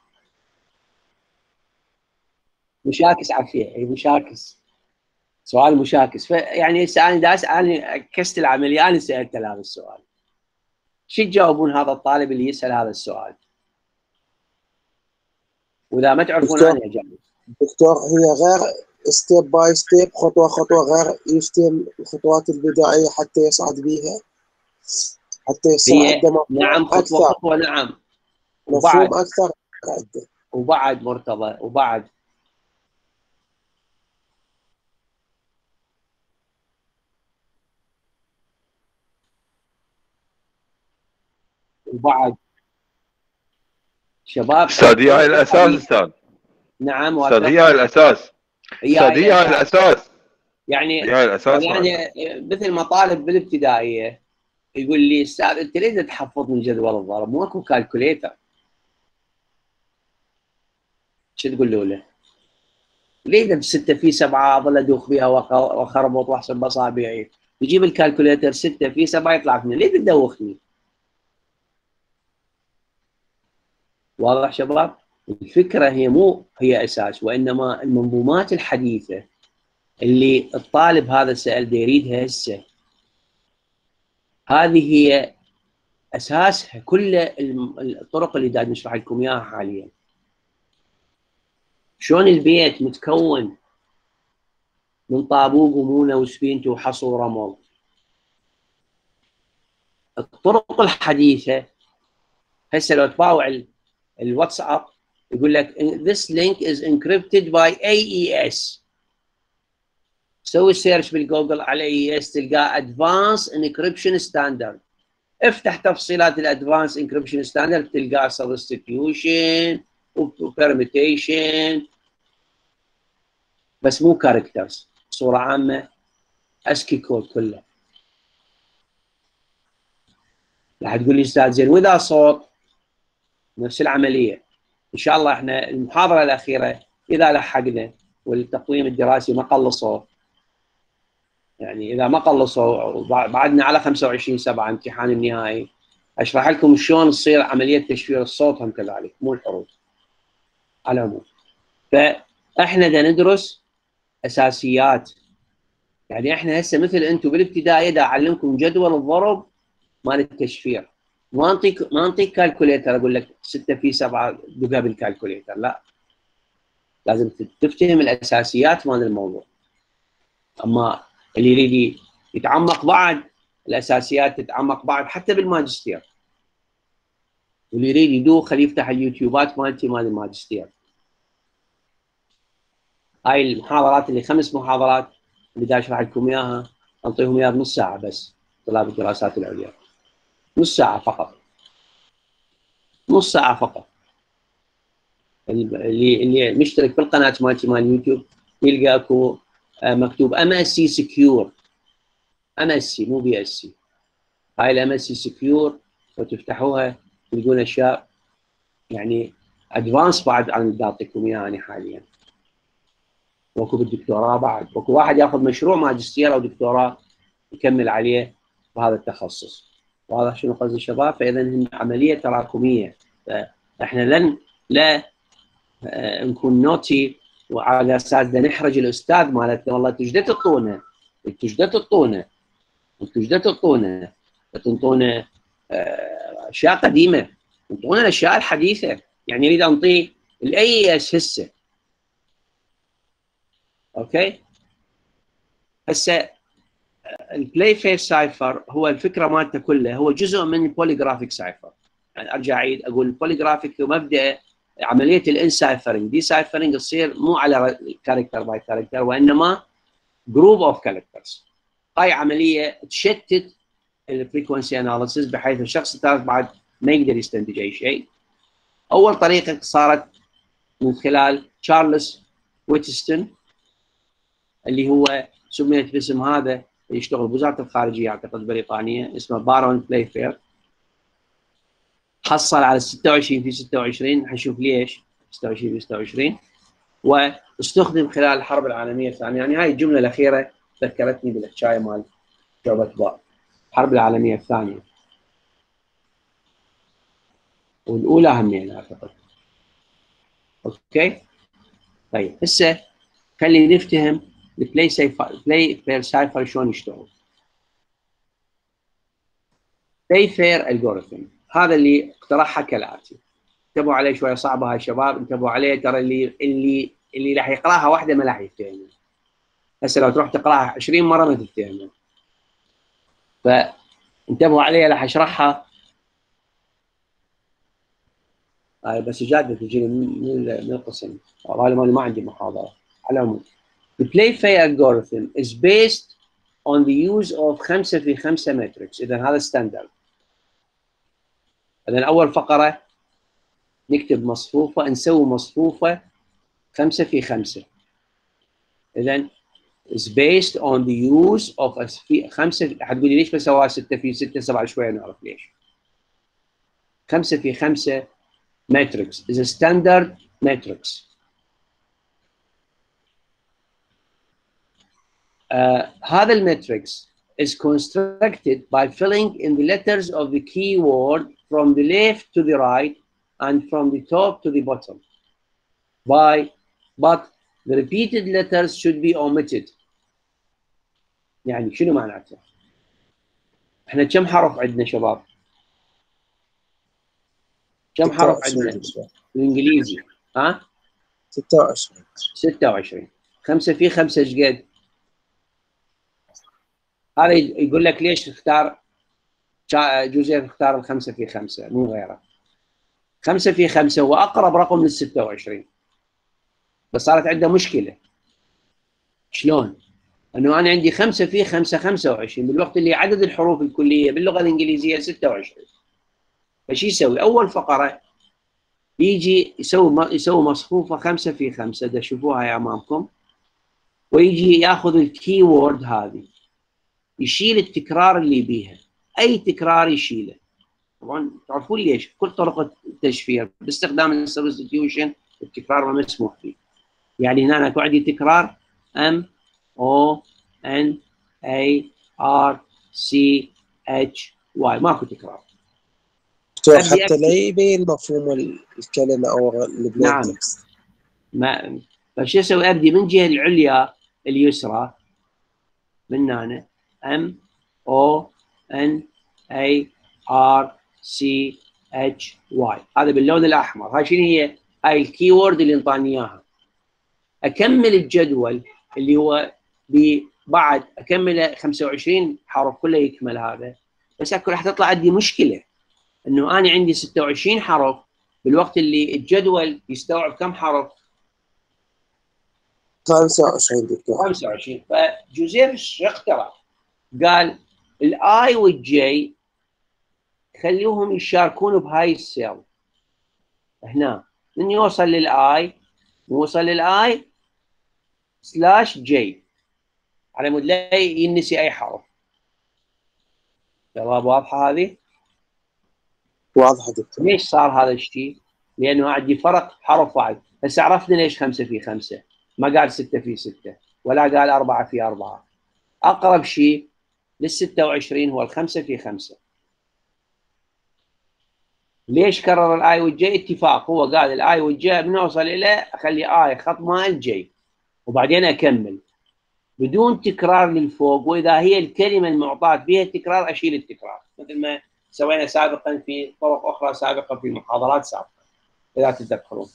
مشاكس عافيه، اي مشاكس، سؤال مشاكس. فيعني سالني داس انا كست العمليه انا سالته هذا السؤال. شو تجاوبون هذا الطالب اللي يسال هذا السؤال؟ واذا ما تعرفون انا اجاوب. دكتور هي غير ستيب باي ستيب، خطوه خطوه، غير يفتهم الخطوات البدائيه حتى يصعد بيها، حتى يصير عنده نعم خطوه أكثر. خطوه نعم مفهوم اكثر عنده. وبعد مرتضى وبعد وبعد شباب استاذ هي الاساس استاذ. نعم استاذ هي الاساس. استاذ هي الاساس. يعني هي الاساس يعني مثل ما طالب بالابتدائيه يقول لي استاذ انت ليه تحفظني جدول الضرب؟ مو اكو كالكوليتر. شو تقول له له؟ ليه بستة في سبعة اظل ادوخ بها واخربط واحسب باصابعي؟ يجيب الكالكوليتر ستة في سبعة يطلع فيني، ليه تدوخني؟ واضح شباب؟ الفكره هي مو هي اساس، وانما المنظومات الحديثه اللي الطالب هذا سأل يريدها هسه، هذه هي اساسها كل الطرق اللي دا نشرح لكم اياها حاليا. شلون البيت متكون من طابوق ومونه وسفينته وحصى ورمل. الطرق الحديثه هسه لو تباوع الواتساب يقول لك this link is encrypted by إيه إي إس. سوي سيرش بالجوجل على إيه إي إس تلقى Advanced Encryption Standard. افتح تفصيلات الادفانس انكربشن ستاندرد تلقى سبستيتيوشن وبرميتيشن بس مو كاركترز، صوره عامه اسكي كود كله. راح تقول لي استاذ زين واذا صوت نفس العمليه. ان شاء الله احنا المحاضره الاخيره اذا لحقنا والتقويم الدراسي ما قلصوا، يعني اذا ما قلصوا بعدنا على خمسة وعشرين سبعة امتحان النهائي، اشرح لكم شلون تصير عمليه تشفير الصوت هم كذلك مو الحروف على العموم. فاحنا دا ندرس اساسيات، يعني احنا هسه مثل انتم بالابتدائي دا اعلمكم جدول الضرب مال التشفير، ما انطيك ما انطيك كالكوليتر اقول لك ستة في سبعة دقها بالكالكوليتر، لا، لازم تفتهم الاساسيات مال الموضوع. اما اللي يريد يتعمق بعد الاساسيات تتعمق بعد حتى بالماجستير، واللي يريد يدوخ خليه يفتح اليوتيوبات مالتي مال الماجستير. هاي المحاضرات اللي خمس محاضرات اللي دا اشرح لكم اياها انطيهم اياها بنص ساعه بس، طلاب الدراسات العليا نص ساعه فقط، نص ساعه فقط. اللي اللي مشترك في القناه مالتي مال اليوتيوب يلقى اكو مكتوب ام اس سي سكيور، ام اس سي مو بي اس سي، هاي الام اس سي سكيور وتفتحوها تلقون اشياء يعني ادفانس بعد عن اللي اعطيكم اياها انا حاليا. وكو بالدكتوراه بعد، وكو واحد ياخذ مشروع ماجستير او دكتوراه يكمل عليه بهذا التخصص. واضح شنو قصدي الشباب؟ فاذا هي عمليه تراكميه، فاحنا لن لا آه نكون نوتي وعلى اساس نحرج الاستاذ مالتنا والله انتوا ايش تعطونا؟ انتوا ايش تعطونا؟ انتوا ايش تعطونا؟ تنطونا آه اشياء قديمه، انطونا الاشياء الحديثه، يعني اريد انطيه الاي اس هسه. اوكي؟ هسه البلاي فير سايفر هو الفكره مالته كلها هو جزء من البوليجرافيك سايفر. يعني ارجع اعيد اقول البوليجرافيك هو مبدا عمليه الانسايفرنج، دي سايفرنج تصير مو على كاركتر باي كاركتر وانما جروب اوف كاركترز. هاي عمليه تشتت الفريكونسي اناليسيس بحيث الشخص الثالث بعد ما يقدر يستنتج اي شيء. اول طريقه صارت من خلال تشارلز ويتستون اللي هو سميت باسم هذا يشتغل بوزاره الخارجيه اعتقد بريطانيه، اسمه بارون بلايفير. حصل على ستة وعشرين في ستة وعشرين، حنشوف ليش ستة وعشرين في ستة وعشرين، واستخدم خلال الحرب العالميه الثانيه. يعني هاي الجمله الاخيره ذكرتني بالحكايه مال شعبة بار الحرب العالميه الثانيه والاولى همين اعتقد. اوكي طيب هسه خلينا نفتهم البلاي سايفر البلاي فير سايفر شلون يشتغل. بلاي فير الجوريثم هذا اللي اقترحها كالاتي، انتبهوا عليه شويه صعبه هاي شباب، انتبهوا عليه ترى اللي اللي اللي راح يقراها واحده ما راح يفتهمها. هسه لو تروح تقراها عشرين مره ما تفتهمها. فانتبهوا عليه راح اشرحها. هاي بس جاده تجيني من من القسم، والله ما عندي محاضره. على العموم the play fair algorithm is based on the use of خمسة في خمسة matrix. اذا هذا ستاندرد. اذا اول فقره نكتب مصفوفه، نسوي مصفوفه خمسة في خمسة. اذا is based on the use of في خمسة. حتقولي ليش بسويها ستة في ستة سبعة شويه نعرف ليش. خمسة في خمسة matrix is a standard matrix. Uh, هذا الماتريكس is constructed by filling in the letters of the keyword from the left to the right and from the top to the bottom. By but the repeated letters should be omitted. يعني شنو معناته؟ احنا كم حرف عندنا شباب؟ كم حرف عندنا بالانجليزي؟ ها؟ ستة وعشرين. ستة وعشرين. خمسة في خمسة ايش قد؟ هذا يقول لك ليش تختار جوزيف اختار الخمسة في خمسة مو غيره. خمسة في خمسة هو أقرب رقم لل ستة وعشرين. بس صارت عنده مشكلة. شلون؟ أنه أنا عندي خمسة في خمسة خمسة وعشرين بالوقت اللي عدد الحروف الكلية باللغة الإنجليزية ستة وعشرين. فشي يسوي؟ أول فقرة يجي يسوي يسوي مصفوفة خمسة في خمسة دا شوفوها يا أمامكم، ويجي ياخذ الكي وورد هذه يشيل التكرار اللي بيها، اي تكرار يشيله. طبعا تعرفون ليش؟ كل طرق التشفير باستخدام السبستيوشن التكرار ما مسموح فيه. يعني هنا اكو عندي تكرار ام او ان اي ار سي اتش واي، ماكو تكرار. حتى لا يبين مفهوم الكلمه او البلاي نعم. تكست. ما فشو اسوي؟ ابدي من الجهه العليا اليسرى من هنا M O N A R C H Y، هذا باللون الاحمر. هاي شنو هي؟ هاي الكيورد اللي انطاني اياها. اكمل الجدول اللي هو بعد اكمله خمسة وعشرين حرف كله يكمل هذا، بس اكو راح تطلع عندي مشكله انه انا عندي ستة وعشرين حرف بالوقت اللي الجدول يستوعب كم حرف؟ خمسة وعشرين دكتور. خمسة وعشرين. فجوزيف شو اخترع؟ قال الاي والجي خليهم يشاركون بهاي السيل هنا، من يوصل للاي يوصل للاي سلاش جي على مود لا ينسي اي حرف. شباب واضحه هذه؟ واضحه دكتور. ليش صار هذا الشيء؟ لانه عندي فرق حرف واحد. هسه عرفنا ليش خمسة في خمسة، ما قال ستة في ستة ولا قال أربعة في أربعة. اقرب شيء لل ستة وعشرين هو الخمسة في خمسة. ليش كرر الاي والجي؟ اتفاق، هو قال الاي والجي بنوصل الى اخلي اي خط مال جي وبعدين اكمل بدون تكرار للفوق، واذا هي الكلمه المعطاه بها تكرار اشيل التكرار، مثل ما سوينا سابقا في طرق اخرى سابقه في محاضرات سابقه اذا تتذكرون.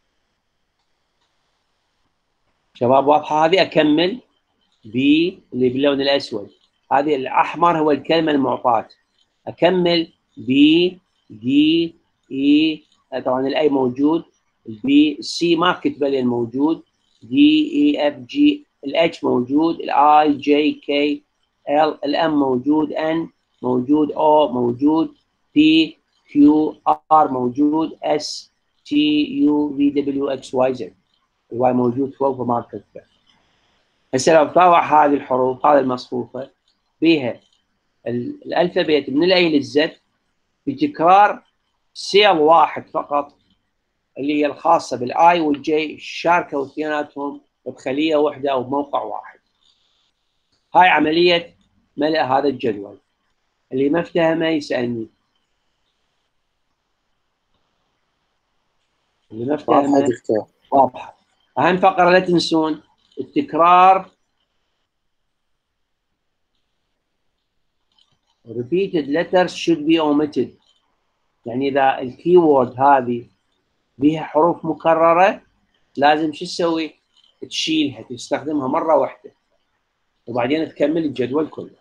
شباب واضحه هذه؟ اكمل ب اللي باللون الاسود، هذه الاحمر هو الكلمه المعطاه. اكمل ب دي اي، طبعا الاي موجود، البي السي ما كتبه لان موجود، دي اي اف جي، الاتش موجود، الاي جي كي ال، الام موجود، ان موجود، او موجود، بي كيو ار موجود، اس تي يو في دبليو اكس واي زد. الواي موجود فوق وما كتبه. هسه لو بطاوع هذه الحروف هذه المصفوفه بها الالفابيت من الاي للزد بتكرار سيل واحد فقط اللي هي الخاصه بالاي والجي، شاركوا اثنيناتهم بخليه واحده او بموقع واحد. هاي عمليه ملء هذا الجدول. اللي ما افتهمه يسالني. اللي ما افتهمه واضحه. اهم فقره لا تنسون التكرار. repeated letters should be omitted. يعني اذا الكيورد هذه بها حروف مكرره لازم شو تسوي؟ تشيلها، تستخدمها مره واحده وبعدين تكمل الجدول كله.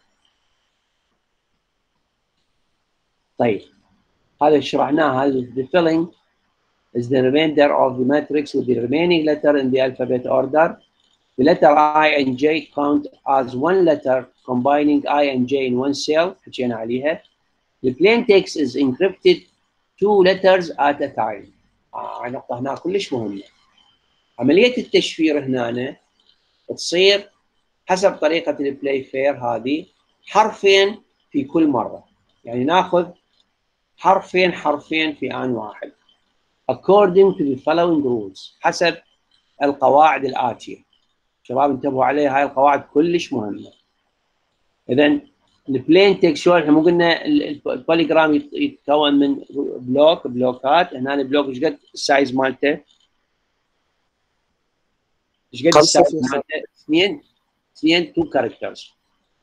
طيب هذا شرحناه. هذا the filling is the remainder of the matrix with the remaining letter in the alphabet order. The letter I and J count as one letter combining I and J in one cell. حكينا عليها. The plain text is encrypted two letters at a time. آه نقطة هنا كلش مهمة. عملية التشفير هنا تصير حسب طريقة البلاي فير هذه حرفين في كل مرة. يعني ناخذ حرفين حرفين في آن واحد. According to the following rules. حسب القواعد الآتية. شباب انتبهوا عليها، هاي القواعد كلش مهمة. إذا البلين تكست شو احنا مو قلنا البوليجرام يتكون من بلوك بلوكات. هنا البلوك ايش قد السايز مالته؟ ايش قد السايز مالته؟ اثنين اثنين تو كاركترز.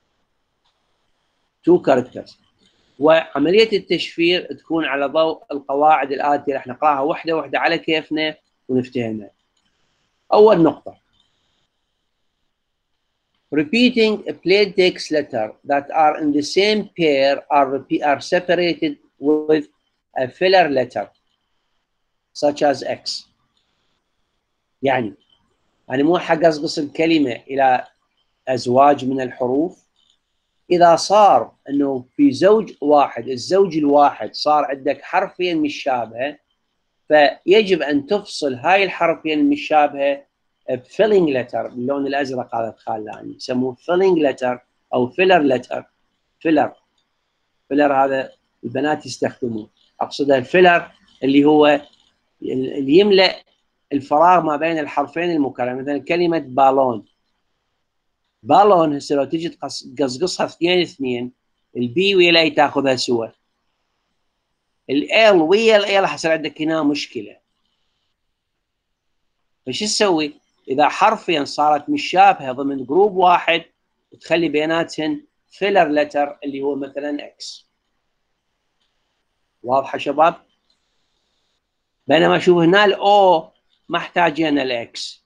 تو كاركترز. وعملية التشفير تكون على ضوء القواعد الآتية، راح نقراها واحدة واحدة على كيفنا ونفتهمها. أول نقطة repeating a plain text letter that are in the same pair are, are separated with a filler letter such as X. يعني أنا مو حقصقص الكلمة إلى أزواج من الحروف. إذا صار أنه في زوج واحد، الزوج الواحد صار عندك حرفين مشابهة، فيجب أن تفصل هاي الحرفين المشابهة بفيلينج لتر باللون الأزرق. هذا تخلاني يسموه فيلينج لتر أو فيلر لتر. فيلر فيلر هذا البنات يستخدموه. أقصد الفيلر اللي هو اللي يملأ الفراغ ما بين الحرفين المكررين. مثلا كلمة بالون، بالون هسه لو تجي تقصقصها اثنين اثنين، البي ويا الاي تاخذها سوا، ال ويا الاي راح يصير عندك هنا مشكله. فش تسوي؟ اذا حرفيا صارت مشابهه ضمن جروب واحد تخلي بيناتهن فيلر لتر اللي هو مثلا اكس. واضحه شباب؟ بينما شوف هنا الاو ما احتاجين الاكس،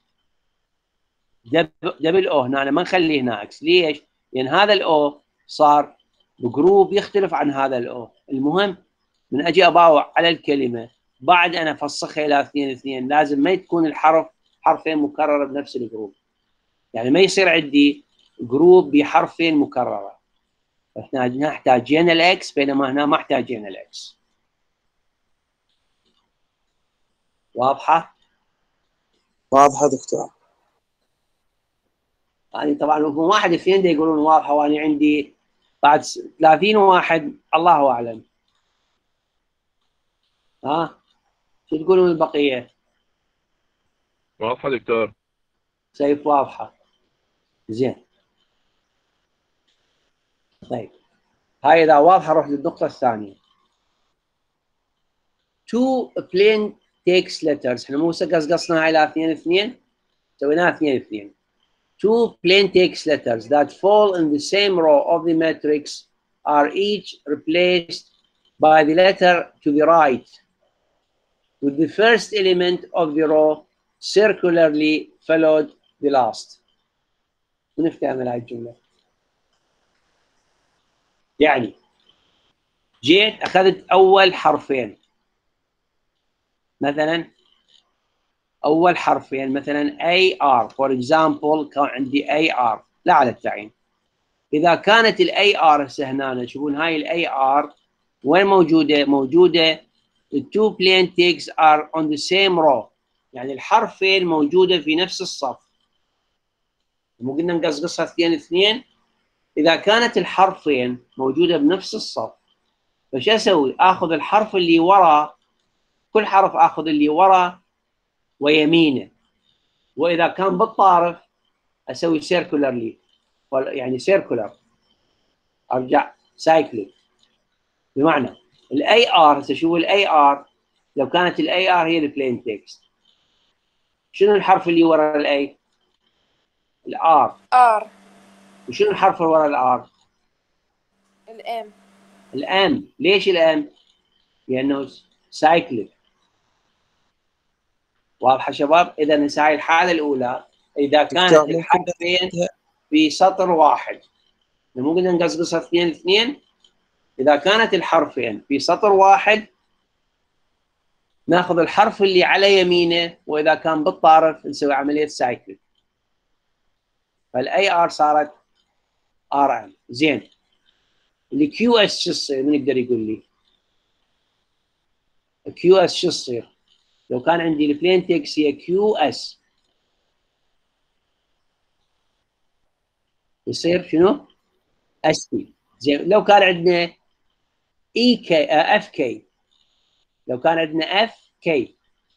دبل او هنا ما نخليه هنا اكس. ليش؟ لان هذا الاو صار بجروب يختلف عن هذا الاو. المهم من اجي اباوع على الكلمه بعد انا افسخها الى اثنين اثنين لازم ما تكون الحرف حرفين مكرره بنفس الجروب. يعني ما يصير عندي جروب بحرفين مكرره. احنا هنا احتاجين الاكس بينما هنا ما احتاجين الاكس. واضحه؟ واضحه دكتور. يعني طبعا مو واحد اثنين يقولون واضحه وانا عندي بعد ثلاثين واحد الله اعلم. ها شو تقولون البقيه؟ واضحه دكتور؟ سيف واضحه. زين. طيب هاي اذا واضحه نروح للنقطه الثانيه. two plain text letters، احنا مو قصقصنا الى اثنين اثنين، سويناها اثنين اثنين. two plain text letters that fall in the same row of the matrix are each replaced by the letter to the right, with the first element of the row circularly followed the last. ونفتهم هاي الجملة. يعني جيت أخذت أول حرفين، مثلا أول حرفين مثلا A R for example، كان عندي A R لا على التعيين. إذا كانت ال A R هسه هنا تشوفون هاي ال A R وين موجودة؟ موجودة the two plain text are on the same row، يعني الحرفين موجودة في نفس الصف. مو قلنا نقصقصها اثنين اثنين؟ إذا كانت الحرفين موجودة بنفس الصف، فش أسوي؟ آخذ الحرف اللي ورا، كل حرف آخذ اللي ورا ويمينه، وإذا كان بالطارف أسوي circularly، يعني circular، أرجع سايكليك. بمعنى ال A R تشوفوا ال A R لو كانت ال A R هي ال plain text، شنو الحرف اللي ورا ال A؟ ال R. R. وشنو الحرف اللي ورا ال R؟ ال M. ال M. ليش ال M؟ لأنه سايكليك. واضحة شباب؟ إذا نساي الحالة الأولى إذا كانت الحرفين في سطر واحد، مو قلنا نقصقصها اثنين اثنين؟ إذا كانت الحرفين في سطر واحد ناخذ الحرف اللي على يمينه، وإذا كان بالطارف نسوي عملية سايكل. فالأي آر صارت آر إم. زين. الكيو اس شو تصير؟ من يقدر يقول لي؟ الكيو اس شو تصير؟ لو كان عندي البلين تكست هي كيو اس يصير شنو؟ اس تي. زين. لو كان عندنا اي كي اف كي، لو كان عندنا اف كي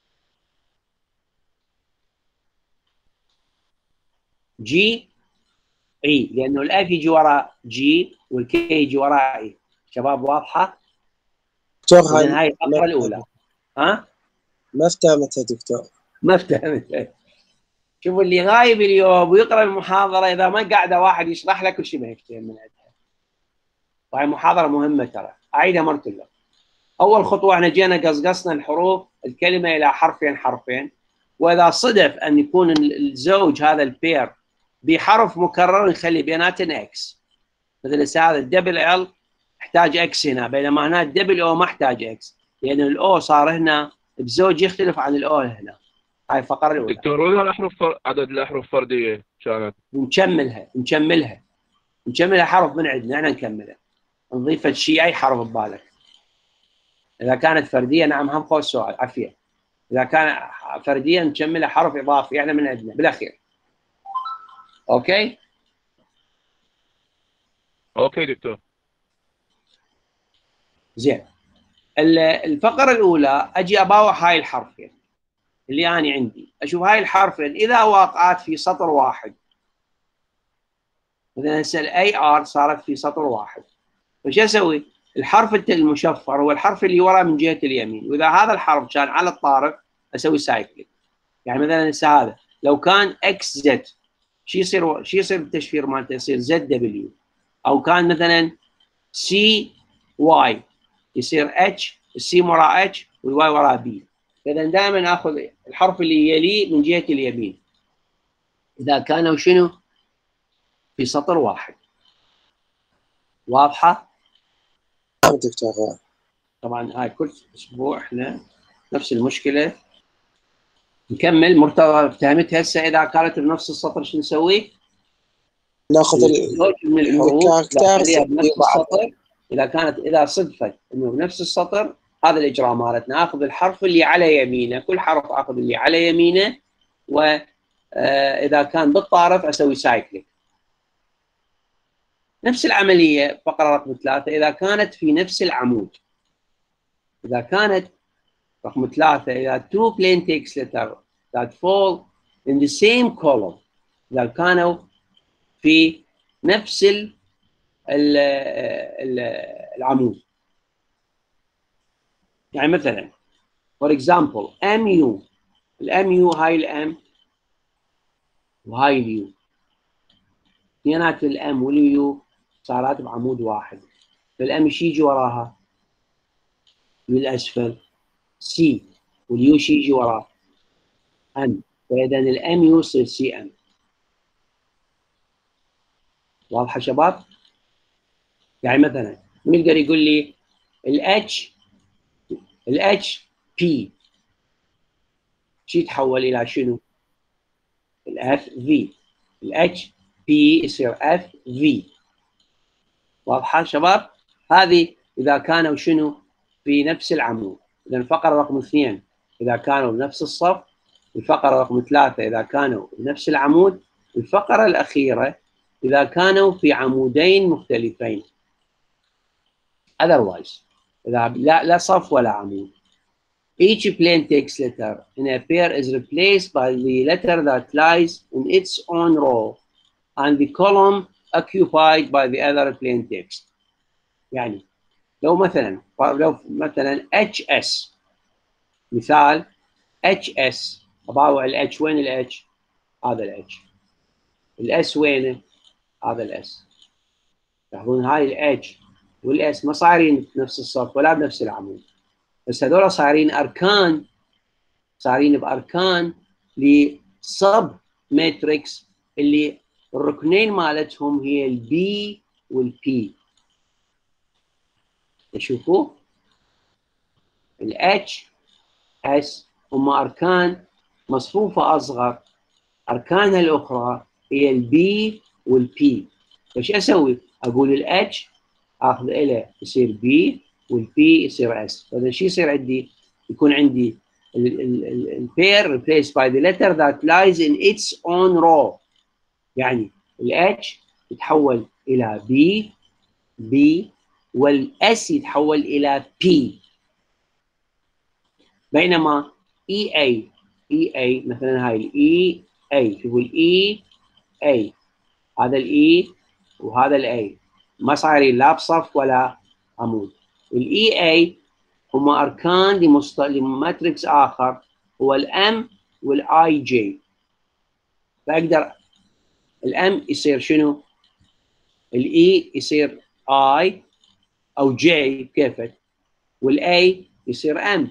جي اي، لانه الاف يجي وراء جي والكي يجي وراء اي. شباب واضحه؟ دكتور هاي هاي الفقره الاولى. ها؟ ما افتهمتها دكتور. ما افتهمتها. شوفوا اللي غايب اليوم ويقرا المحاضره اذا ما قاعده واحد يشرح لك كل شيء ما يفتهم من عندها. وهي محاضره مهمه ترى، اعيدها مرتين. اول خطوه احنا جينا قصقصنا الحروف الكلمه الى حرفين حرفين، واذا صدف ان يكون الزوج هذا البير بحرف مكرر نخلي بيناتهم اكس. مثل هذا الدبل ال احتاج اكس هنا، بينما هنا الدبل او ما احتاج اكس، لان الاو صار هنا بزوج يختلف عن الاو هنا. هاي الفقره الاولى. دكتور وين الاحرف فر... عدد الاحرف فرديه كانت؟ نكملها نكملها نكملها حرف من عندنا، احنا نكملها نضيف شيء اي حرف ببالك. اذا كانت فرديه نعم هم خوش سؤال عافيه. اذا كان فرديه نكملها حرف اضافي احنا من عندنا بالاخير. اوكي؟ اوكي دكتور. زين. الفقره الاولى اجي اباوع هاي الحرفين اللي انا عندي، اشوف هاي الحرفين اذا واقعات في سطر واحد. مثلا هسه الاي ار صارت في سطر واحد، فش اسوي؟ الحرف المشفر هو الحرف اللي وراه من جهه اليمين، واذا هذا الحرف كان على الطارف اسوي سايكليك. يعني مثلا هسه هذا لو كان اكس زد شو يصير؟ شو يصير بالتشفير مالته؟ يصير زد دبليو. او كان مثلا سي واي يصير اتش، السي وراء اتش والواي وراء بي. اذا دائما اخذ الحرف اللي يليه من جهه اليمين اذا كانوا شنو؟ في سطر واحد. واضحه؟ نعم دكتور. طبعا هاي كل اسبوع احنا نفس المشكله. نكمل. مرتضى افتهمت هسه اذا كانت بنفس السطر شو نسوي؟ ناخذ زوج من الحروف الكاركترز بنفس السطر. اذا كانت اذا صدفت انه بنفس السطر هذا الاجراء مالتنا، اخذ الحرف اللي على يمينه، كل حرف اخذ اللي على يمينه، واذا كان بالطارف اسوي سايكليك. نفس العمليه فقره رقم ثلاثه اذا كانت في نفس العمود. اذا كانت رقم ثلاثه اذا two plain text letters that fall in the same column، اذا كانوا في نفس ال ال ال العمود. يعني مثلا for example إم يو، الام يو هاي الام وهاي اليو، اثنينات الام واليو صارت بعمود واحد، فالام شي يجي وراها بالاسفل سي، واليو شي يجي وراه ام، فاذا الام يو يصير سي ام. واضحه شباب؟ يعني مثلا مين يقدر يقول لي الاتش الاتش بي شي يتحول الى شنو؟ الاف في. الاتش بي يصير اف في. واضحه شباب؟ هذه اذا كانوا شنو؟ في نفس العمود. اذا الفقره رقم اثنين اذا كانوا بنفس الصف، الفقره رقم ثلاثه اذا كانوا بنفس العمود، الفقره الاخيره اذا كانوا في عمودين مختلفين. otherwise اذا لا لا صف ولا عمود. Each plain text letter in a pair is replaced by the letter that lies in its own row and the column occupied by the other plain text. يعني لو مثلا لو مثلا اتش اس، مثال اتش اس، اضاوع الاتش، وين الاتش؟ هذا الاتش. الاس وينه؟ هذا الاس. تلاحظون هاي الاتش والاس ما صايرين بنفس الصف ولا بنفس العمود، بس هذول صايرين اركان، صايرين باركان لسب ماتريكس اللي الركنين مالتهم هي البي والبي. تشوفوا الاتش اس هم اركان مصفوفه اصغر، اركانها الاخرى هي البي والبي. فايش اسوي؟ اقول الاتش اخذ له يصير بي والبي يصير اس. فاذا شو يصير عندي؟ يكون عندي البير replaced by the letter that lies in its own row. يعني الاتش يتحول الى بي بي والاس يتحول الى بي. بينما اي اي اي اي مثلا هاي الاي اي، شوفوا الاي اي، هذا الاي وهذا الاي ما صايرين لا بصف ولا عمود. الاي اي هم اركان لماتريكس اخر هو الام والاي جي. فاقدر الام يصير شنو؟ الاي يصير اي او جي بكيفك، والاي يصير ام.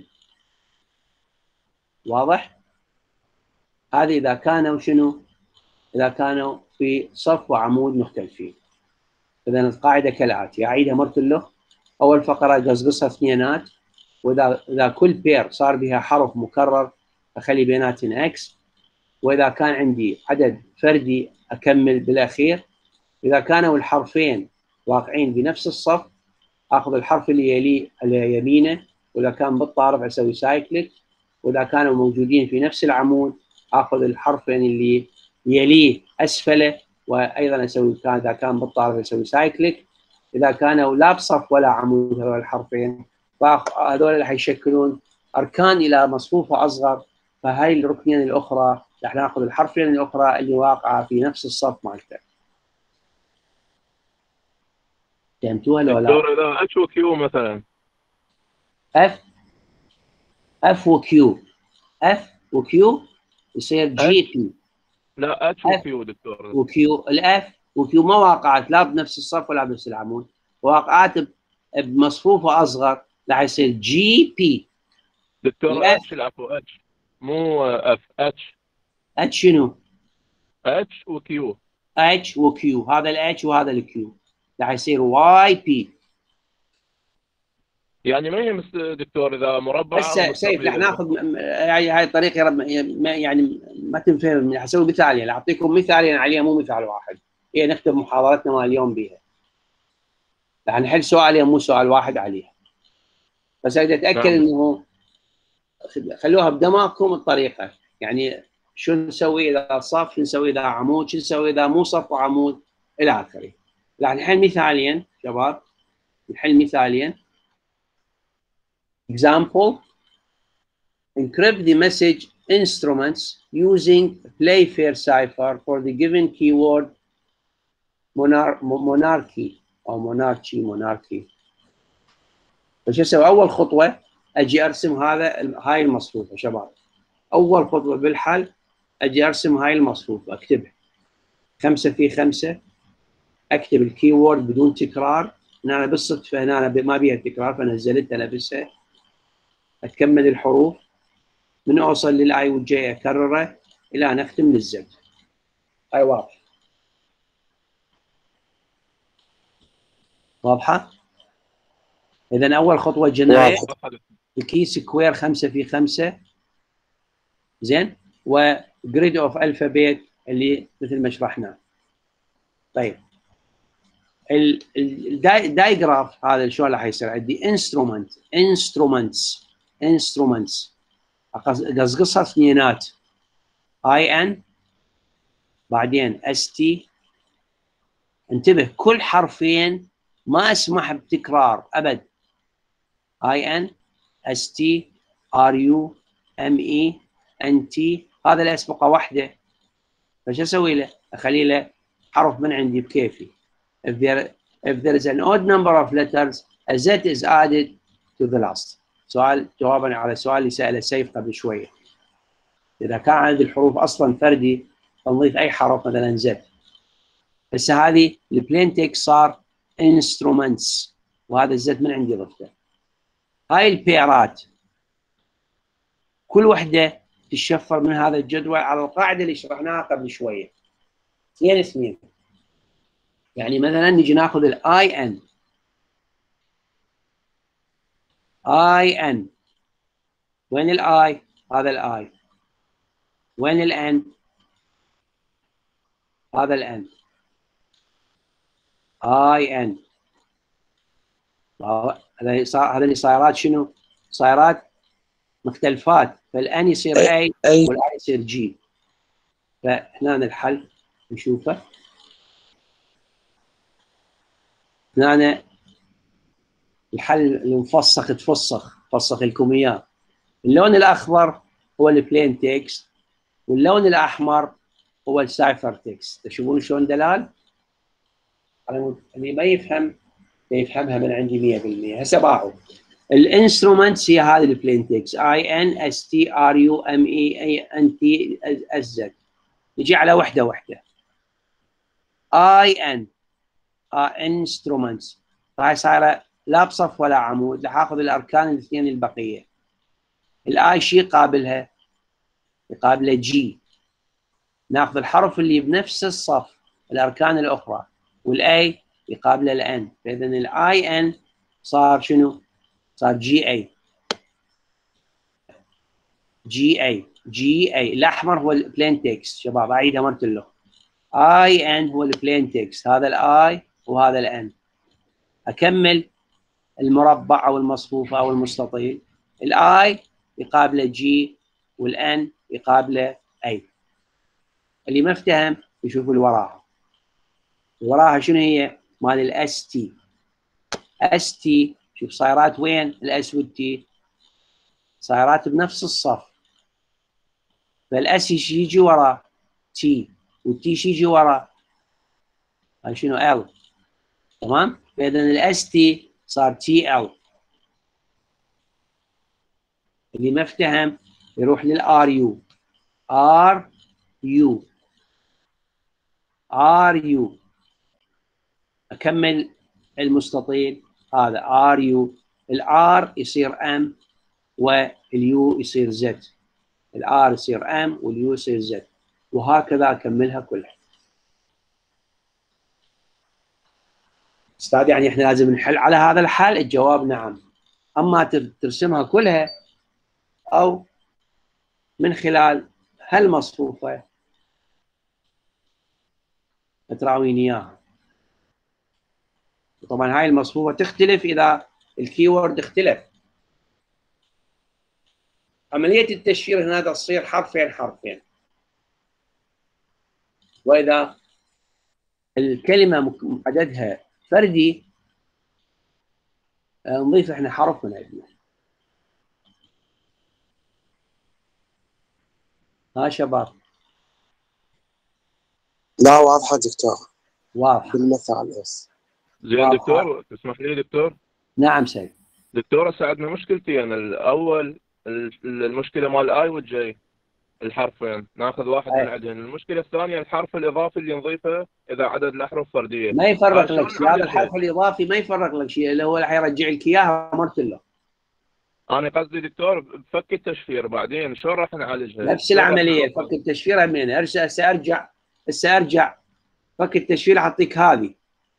واضح؟ هذه اذا كانوا شنو؟ اذا كانوا في صف وعمود مختلفين. اذا القاعده كالاتي، اعيدها مره له. اول فقره قصقصها اثنينات، واذا اذا كل بير صار بها حرف مكرر اخلي بيناتهم اكس، واذا كان عندي عدد فردي اكمل بالاخير. اذا كانوا الحرفين واقعين بنفس الصف اخذ الحرف اللي يليه اللي يمينه، واذا كان بالطارف اسوي سايكليك، واذا كانوا موجودين في نفس العمود اخذ الحرفين اللي يليه اسفله وايضا اسوي كان اذا كان بالطارف اسوي سايكليك. اذا كانوا لا بصف ولا عمود هذول الحرفين فهذول راح يشكلون اركان الى مصفوفه اصغر، فهاي الركنين الاخرى راح ناخذ الحرفين الاخرى اللي واقعه في نفس الصف مالته. فهمتوها ولا لا؟ دكتور اذا اتش وكيو مثلا اف اف وكيو، اف وكيو يصير جي بي. لا اتش وكيو دكتور. وكيو الاف وكيو ما واقعت لا بنفس الصف ولا بنفس العمود، واقعات بمصفوفه اصغر راح يصير جي بي. دكتور اتش، العفو اتش مو اف. اتش اتش شنو؟ اتش وكيو. اتش وكيو، هذا الاتش وهذا الكيو راح يصير واي بي. يعني ما هي دكتور اذا مربع بس سيف راح ناخذ هاي الطريقه يعني ما تنفهم. اسوي مثال، يعني اعطيكم مثالين عليها مو مثال واحد. هي نختم محاضرتنا مال اليوم بها. راح نحل سؤالين مو سؤال واحد عليها. بس اريد اتاكد نعم. انه خلوها بدماغكم الطريقه، يعني شو نسوي اذا صف، شو نسوي اذا عمود، شو نسوي اذا مو صف وعمود الى اخره. يعني نحل مثاليا شباب، نحل مثاليا. example: encrypt the message instruments using Playfair cipher for the given keyword monar monarchy او monarchy monarchy. فش اسوي؟ اول خطوه اجي ارسم هذا هاي المصفوفه شباب. اول خطوه بالحل اجي ارسم هاي المصفوفه، اكتبها خمسة في خمسة، اكتب الكيورد بدون تكرار. هنا بالصدفه هنا ما بيها تكرار فنزلتها لبسها. اكمل الحروف من اوصل للاي والجي اكرره الى ان اختم للزد. هاي واضح؟ واضحه؟ اذا اول خطوه جنريت الكي سكوير خمسة في خمسة، زين، وجريد اوف الفابيت اللي مثل ما شرحناه. طيب الدايجراف هذا شلون راح يصير؟ عندي انسترومنت انسترومنتس انسترومنتس اقصقصها اثنينات، اي ان بعدين اس تي. انتبه كل حرفين ما اسمح بتكرار ابد. اي ان اس تي ار يو ام اي ان تي، هذا الاسبقه واحده. فش اسوي له؟ اخلي له حرف من عندي بكيفي. if there if there is an odd number of letters a z is added to the last. سؤال جوابا على سؤال اللي سأله سيف قبل شويه. اذا كان عندي الحروف اصلا فردي فنضيف اي حرف مثلا زد. هسه هذه البلين تكست صار انسترومنتس وهذا الزد من عندي ضفته. هاي البيرات كل وحده تشفر من هذا الجدول على القاعده اللي شرحناها قبل شويه. اثنين اثنين. يعني مثلا نجي ناخذ الاي ان اي ان. وين الاي؟ هذا الاي. وين الان؟ هذا الان. اي ان. هذا صار هذا اللي صايرات شنو؟ صايرات مختلفات، فالان يصير اي والاي يصير جي. فهنا الحل نشوفه. هنا الحل المفسخ تفسخ فسخ لكم اياه. اللون الاخضر هو البلين تكست واللون الاحمر هو السايفر تكست. تشوفون شلون دلال؟ اللي ما يفهم يفهمها من عندي مية بالمية. هسه باعوا الانسترومنتس هي هذه البلين تكست اي ان اس تي ار يو ام اي اي ان تي اس زد. نجي على وحده وحده. اي ان انسترومنتس هاي صايره لا بصف ولا عمود، راح اخذ الاركان الاثنين البقيه. الاي شي يقابلها؟ يقابله جي. ناخذ الحرف اللي بنفس الصف الاركان الاخرى، والاي يقابله الان. فاذا الاي ان صار شنو؟ صار جي اي. جي اي جي اي. الاحمر هو البلين تكست شباب، اعيدها مرت له. اي ان هو البلين تكست، هذا الاي وهذا الان. اكمل المربع او المصفوفه او المستطيل. الاي يقابله جي والان يقابله اي. اللي ما افتهم يشوف اللي وراها. وراها شنو هي؟ مال الاس تي. اس تي شوف صايرات وين الاس والتي؟ صايرات بنفس الصف. فالاس يجي ورا تي والتي يجي ورا هاي شنو؟ ال. تمام؟ فاذا الاس تي صار تي ال. اللي ما افتهم يروح للار يو. ار يو ار يو. اكمل المستطيل هذا ار يو. الار يصير ام واليو يصير زد. الار يصير ام واليو يصير زد، وهكذا اكملها كلها. استاذ يعني احنا لازم نحل على هذا الحال؟ الجواب نعم. اما ترسمها كلها او من خلال هالمصفوفه تراوين اياها. طبعا هاي المصفوفه تختلف اذا الكيورد اختلف. عمليه التشفير هنا تصير حرفين حرفين، واذا الكلمه عددها فردي نضيف احنا حرف من عندنا. ها شباب؟ لا واضحه دكتور. واضحه بالمثال بس. زين دكتور، تسمح لي دكتور؟ نعم سيد. دكتور هسه عندنا مشكلتين، يعني الاول المشكله مال الاي والجي الحرفين، ناخذ واحد أي. من عندهم. المشكله الثانيه الحرف الاضافي اللي نضيفه اذا عدد الاحرف فرديه. ما يفرق لك شيء، هذا الحرف الاضافي ما يفرق لك شيء، اللي هو اللي حيرجع لك اياها مرت له. انا قصدي دكتور بفك التشفير بعدين شلون راح نعالجها؟ نفس العمليه، فك التشفير همين. هسه ارجع هسه ارجع فك التشفير اعطيك هذه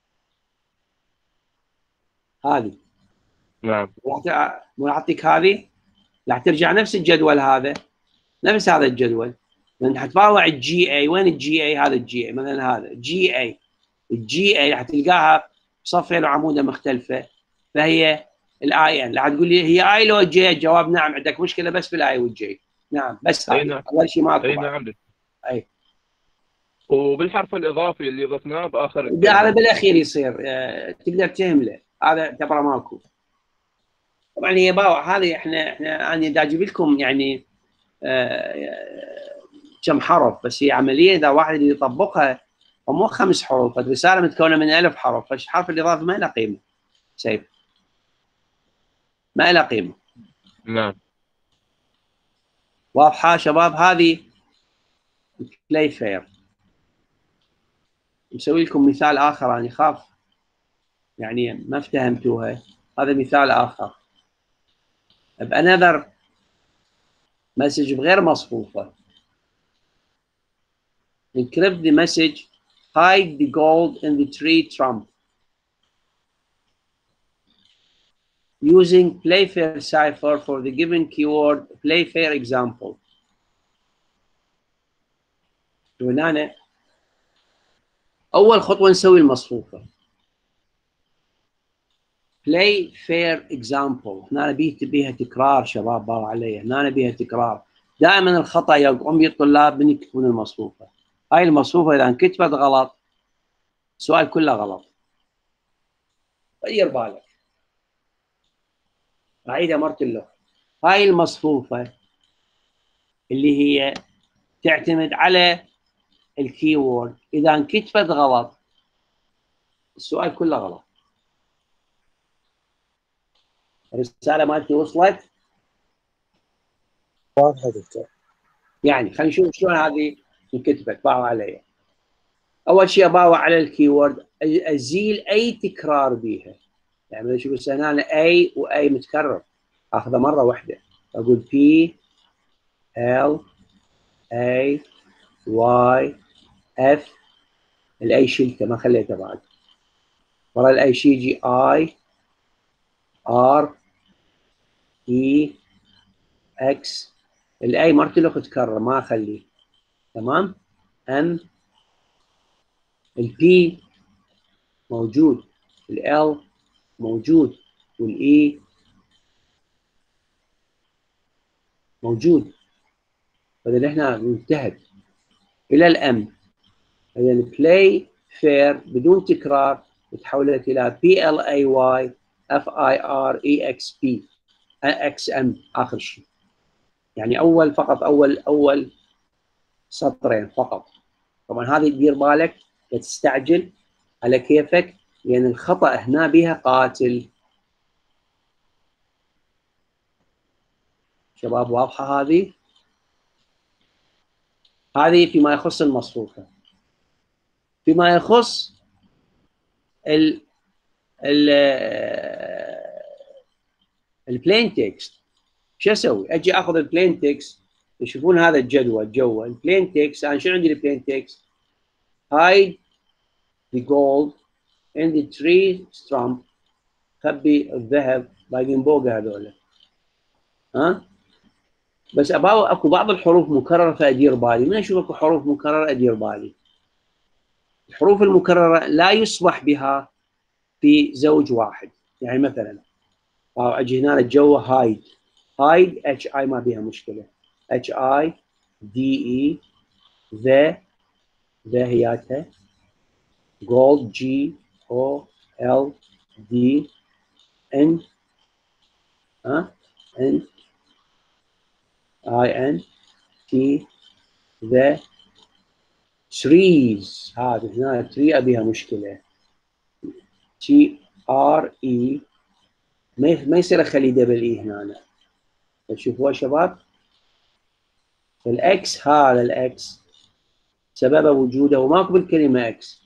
هذه نعم. راح اعطيك هذه، راح ترجع نفس الجدول هذا، نفس هذا الجدول، لان حتباوع الجي اي. وين الجي اي؟ هذا الجي اي مثلا، هذا جي اي. الجي اي راح تلقاها بصفين وعموده مختلفه، فهي الاي ان. راح تقول لي هي اي لو جي؟ الجواب نعم، عندك مشكله بس في الاي والجي. نعم بس هذا نعم. اول شيء ماكو. اي نعم. اي. وبالحرف الاضافي اللي ضفناه باخر هذا بالاخير يصير آه، تقدر تهمله، هذا اعتبره ماكو. طبعا هي باوع هذه، احنا احنا انا دا اجيب لكم يعني آه كم حرف، بس هي عمليه اذا واحد يطبقها مو خمس حروف، الرساله متكونه من ألف حرف، فالحرف الاضافي ما له قيمه. سيف ما له قيمه. نعم. واضحه شباب؟ هذه بلاي فير. مسوي لكم مثال اخر، انا خاف يعني ما افتهمتوها. هذا مثال اخر بانذر مسج بغير مصفوفه. encrypt the message, hide the gold in the tree trump using Playfair cipher for the given keyword Playfair example. هنا أول خطوة نسوي المصفوفة Playfair example. هنا نبيه بيها تكرار شباب، بار علي، هنا نبيها تكرار. دائما الخطأ يقوم بيه الطلاب من يكتبون المصفوفة. هاي المصفوفة إذا انكتبت غلط السؤال كله غلط. غير بالك، أعيدها مرة له. هاي المصفوفة اللي هي تعتمد على الكيورد، إذا انكتبت غلط السؤال كله غلط. الرسالة مالتي وصلت؟ واضحة دكتور. يعني خلينا نشوف شلون هذه انكتبت. باوع عليها. أول شيء باوع على الكيورد، أزيل أي تكرار بيها. يعني شوف هنا أي وأي متكرر، أخذه مرة واحدة. أقول P L A Y F. الأي شلته ما خليته بعد. ورا الأي شي يجي I R E X. الأي مرتلخ تكرر ما أخليه. تمام؟ M. البي موجود، ال موجود، والإي موجود. فإذا احنا ننتهي إلى الأم، إذا البلاي فير بدون تكرار تحولت إلى بي إل إي واي إف آي آر إي إكس بي إكس إم آخر شيء. يعني أول فقط أول أول سطرين فقط. طبعا هذه دير بالك لا تستعجل على كيفك، لأن يعني الخطأ هنا بها قاتل. شباب واضحة هذه؟ هذه فيما يخص المصفوفة. فيما يخص ال ال البلين تكست شو اسوي؟ اجي اخذ البلين تكست، تشوفون هذا الجدول جوا البلين تكست. انا شو عندي البلين تكست؟ hide the gold in the tree stump. خبي الذهب باقيين بوقه هذول. ها؟ بس ابغى اكو بعض الحروف مكرره فادير بالي. من اشوف اكو حروف مكرره ادير بالي. الحروف المكرره لا يصبح بها في زوج واحد. يعني مثلا او اجي هنا الجو هايد هايد اتش اي ما بيها مشكله. اتش اي دي اي ذا ذا هياتها جولد جي او ال دي ان ها ان اي ان تي ذا trees. هذه هنا تري ابيها مشكله. تي ار اي ما ما يصير اخلي دبل اي هنا. تشوفوها شباب؟ الاكس هذا الاكس سبب وجوده وماكو بالكلمه اكس،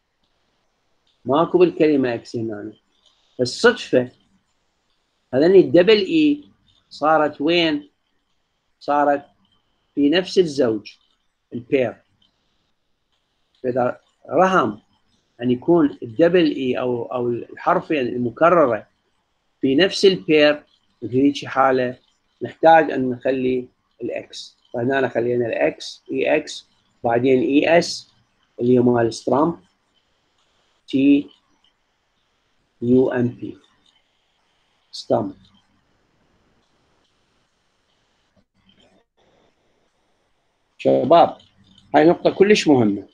ماكو بالكلمه اكس هنا. الصدفه هذني الدبل اي صارت وين؟ صارت في نفس الزوج البير. فاذا رهم ان يكون الدبل اي او او الحرفين المكرره في نفس البير، في هيك حاله نحتاج ان نخلي الاكس. فهنا خلينا الاكس اي اكس، بعدين اي اس اللي هو مال سترامب، تي يو ام بي ستامب. شباب هاي نقطة كلش مهمة،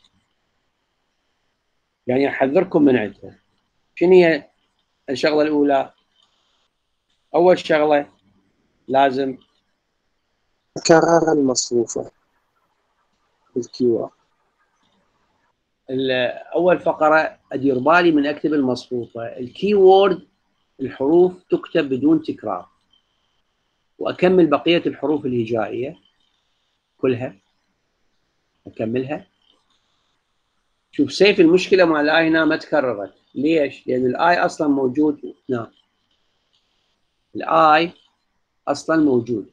يعني أحذركم من عندها. شنو هي الشغلة الأولى؟ أول شغلة لازم الكرارة المصروفة بالكيو ار. أول فقرة أدير بالي من أكتب المصروفة. الكي وورد الحروف تكتب بدون تكرار، وأكمل بقية الحروف الهجائية كلها أكملها. شوف سيف، المشكلة مع الآي هنا ما تكررت. ليش؟ لأن الآي أصلا موجود هنا. الآي أصلا موجود.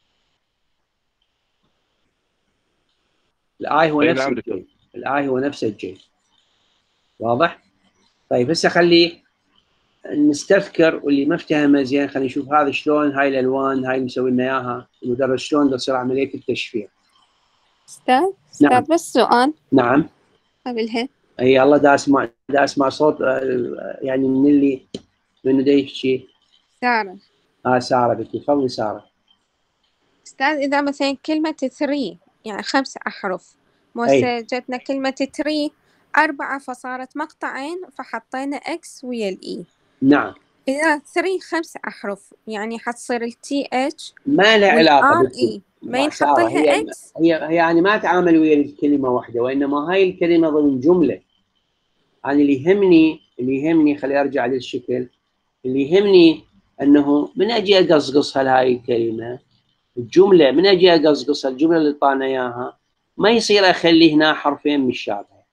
الآي هو نفس الجي. الآي هو نفس الجي. واضح؟ طيب هسه خلي نستذكر، واللي ما افتهمه زين خلينا نشوف هذا شلون هاي الألوان هاي مسوي لنا إياها المدرس شلون تصير عملية التشفير. أستاذ نعم. أستاذ بس سؤال نعم قبلها. اي الله دا اسمع دا اسمع صوت يعني من اللي من دا يحكي. سارة. اه سارة بنتي، تفضلي سارة. أستاذ إذا مثلا كلمة ثري يعني خمس أحرف، موسى جتنا كلمة تري أربعة فصارت مقطعين فحطينا إكس ويا الإي. نعم. إذا ثري خمس أحرف يعني حتصير التي اتش ما لها علاقة بالإي، ما ينحط لها هي إكس. هي هي يعني ما تعامل ويا الكلمة واحدة، وإنما هاي الكلمة ضمن جملة. أنا اللي يهمني اللي يهمني خلي أرجع للشكل. اللي يهمني أنه من أجي أقصقص هاي الكلمة الجملة، من أجي أقصقص الجملة اللي طانا إياها ما يصير أخلي هنا حرفين مشابهة.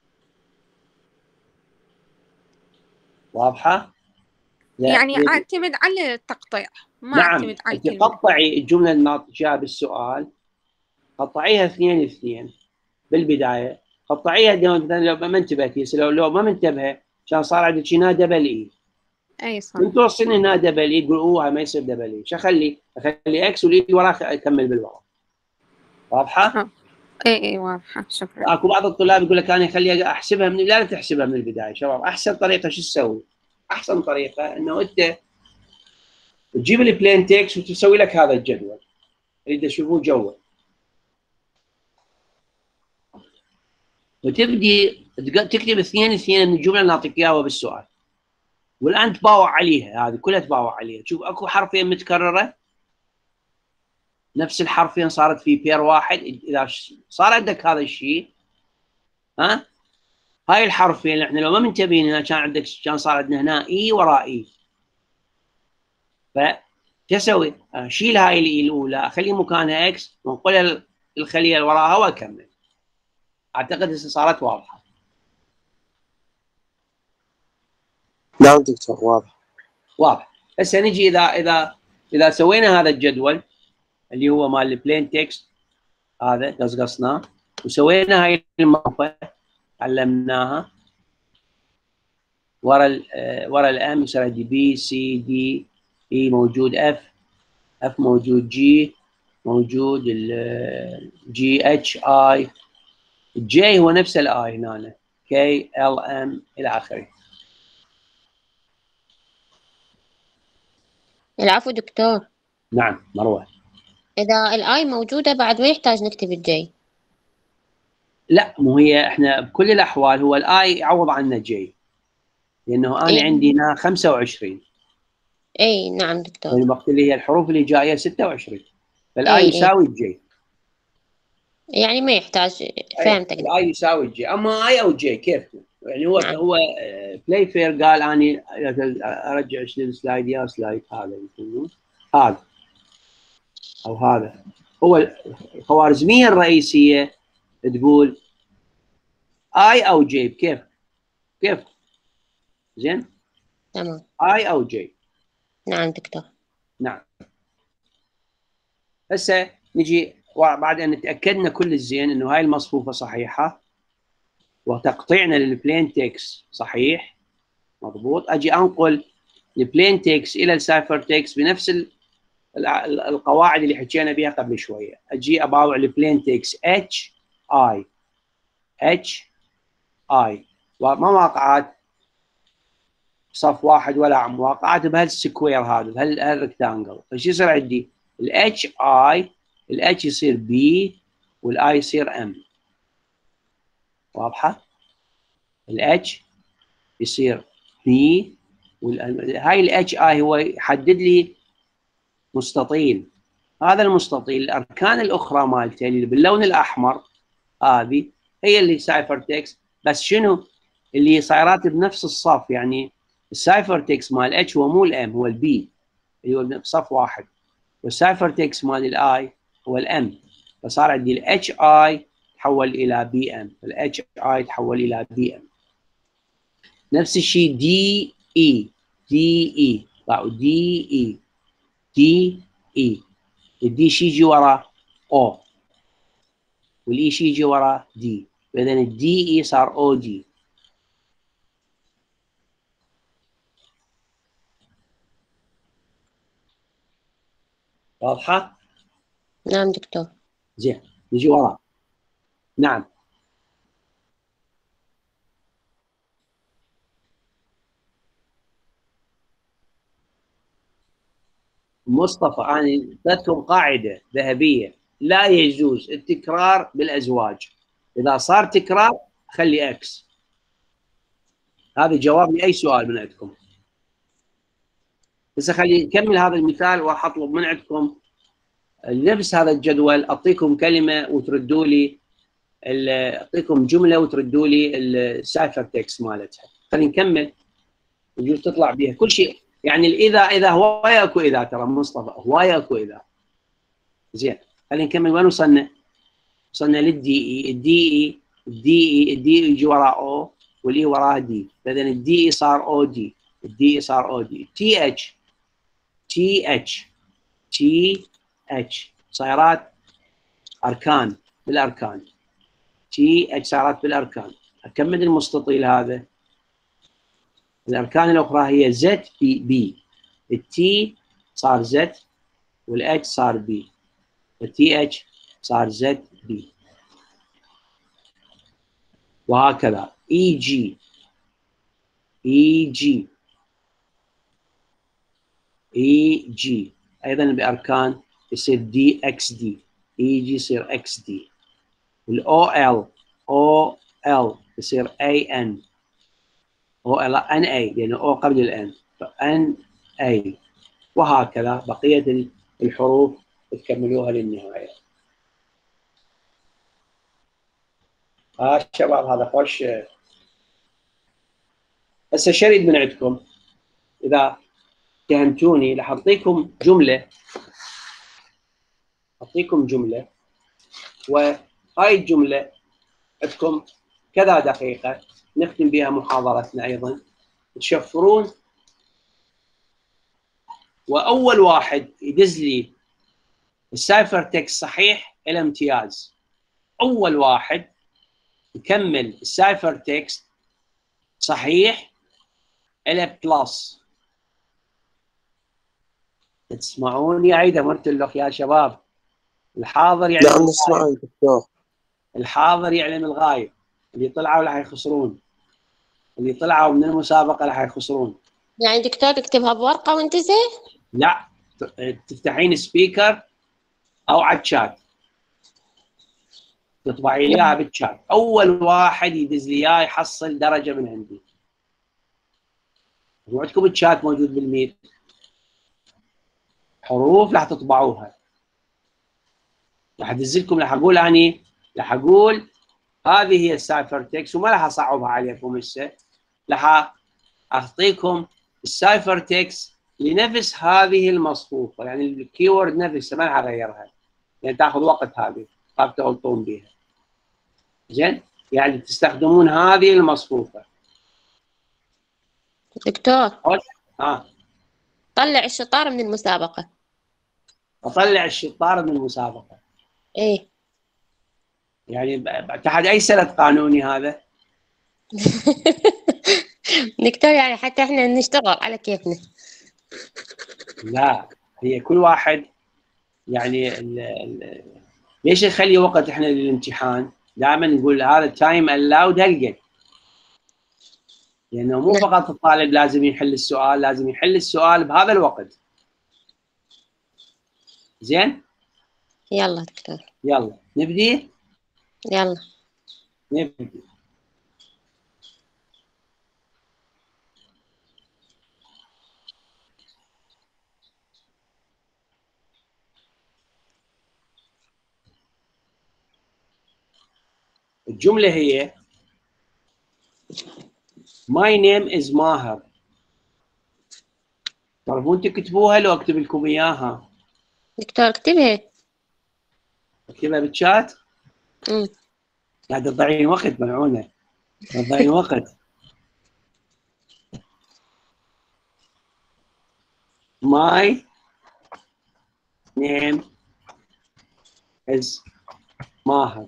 واضحة؟ يعني أعتمد على التقطيع، ما نعم. أعتمد على الكلمة. تقطعي الجملة الناتجة بالسؤال، قطعيها اثنين اثنين بالبداية. قطعيها مثلا لو ما انتبهتي، لو لو ما منتبهة عشان صار عندك هنا دبل اي. اي صح. من توصلين هنا دبل اي تقول اوه ما يصير دبل اي، شو اخلي؟ اخلي اكس واللي وراه اكمل بالورا. واضحة؟ اه اي اي واضحة. شكرا. اكو بعض الطلاب يقول لك انا اخليها احسبها من لا, لا تحسبها من البداية. شباب احسن طريقة شو تسوي؟ احسن طريقة انه انت تجيب البلين تكست وتسوي لك هذا الجدول اللي تشوفوه جوا، وتبدي تكتب اثنين اثنين من الجمله اللي نعطيك اياها بالسؤال، والان تباوع عليها. هذه كلها تباوع عليها. شوف اكو حرفين متكرره نفس الحرفين صارت في بير واحد. اذا صار عندك هذا الشيء، ها هاي الحرفين اللي احنا لو ما منتبهين هنا كان عندك كان صار عندنا هنا اي وراء اي. فتسوي شيل هاي الاي الاولى اخلي مكانها اكس وانقلها الخليه اللي وراها واكمل. اعتقد هسه صارت واضحه. نعم دكتور واضح. واضح. هسه نجي اذا اذا اذا سوينا هذا الجدول اللي هو مال البلين تكست هذا قصقصناه وسوينا هاي المعطى علمناها ورا ال ورا الام يصير عندي بي سي دي اي موجود، اف اف موجود، جي موجود، الجي اتش اي، الجي هو نفس الاي هنا، كي ال ام الى اخره. العفو دكتور. نعم مروه. إذا الآي موجودة بعد ما يحتاج نكتب الجي. لا مو هي احنا بكل الاحوال هو الاي يعوض عنه جي، لانه انا إيه. عندي هنا خمسة وعشرين. اي نعم دكتور. الوقت اللي هي الحروف اللي جايه ستة وعشرين، فالاي إيه إيه. يساوي الجي. يعني ما يحتاج. فهمتك دكتور. الاي يساوي الجي، اما اي او جي كيف يعني. هو نعم. هو بلاي فير قال اني ارجع السلايد يا سلايد هذا هذا او هذا. هو الخوارزميه الرئيسيه تقول اي او جي. كيف كيف زين؟ تمام. اي او جي. نعم دكتور. نعم. هسه نجي بعد ان تاكدنا كل الزين انه هاي المصفوفه صحيحه وتقطيعنا للبلين تكس صحيح مضبوط، اجي انقل البلين تكس الى السايفر تكس بنفس القواعد اللي حكينا بها قبل شويه. اجي اباوع البلين تكس اتش اي اتش اي، وما واقعات صف واحد ولا عم واقعات بهالسكوير هذا بهالركتانجل. فشو يصير عندي؟ الاتش اي الاتش يصير بي والاي يصير ام. واضحه؟ الاتش يصير بي وال... هاي الاتش اي هو يحدد لي مستطيل. هذا المستطيل الاركان الاخرى مالته اللي باللون الاحمر هذه هي اللي سايفر تكست، بس شنو اللي صايرات بنفس الصف. يعني السايفر تكست مال اتش هو مو الام، هو البي اللي هو بصف واحد، والسايفر تكست مال الاي هو الام. فصار عندي الاتش اي تحول الى بي ام، الاتش اي تحول الى بي ام. نفس الشيء دي اي دي اي طلعوا دي اي دي اي. الدي شي يجي ورا او والاي شي يجي ورا دي، فاذا الدي اي صار او دي. واضحه؟ نعم دكتور. زين نجي ورا. نعم مصطفى، انا اعطيتكم قاعده ذهبيه: لا يجوز التكرار بالازواج. اذا صار تكرار خلي اكس. هذا جواب لاي سؤال من عندكم. بس خلي نكمل هذا المثال وراح اطلب من عندكم نفس هذا الجدول. اعطيكم كلمه وتردوا لي، اعطيكم جمله وتردوا لي السايفر تكست مالتها. خلينا نكمل يجوز تطلع بها كل شيء. يعني اذا اذا هوايه اكو اذا، ترى مصطفى هوايه اكو اذا. زين خلينا نكمل. وين وصلنا؟ وصلنا للدي اي. الدي اي الدي اي الدي اي يجي وراء او والاي وراها دي، فاذا الدي اي صار او دي، الدي اي صار او دي. تي اتش تي اتش تي اتش صايرات اركان بالاركان. تي اتش صارت بالاركان. اكمل المستطيل هذا. الاركان الاخرى هي زد بي بي. التي صار زد والاتش صار بي، التي اتش صار زد بي، وهكذا. اي جي اي جي اي جي ايضا باركان يصير دي اكس دي، اي جي يصير اكس دي. الاو ال او ال يصير اي ان، او ال ان اي لانه او قبل الان، فان اي، وهكذا بقيه الحروف تكملوها للنهايه. ها آه شباب هذا خوش. هسه شريد من عندكم اذا فهمتوني راح اعطيكم جمله اعطيكم جمله وهاي الجمله عندكم كذا دقيقه نختم بها محاضرتنا ايضا تشفرون، واول واحد يدز لي السايفر تكست صحيح الى امتياز. اول واحد يكمل السايفر تكست صحيح الى بلس. تسمعوني؟ عيد مرت لك يا شباب. الحاضر يعلم نعم نسمعك دكتور. الحاضر يعلم الغايب. اللي طلعوا راح يخسرون، اللي طلعوا من المسابقه راح يخسرون. يعني دكتور اكتبها بورقه وانتزه؟ لا تفتحين سبيكر او على الشات. تطبعي لي اياها بالشات. اول واحد يدز لي اياه يحصل درجه من عندي. عندكم الشات موجود بالميت، حروف راح تطبعوها، راح ادز لكم، راح اقول اني راح اقول هذه هي السايفر تكست، وما راح اصعبها عليكم هسه، راح اعطيكم السايفر تكست لنفس هذه المصفوفه، يعني الكيورد نفسها ما راح اغيرها، يعني تاخذ وقت هذه، طاب تغلطون بها. زين؟ يعني تستخدمون هذه المصفوفه. دكتور ها، طلع الشطار من المسابقة. اطلع الشطار من المسابقه. ايه يعني تحت اي سند قانوني هذا؟ دكتور يعني حتى احنا نشتغل على كيفنا. لا، هي كل واحد يعني ال ال ليش نخلي وقت احنا للامتحان؟ دائما نقول هذا تايم الاود هالقد، لانه مو فقط الطالب لازم يحل السؤال، لازم يحل السؤال بهذا الوقت. زين؟ يلا دكتور يلا نبدي؟ يلا نبدي. الجملة هي My name is ماهر. تعرفون تكتبوها لو اكتب لكم اياها؟ دكتور اكتبها. اكتبها بالشات؟ امم قاعدة تضيعين وقت ملعونة، تضيعين وقت. My name is ماهر.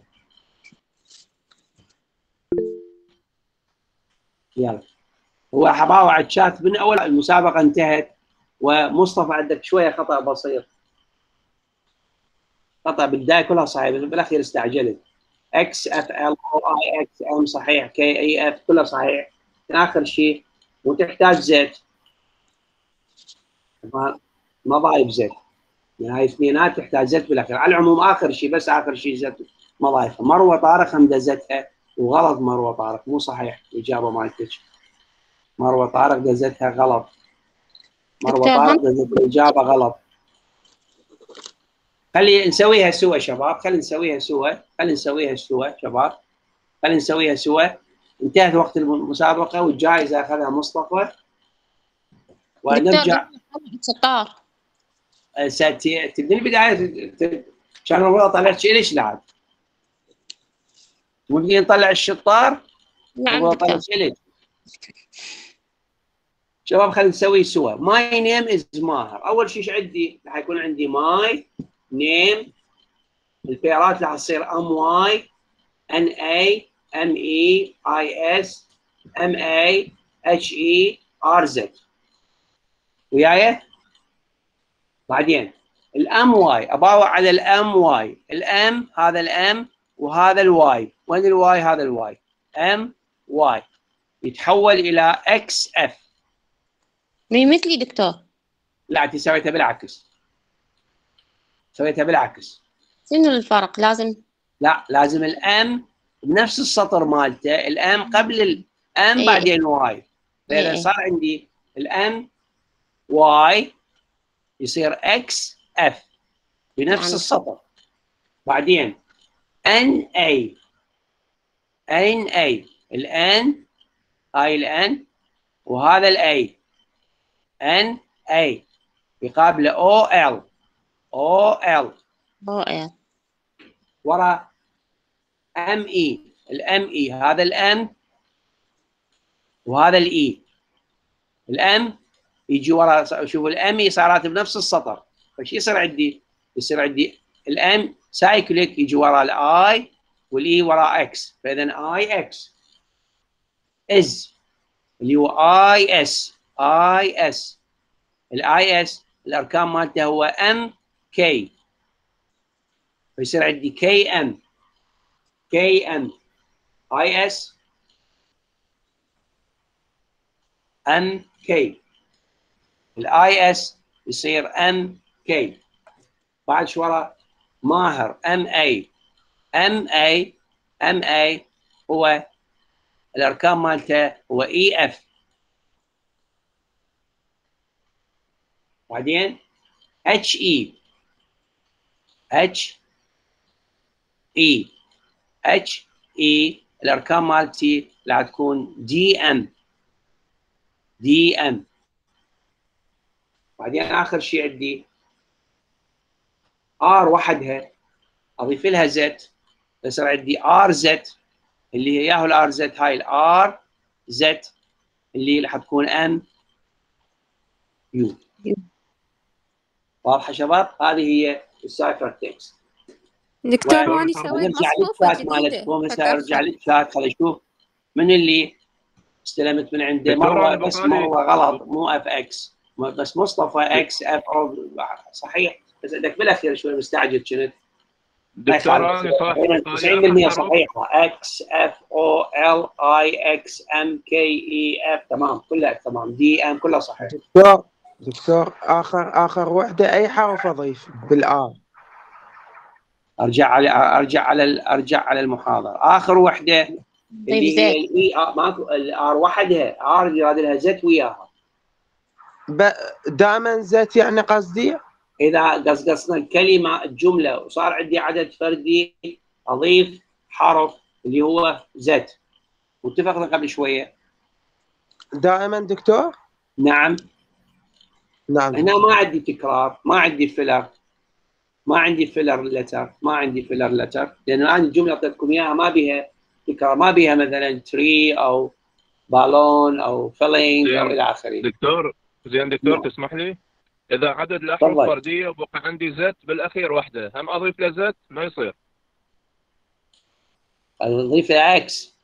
يلا، هو حباوع على الشات من اول المسابقه انتهت، ومصطفى عندك شويه خطا بسيط، خطا بالبدايه كلها صحيح بس بالاخير استعجلت. اكس اف ال او اي اكس ام صحيح، كي اي اف كلها صحيح، اخر شيء وتحتاج زيت، ما ما ضايف زيت، يعني هاي اثنينات تحتاج زيت بالاخير. على العموم اخر شيء، بس اخر شيء زيت ما ضايفه. مروه طارق مدزتها وغلط، مروه طارق مو صحيح الاجابه مالتك، مروه طارق دزتها غلط، مروه طارق دزت الاجابه غلط. خلي نسويها سوا شباب، خلي نسويها سوا، خلي نسويها سوا شباب، خلي نسويها سوا. انتهت وقت المسابقه والجائزه اخذها مصطفى، ونرجع. شطار ساتي تبدي البدايه كان المفروض اطلع شيء، ليش لا؟ ودي نطلع الشطار. نعم دكتور. شباب خلينا نسوي سوا. ماي نيم از ماهر. اول شيء ايش عندي؟ راح يكون عندي ماي نيم، البيرات راح تصير ام واي ان اي ام اي اي اس ام اي اتش اي ار زد. وياي؟ بعدين الام واي اباوع على الام واي، الام هذا الام وهذا الواي، وين الواي؟ هذا الواي، ام واي يتحول الى اكس اف. مي مثلي دكتور؟ لا انت سويتها بالعكس، سويتها بالعكس. شنو الفرق؟ لازم لا لازم الام بنفس السطر مالته، الام قبل الام إيه. بعدين واي، فاذا إيه. صار عندي الام واي يصير اكس اف بنفس يعني. السطر. بعدين ان اي، ان اي، الان هاي الان وهذا الاي، ان اي يقابله او ال، او ال او ال ورا ام اي، الام اي هذا الام وهذا الاي، الام يجي ورا. شوفوا الام اي صارت بنفس السطر، فش يصير عندي؟ يصير عندي الام سايكليك يجي ورا الاي والاي ورا اكس، فاذا اي اكس از اللي هو اي اس، اي اس الاي اس الاركان مالته هو ام كي، فيصير عندي كي ام، كي ام اي اس ام كي، الاي اس يصير ام كي. بعد شو ورا؟ ماهر ام اي ام اي ام اي هو الاركان مالته هو اي اف. بعدين اتش اي اتش اي اتش اي الاركان مالتي راح تكون دي ام دي ام. بعدين اخر شيء عندي ار وحدها اضيف لها زد، يصير عندي ار زد اللي هي ياهو الار زد، هاي الار زد اللي راح تكون ام يو. واضحه شباب؟ هذه هي السايفر تكست. دكتور واني سويت مصفوفة جديدة هسه ارجع للشات خليني اشوف من اللي استلمت من عنده. مره بس مره غلط، مو اف اكس بس مصطفى اكس اف او صحيح، بس عندك بالاخير شوي مستعجل كنت. دكتور انا صح تسعين بالمئة صحيحه اكس اف او ال اي اكس ام كي اي اف تمام كلها تمام، دي ام كلها صحيح. دكتور دكتور اخر اخر وحده اي حرف اضيف بالار؟ ارجع على ارجع على ارجع على المحاضره. اخر وحده اللي هي الاي ماكو الار وحدها، ار اللي هذه لها زت وياها دائما زت يعني قصدي. اذا قصقصنا الكلمه الجمله وصار عندي عدد فردي اضيف حرف اللي هو زت، واتفقنا قبل شويه. دائما دكتور؟ نعم نعم. هنا ما عندي تكرار، ما عندي فيلر، ما عندي فيلر لتر، ما عندي فيلر لتر، لانه انا الجمله اعطيتكم اياها ما بها تكرار، ما بها مثلا تري او بالون او فيلينج او الى اخره. دكتور زين دكتور نعم. تسمح لي اذا عدد الاحرف فرديه وبقى عندي زت بالاخير واحده، هم اضيف له زت ما يصير؟ اضيف له اكس.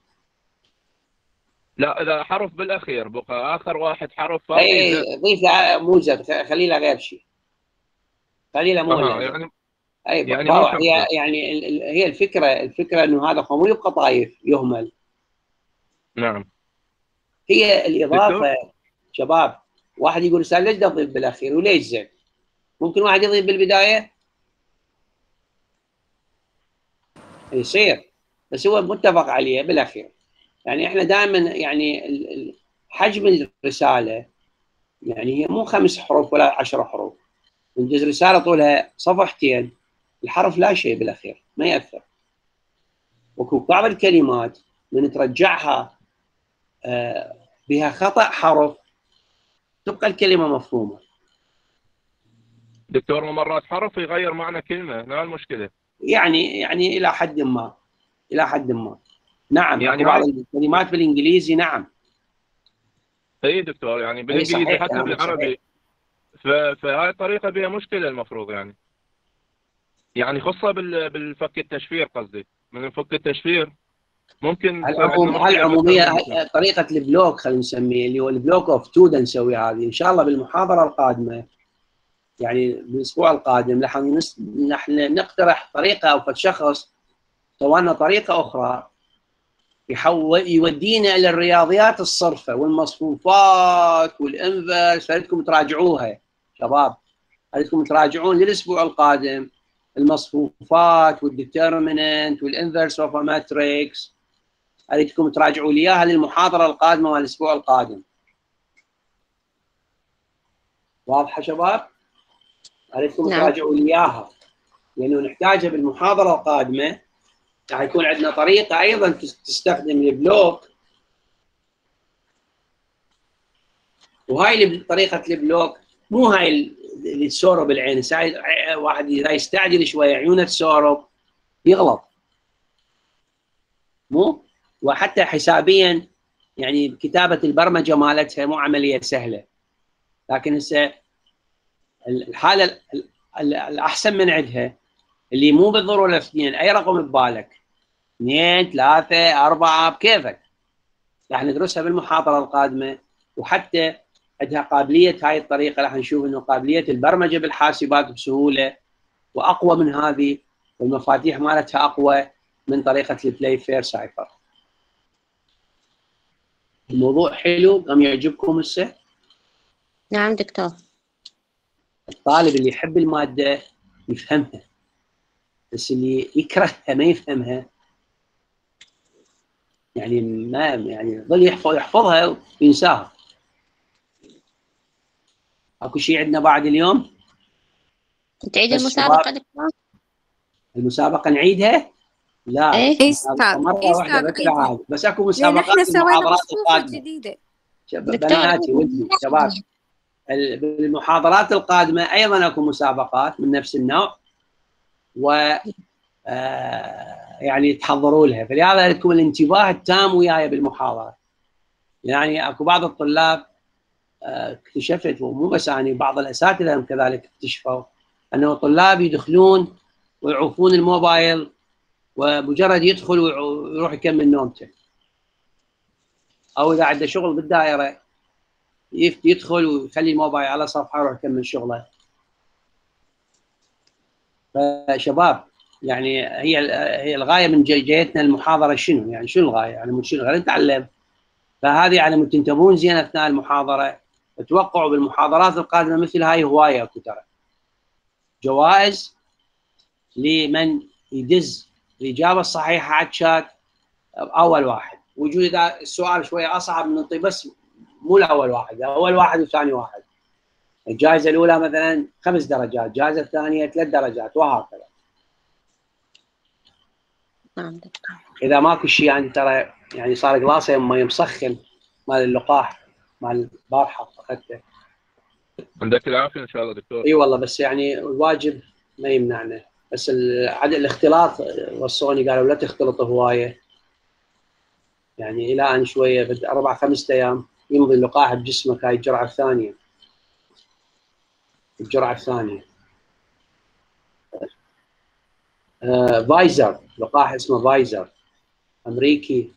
لا اذا حرف بالاخير بقى اخر واحد حرف فردي اي ضيف له مو زت، خلي له غير شيء، خلي له مو آه يعني اي يعني هي يعني هي الفكره الفكره انه هذا مو يبقى طايف يهمل. نعم. هي الاضافه شباب، واحد يقول استاذ ليش تضيف بالاخير وليش زين؟ ممكن واحد يضيف بالبدايه يصير، بس هو متفق عليه بالاخير. يعني احنا دائما يعني حجم الرساله يعني هي مو خمس حروف ولا عشر حروف، ننجز رساله طولها صفحتين، الحرف لا شيء بالاخير ما ياثر. وكو بعض الكلمات من ترجعها آه بها خطا حرف تبقى الكلمه مفهومه. دكتور مرات حرف يغير معنى كلمه، هنا المشكله. يعني يعني الى حد ما الى حد ما نعم. يعني بعض الكلمات بالانجليزي نعم. اي دكتور يعني بالانجليزي حتى بالعربي، فهاي الطريقه بها مشكله المفروض يعني. يعني خاصه بالفك التشفير، قصدي من فك التشفير ممكن العموميه طريقه البلوك خلينا نسميه اللي هو البلوك اوف تو نسوي هذه ان شاء الله بالمحاضره القادمه، يعني بالاسبوع القادم نحن نحن نقترح طريقه او شخص طورنا طريقه اخرى يحول يودينا الى الرياضيات الصرفه والمصفوفات والانفرس، فاريدكم تراجعوها شباب، اريدكم تراجعون للاسبوع القادم المصفوفات والديترميننت والانفرس اوف ماتريكس، اريدكم تراجعوا لي اياها للمحاضره القادمه والاسبوع القادم. واضحه شباب؟ اريدكم نعم. تراجعوا لي اياها لانه نحتاجها بالمحاضره القادمه. راح يكون عندنا طريقه ايضا تستخدم البلوك، وهاي طريقه البلوك مو هاي اللي تسورب العين، واحد اذا يستعجل شويه عيونه تسورب يغلط، مو وحتى حسابيا يعني كتابه البرمجه مالتها مو عمليه سهله. لكن هسه الحاله الاحسن من عندها اللي مو بالضروره اثنين، اي رقم ببالك اثنين ثلاثه اربعه بكيفك، راح ندرسها بالمحاضره القادمه. وحتى عندها قابليه هاي الطريقه، راح نشوف انه قابليه البرمجه بالحاسبات بسهوله واقوى من هذه، والمفاتيح مالتها اقوى من طريقه البلاي فير سايفر. الموضوع حلو، قام يعجبكم هسه؟ نعم دكتور. الطالب اللي يحب الماده يفهمها، بس اللي يكرهها ما يفهمها يعني ما يعني ظل يحفظ يحفظها وينساها. اكو شيء عندنا بعد اليوم؟ تعيد بس المسابقة شباب، دكتور؟ المسابقة نعيدها؟ لا ايه اي المسابقة استاذ، مرة اي واحدة استاذ بس عيدها، عاد، بس اكو لان مسابقات احنا سوينا المحاضرات مصفوفة القادمة. جديدة. شباب دكتور بناتي ولدي شباب، ال- بالمحاضرات القادمة ايضا اكو مسابقات من نفس النوع، و آه يعني تحضروا لها، فلهذا لكم الانتباه التام وياي بالمحاضرة. يعني اكو بعض الطلاب آه اكتشفت، ومو بس يعني بعض الاساتذة هم كذلك اكتشفوا انه طلاب يدخلون ويعوفون الموبايل ومجرد يدخل ويروح يكمل نومته، او اذا عنده شغل بالدائره يدخل ويخلي الموبايل على صفحه ويروح يكمل شغله. فشباب يعني هي هي الغايه من جيتنا المحاضره شنو؟ يعني شنو الغايه؟ يعني من شنو؟ غير نتعلم. فهذه يعني من تنتبهون زين اثناء المحاضره، اتوقعوا بالمحاضرات القادمه مثل هاي هوايه اكو ترى. جوائز لمن يدز الاجابه الصحيحه على الشات اول واحد. وجود اذا السؤال شويه اصعب نعطي بس مو الاول واحد، اول واحد وثاني واحد. الجائزه الاولى مثلا خمس درجات، الجائزه الثانيه ثلاث درجات، وهكذا. نعم دكتور. اذا ماكو شيء يعني ترى يعني صار قلاصه مي مسخن مال اللقاح مال البارحه اخذته. عندك العافيه ان شاء الله دكتور. اي والله، بس يعني الواجب ما يمنعنا، بس عدد الاختلاط وصوني قالوا لا تختلط هوايه، يعني الى ان شويه بعد اربع خمسة ايام يمضي اللقاح بجسمك. هاي الجرعه الثانيه، الجرعه الثانيه. آه فايزر، لقاح اسمه فايزر امريكي.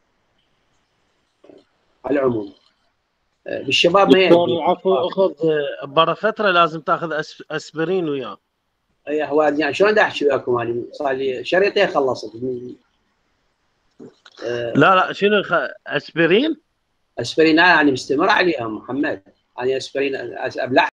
على العموم آه بالشباب ما دكتور يأذي. العفو، اخذ برا فتره لازم تاخذ أس... اسبرين وياه. اي هو يعني شلون بدي احكي وياكم؟ يعني صار لي شريطين خلصت. آه لا لا شنو خ... اسبرين؟ اسبرين يعني مستمر عليها محمد. يعني اسبرين ابلع